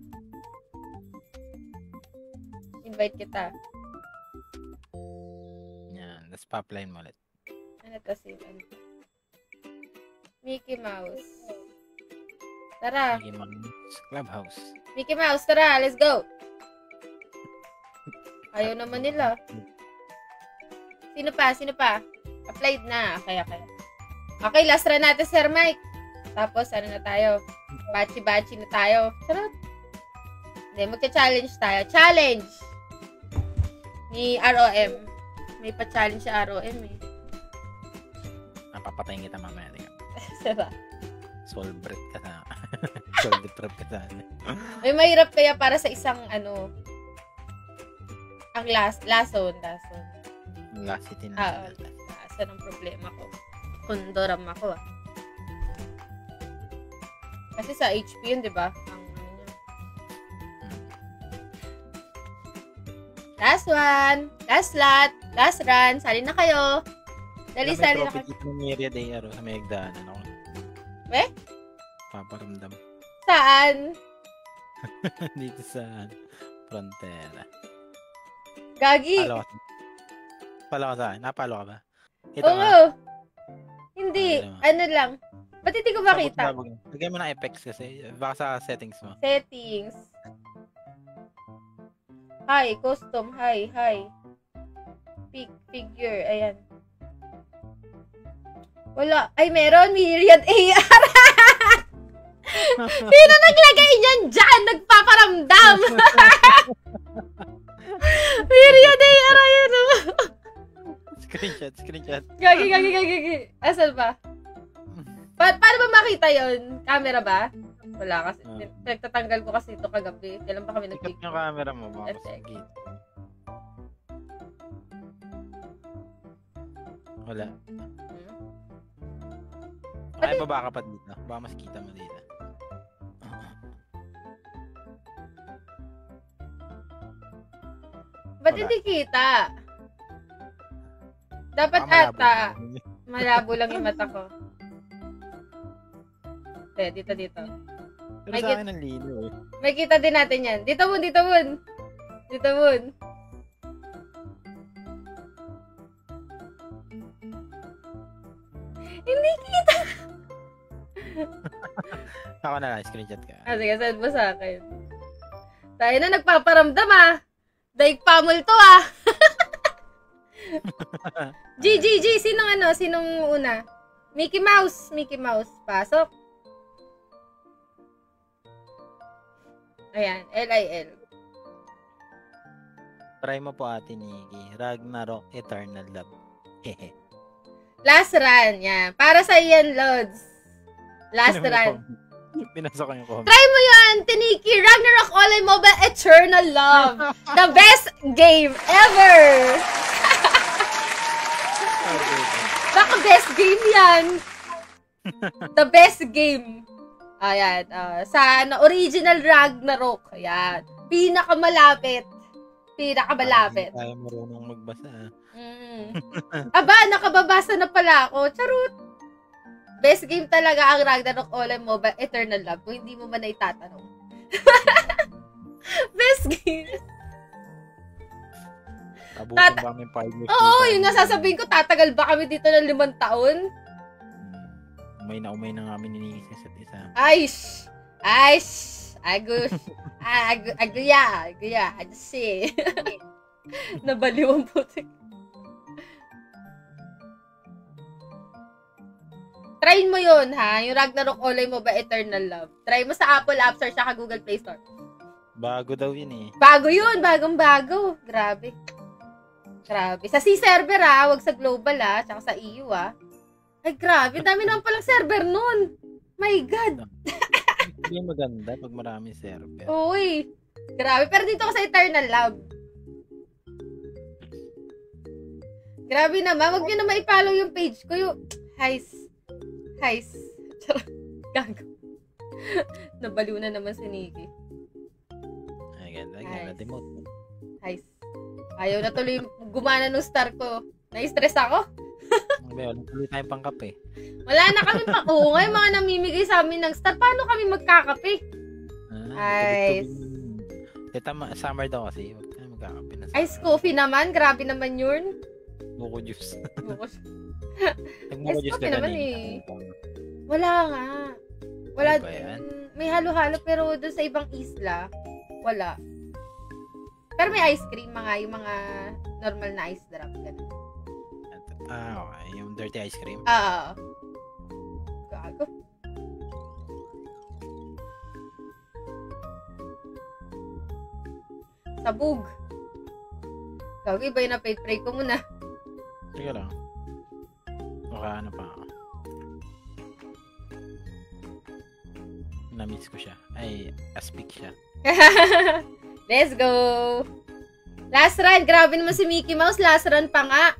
Invite kita. Yan. Let's popline mo ulit. Ano to si ano? Mickey Mouse. Tara. Mickey Mouse Clubhouse. Mickey Mouse, tara. Let's go. Ayaw naman nila. Sino pa? Sino pa? Applied na. Okay, okay. Okay, last run natin, Sir Mike. Tapos, ano na tayo? Bachi-bachi na tayo. Sarap. Hindi, magka-challenge tayo. Challenge! Ni R O M. May pa-challenge sa R O M eh. Napapatayin kita mamaya. Sarap. Soul breath ka na. Soul deprived ka na. May mahirap kaya para sa isang, ano, ang last, last zone, last zone. Last city na. Ah, last zone ang problema ko. Kundoram ako ah. Kasi sa H P yun, di ba? Ang ano niya. Last one. Last lot. Last run. Sali na kayo. Dali, sali na kayo. Dito ng area day araw sa may hagdaanan ako. Eh? Paparamdam. Saan? Dito sa frontera. Gagi. Palo ka. Palo ka sa akin. Napalo ka ba? Ito Oo. nga. Hindi. Ay, Ano lang. Ba't hindi ko makita? Lagyan mo ng effects kasi. Baka sa settings mo. Settings. Hi. Custom. Hi. Hi. Pic. Figure. Ayan. Wala. Ay, meron. Myriad A R. Sino naglagay niyan dyan? Nagpaparamdam. Myriad A R. Ayan o. Screenshot. Screenshot. Gagi, gagi, gagi, gagi. Asan ba? Pa paano ba makita yon? Camera ba? Wala kasi. Uh, Nagtatanggal ko kasi ito kagabi. Kailan pa kami Ikat nag-picture? yung camera mo. Baka Effect. masagit. Wala. Hmm? Ay, Pati- baba ka pa dito. Baka mas kita mo dito. Ba't Wala. hindi kita? Dapat Baka malabo ata. lang. Malabo lang yung mata ko. Hindi, dito, dito. Pero May sa kit- akin ang lino eh. May kita din natin yan. Dito, Moon, dito, Moon. Dito, Moon. Hindi kita. Ako na lang, screenshot ka. Ah, sige, send mo sa akin. Tayo na nagpaparamdam ah. Daig pamul to ah. G, G, G, sinong ano? Sinong una? Mickey Mouse. Mickey Mouse. Pasok. Ayan, L I L. Try mo po ate Nikki. Ragnarok Eternal Love. Hehe. Last run, yan. Para sa iyan, Lods. Last run. Pinasok ko yung comment. Try mo yan, Tiniki. Ragnarok Online Mobile Eternal Love. The best game ever. Baka best game yan. The best game. Ayan. Uh, sa ano, original Ragnarok. Ayan. Pinakamalapit. Pinakamalapit. Hindi tayo marunong magbasa. Mm. Aba, nakababasa na pala ako. Charot. Best game talaga ang Ragnarok Online Mobile Eternal Love kung hindi mo man na itatanong. Best game. Abutin Tata- ba kami five years? Oo, yun nga sasabihin ko, tatagal ba kami dito ng limang taon? Hmm. Umay na umay na nga kami nininis sa isa't isa. Aish! Aish! Agus! Ag- aguya! Aguya! Adsi! Nabaliw ang putik. Try mo yun, ha? Yung Ragnarok Online Mobile Eternal Love. Try mo sa Apple App Store saka Google Play Store. Bago daw yun eh. Bago yun! Bagong-bago. Grabe. Grabe. Sa C-server, ha? Huwag sa global, ha? Tsaka sa E U, ha? Ay, grabe. Dami naman palang server nun. My God. Hindi maganda pag maraming server. Uy. Grabe. Pero dito ko sa Eternal Love. Grabe naman. Huwag nyo naman i-follow yung page ko. Yung... Heis. Heis. Gago. Nabaliw na naman si Nikki. Ay, ganda. Ganda. Demote. Heis. Ayaw na tuloy gumana ng star ko. Na-stress ako. Wala tuloy tayong pangkape. Wala na kami pa. Oo nga, yung mga namimigay sa amin ng star. Paano kami magkakape? Ah, Ice. Teta, summer daw kasi. Huwag tayo magkakape na Ice coffee naman. Grabe naman yun. Buko juice. Bukos. Nag-buko Ice juice coffee ka naman kanina. eh. Wala nga. Wala. Ano ba yan? mm, May halo-halo pero doon sa ibang isla, wala. Pero may ice cream, mga yung mga normal na ice drop. Ganun. Ah, okay. Yung dirty ice cream. Ah. Gago. Sabog. Gago, iba yung na-paid pray ko muna. Sige lang. Baka ano pa ako. Na-miss ko siya. Ay, aspik siya. Let's go! Last run. Grabe naman si Mickey Mouse. Last run pa nga.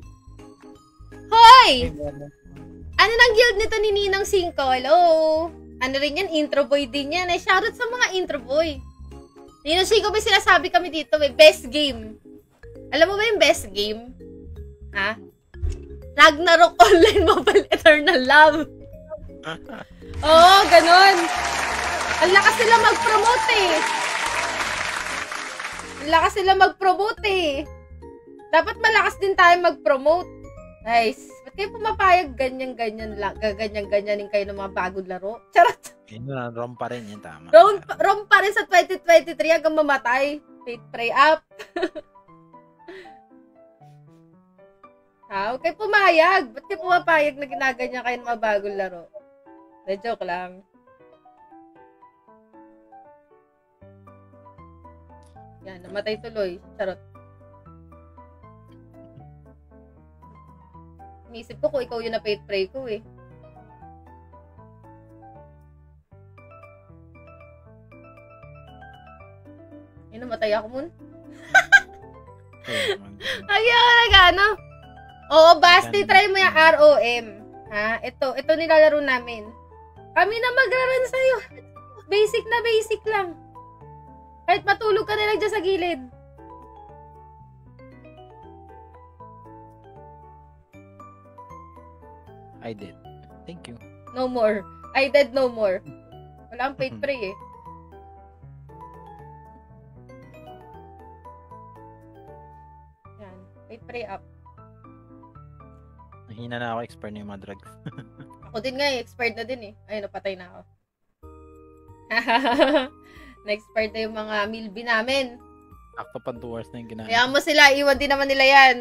Hoy! Ano nang guild nito ni Ninang Cinco? Hello? Ano rin yan? Intro boy din yan. Ay, shoutout sa mga intro boy. Ninang Cinco, may sinasabi kami dito. May best game. Alam mo ba yung best game? Ha? Ragnarok Online Mobile Eternal Love. Oo, ganun. Ang lakas sila mag-promote eh. Ang lakas sila mag-promote eh. Dapat malakas din tayo mag-promote. Guys, ba't kayo pumapayag ganyan-ganyan lang? Gaganyan-ganyanin kayo ng mga bagong laro? Charot. Yun na, rom pa rin yun, tama. Rom, rom pa rin sa twenty twenty-three hanggang mamatay. Faith pray up. Ha? Huwag kayo pumayag. Ba't kayo pumapayag na ginaganyan kayo ng mga bagong laro? Na joke lang. Yan, namatay tuloy. Charot. Inisip ko kung ikaw yung na-faith pray ko eh. Yan, namatay ako mun. Ay, ako nag ano? Oo, Basti, try mo yung R O M. Ha? Ito, ito nilalaro namin. Kami na magraran sa'yo. Basic na basic lang. Kahit matulog ka na lang dyan sa gilid. I did. Thank you. No more. I did no more. Wala ang faith pray eh. Yan. Faith pray up. Nahina na ako, expert na yung mga drugs. Ako din nga eh. Expired na din eh. Ayun, napatay na ako. Na-expired na yung mga milby namin. Akto pan two hours na yung ginagawa. Hayaan mo sila. Iwan din naman nila yan.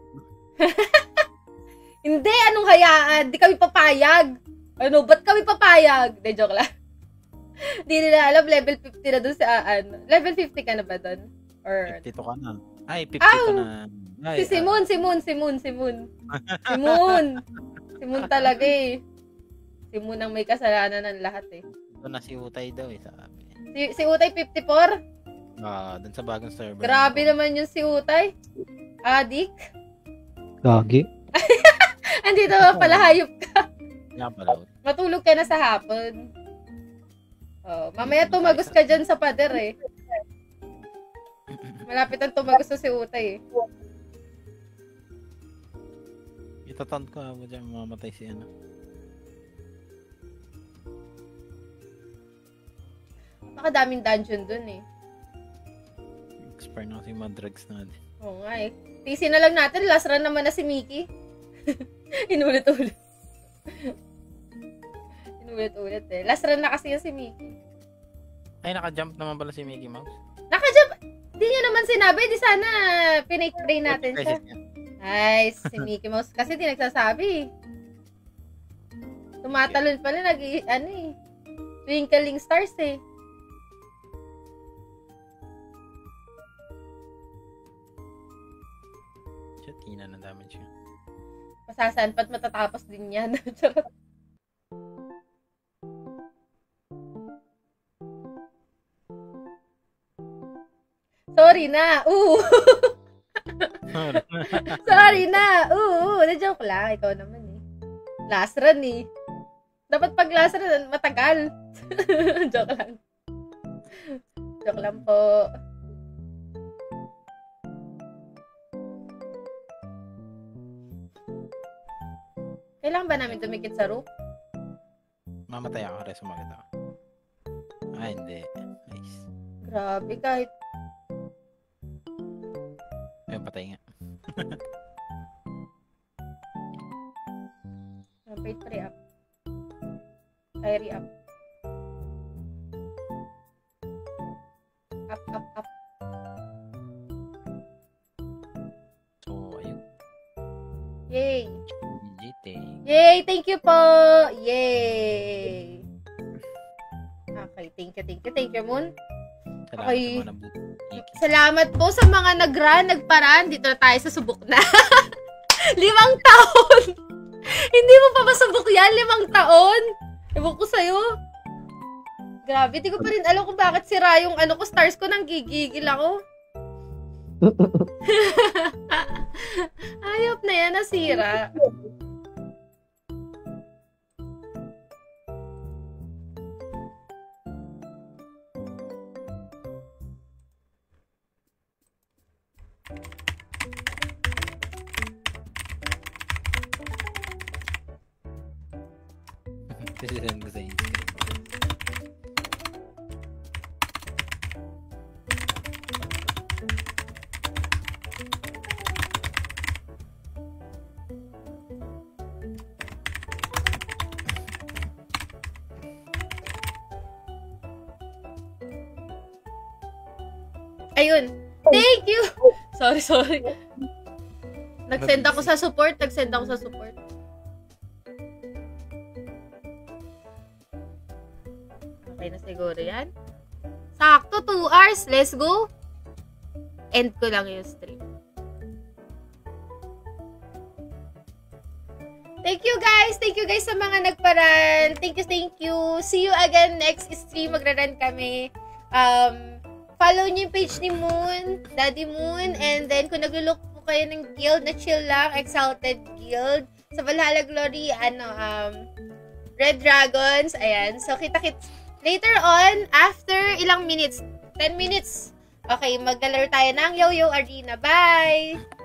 Hindi, anong hayaan? Di kami papayag. Ano, ba't kami papayag? De, joke lang. Di nila alam, level fifty na dun sa, ano. Level fifty ka na ba dun? Or... fifty-two ka na. Ay, fifty Ow! ka na. Ay, Si Simon, Simon, Simon, Simon. Simon. Simon talaga eh. Simon ang may kasalanan ng lahat eh. Ito na si Utay daw eh, sabi. Si, si Utay fifty-four? Ah, dun sa bagong server. Grabe naman yung si Utay. Adik. Gagi. Andito ba pala, hayop ka. Yan pala. Matulog ka na sa hapon. Oh, mamaya tumagos ka dyan sa pader eh. Malapit ang tumagos sa si Utay eh. Itataunt ko ako dyan, mamamatay si ano. Napakadaming dungeon dun eh. Expire na kasi yung mga drugs natin. Oo nga eh. Tisin na lang natin, last run naman na si Mickey. Inulit-ulit. Inulit-ulit eh. Last run na kasi yan si Mickey. Ay, naka-jump naman pala si Mickey Mouse. Naka-jump! Di nyo naman sinabi, di sana pinay-pray natin siya. Ay, si Mickey Mouse kasi di nagsasabi. Tumatalon pala, nag ano eh. Twinkling stars eh. Siya, tina na damage siya. Pasasaan pa't matatapos din yan. Charot. Sorry na. Ooh. Sorry na. Oo, na-joke lang. Ikaw naman eh. Last run eh. Dapat pag last run, matagal. Joke lang. Joke lang po. Kailangan ba namin tumikit sa roof? Mamatay ako, kaya sumagat ako. Ah, hindi. Nice. Grabe, kahit Ay, patay nga. wait, pre up. Fiery up. Up, up, up. So, ayun. Yay! Giting. Yay! Thank you po! Yay! Okay, thank you, thank you, thank you, Moon. Salamat Okay. naman ang buti. Salamat po sa mga nag-run, nagparaan. Dito na tayo sa subok na. Limang taon! Hindi mo pa masubok yan? Limang taon? Ewan ko sa'yo. Grabe, di ko pa rin alam kung bakit sira yung ano ko, stars ko, nang gigigil ako. Ayop na yan, nasira. Sisend ko sa Instagram. Ayun. Thank you! Sorry, sorry. Nag-send ako sa support. Nag-send ako sa support. Okay na siguro yan. Sakto, two hours. Let's go. End ko lang yung stream. Thank you guys! Thank you guys sa mga nagparan. Thank you, thank you. See you again next stream. Magra-run kami. Um, follow niyo yung page ni Moon, Daddy Moon. And then, kung nag-look po kayo ng guild na chill lang, Exalted Guild. Sa Valhalla Glory, ano, um, Red Dragons. Ayan. So, kita-kits. Later on, after ilang minutes, ten minutes, okay, maglalaro tayo ng Yo-Yo Arena. Bye!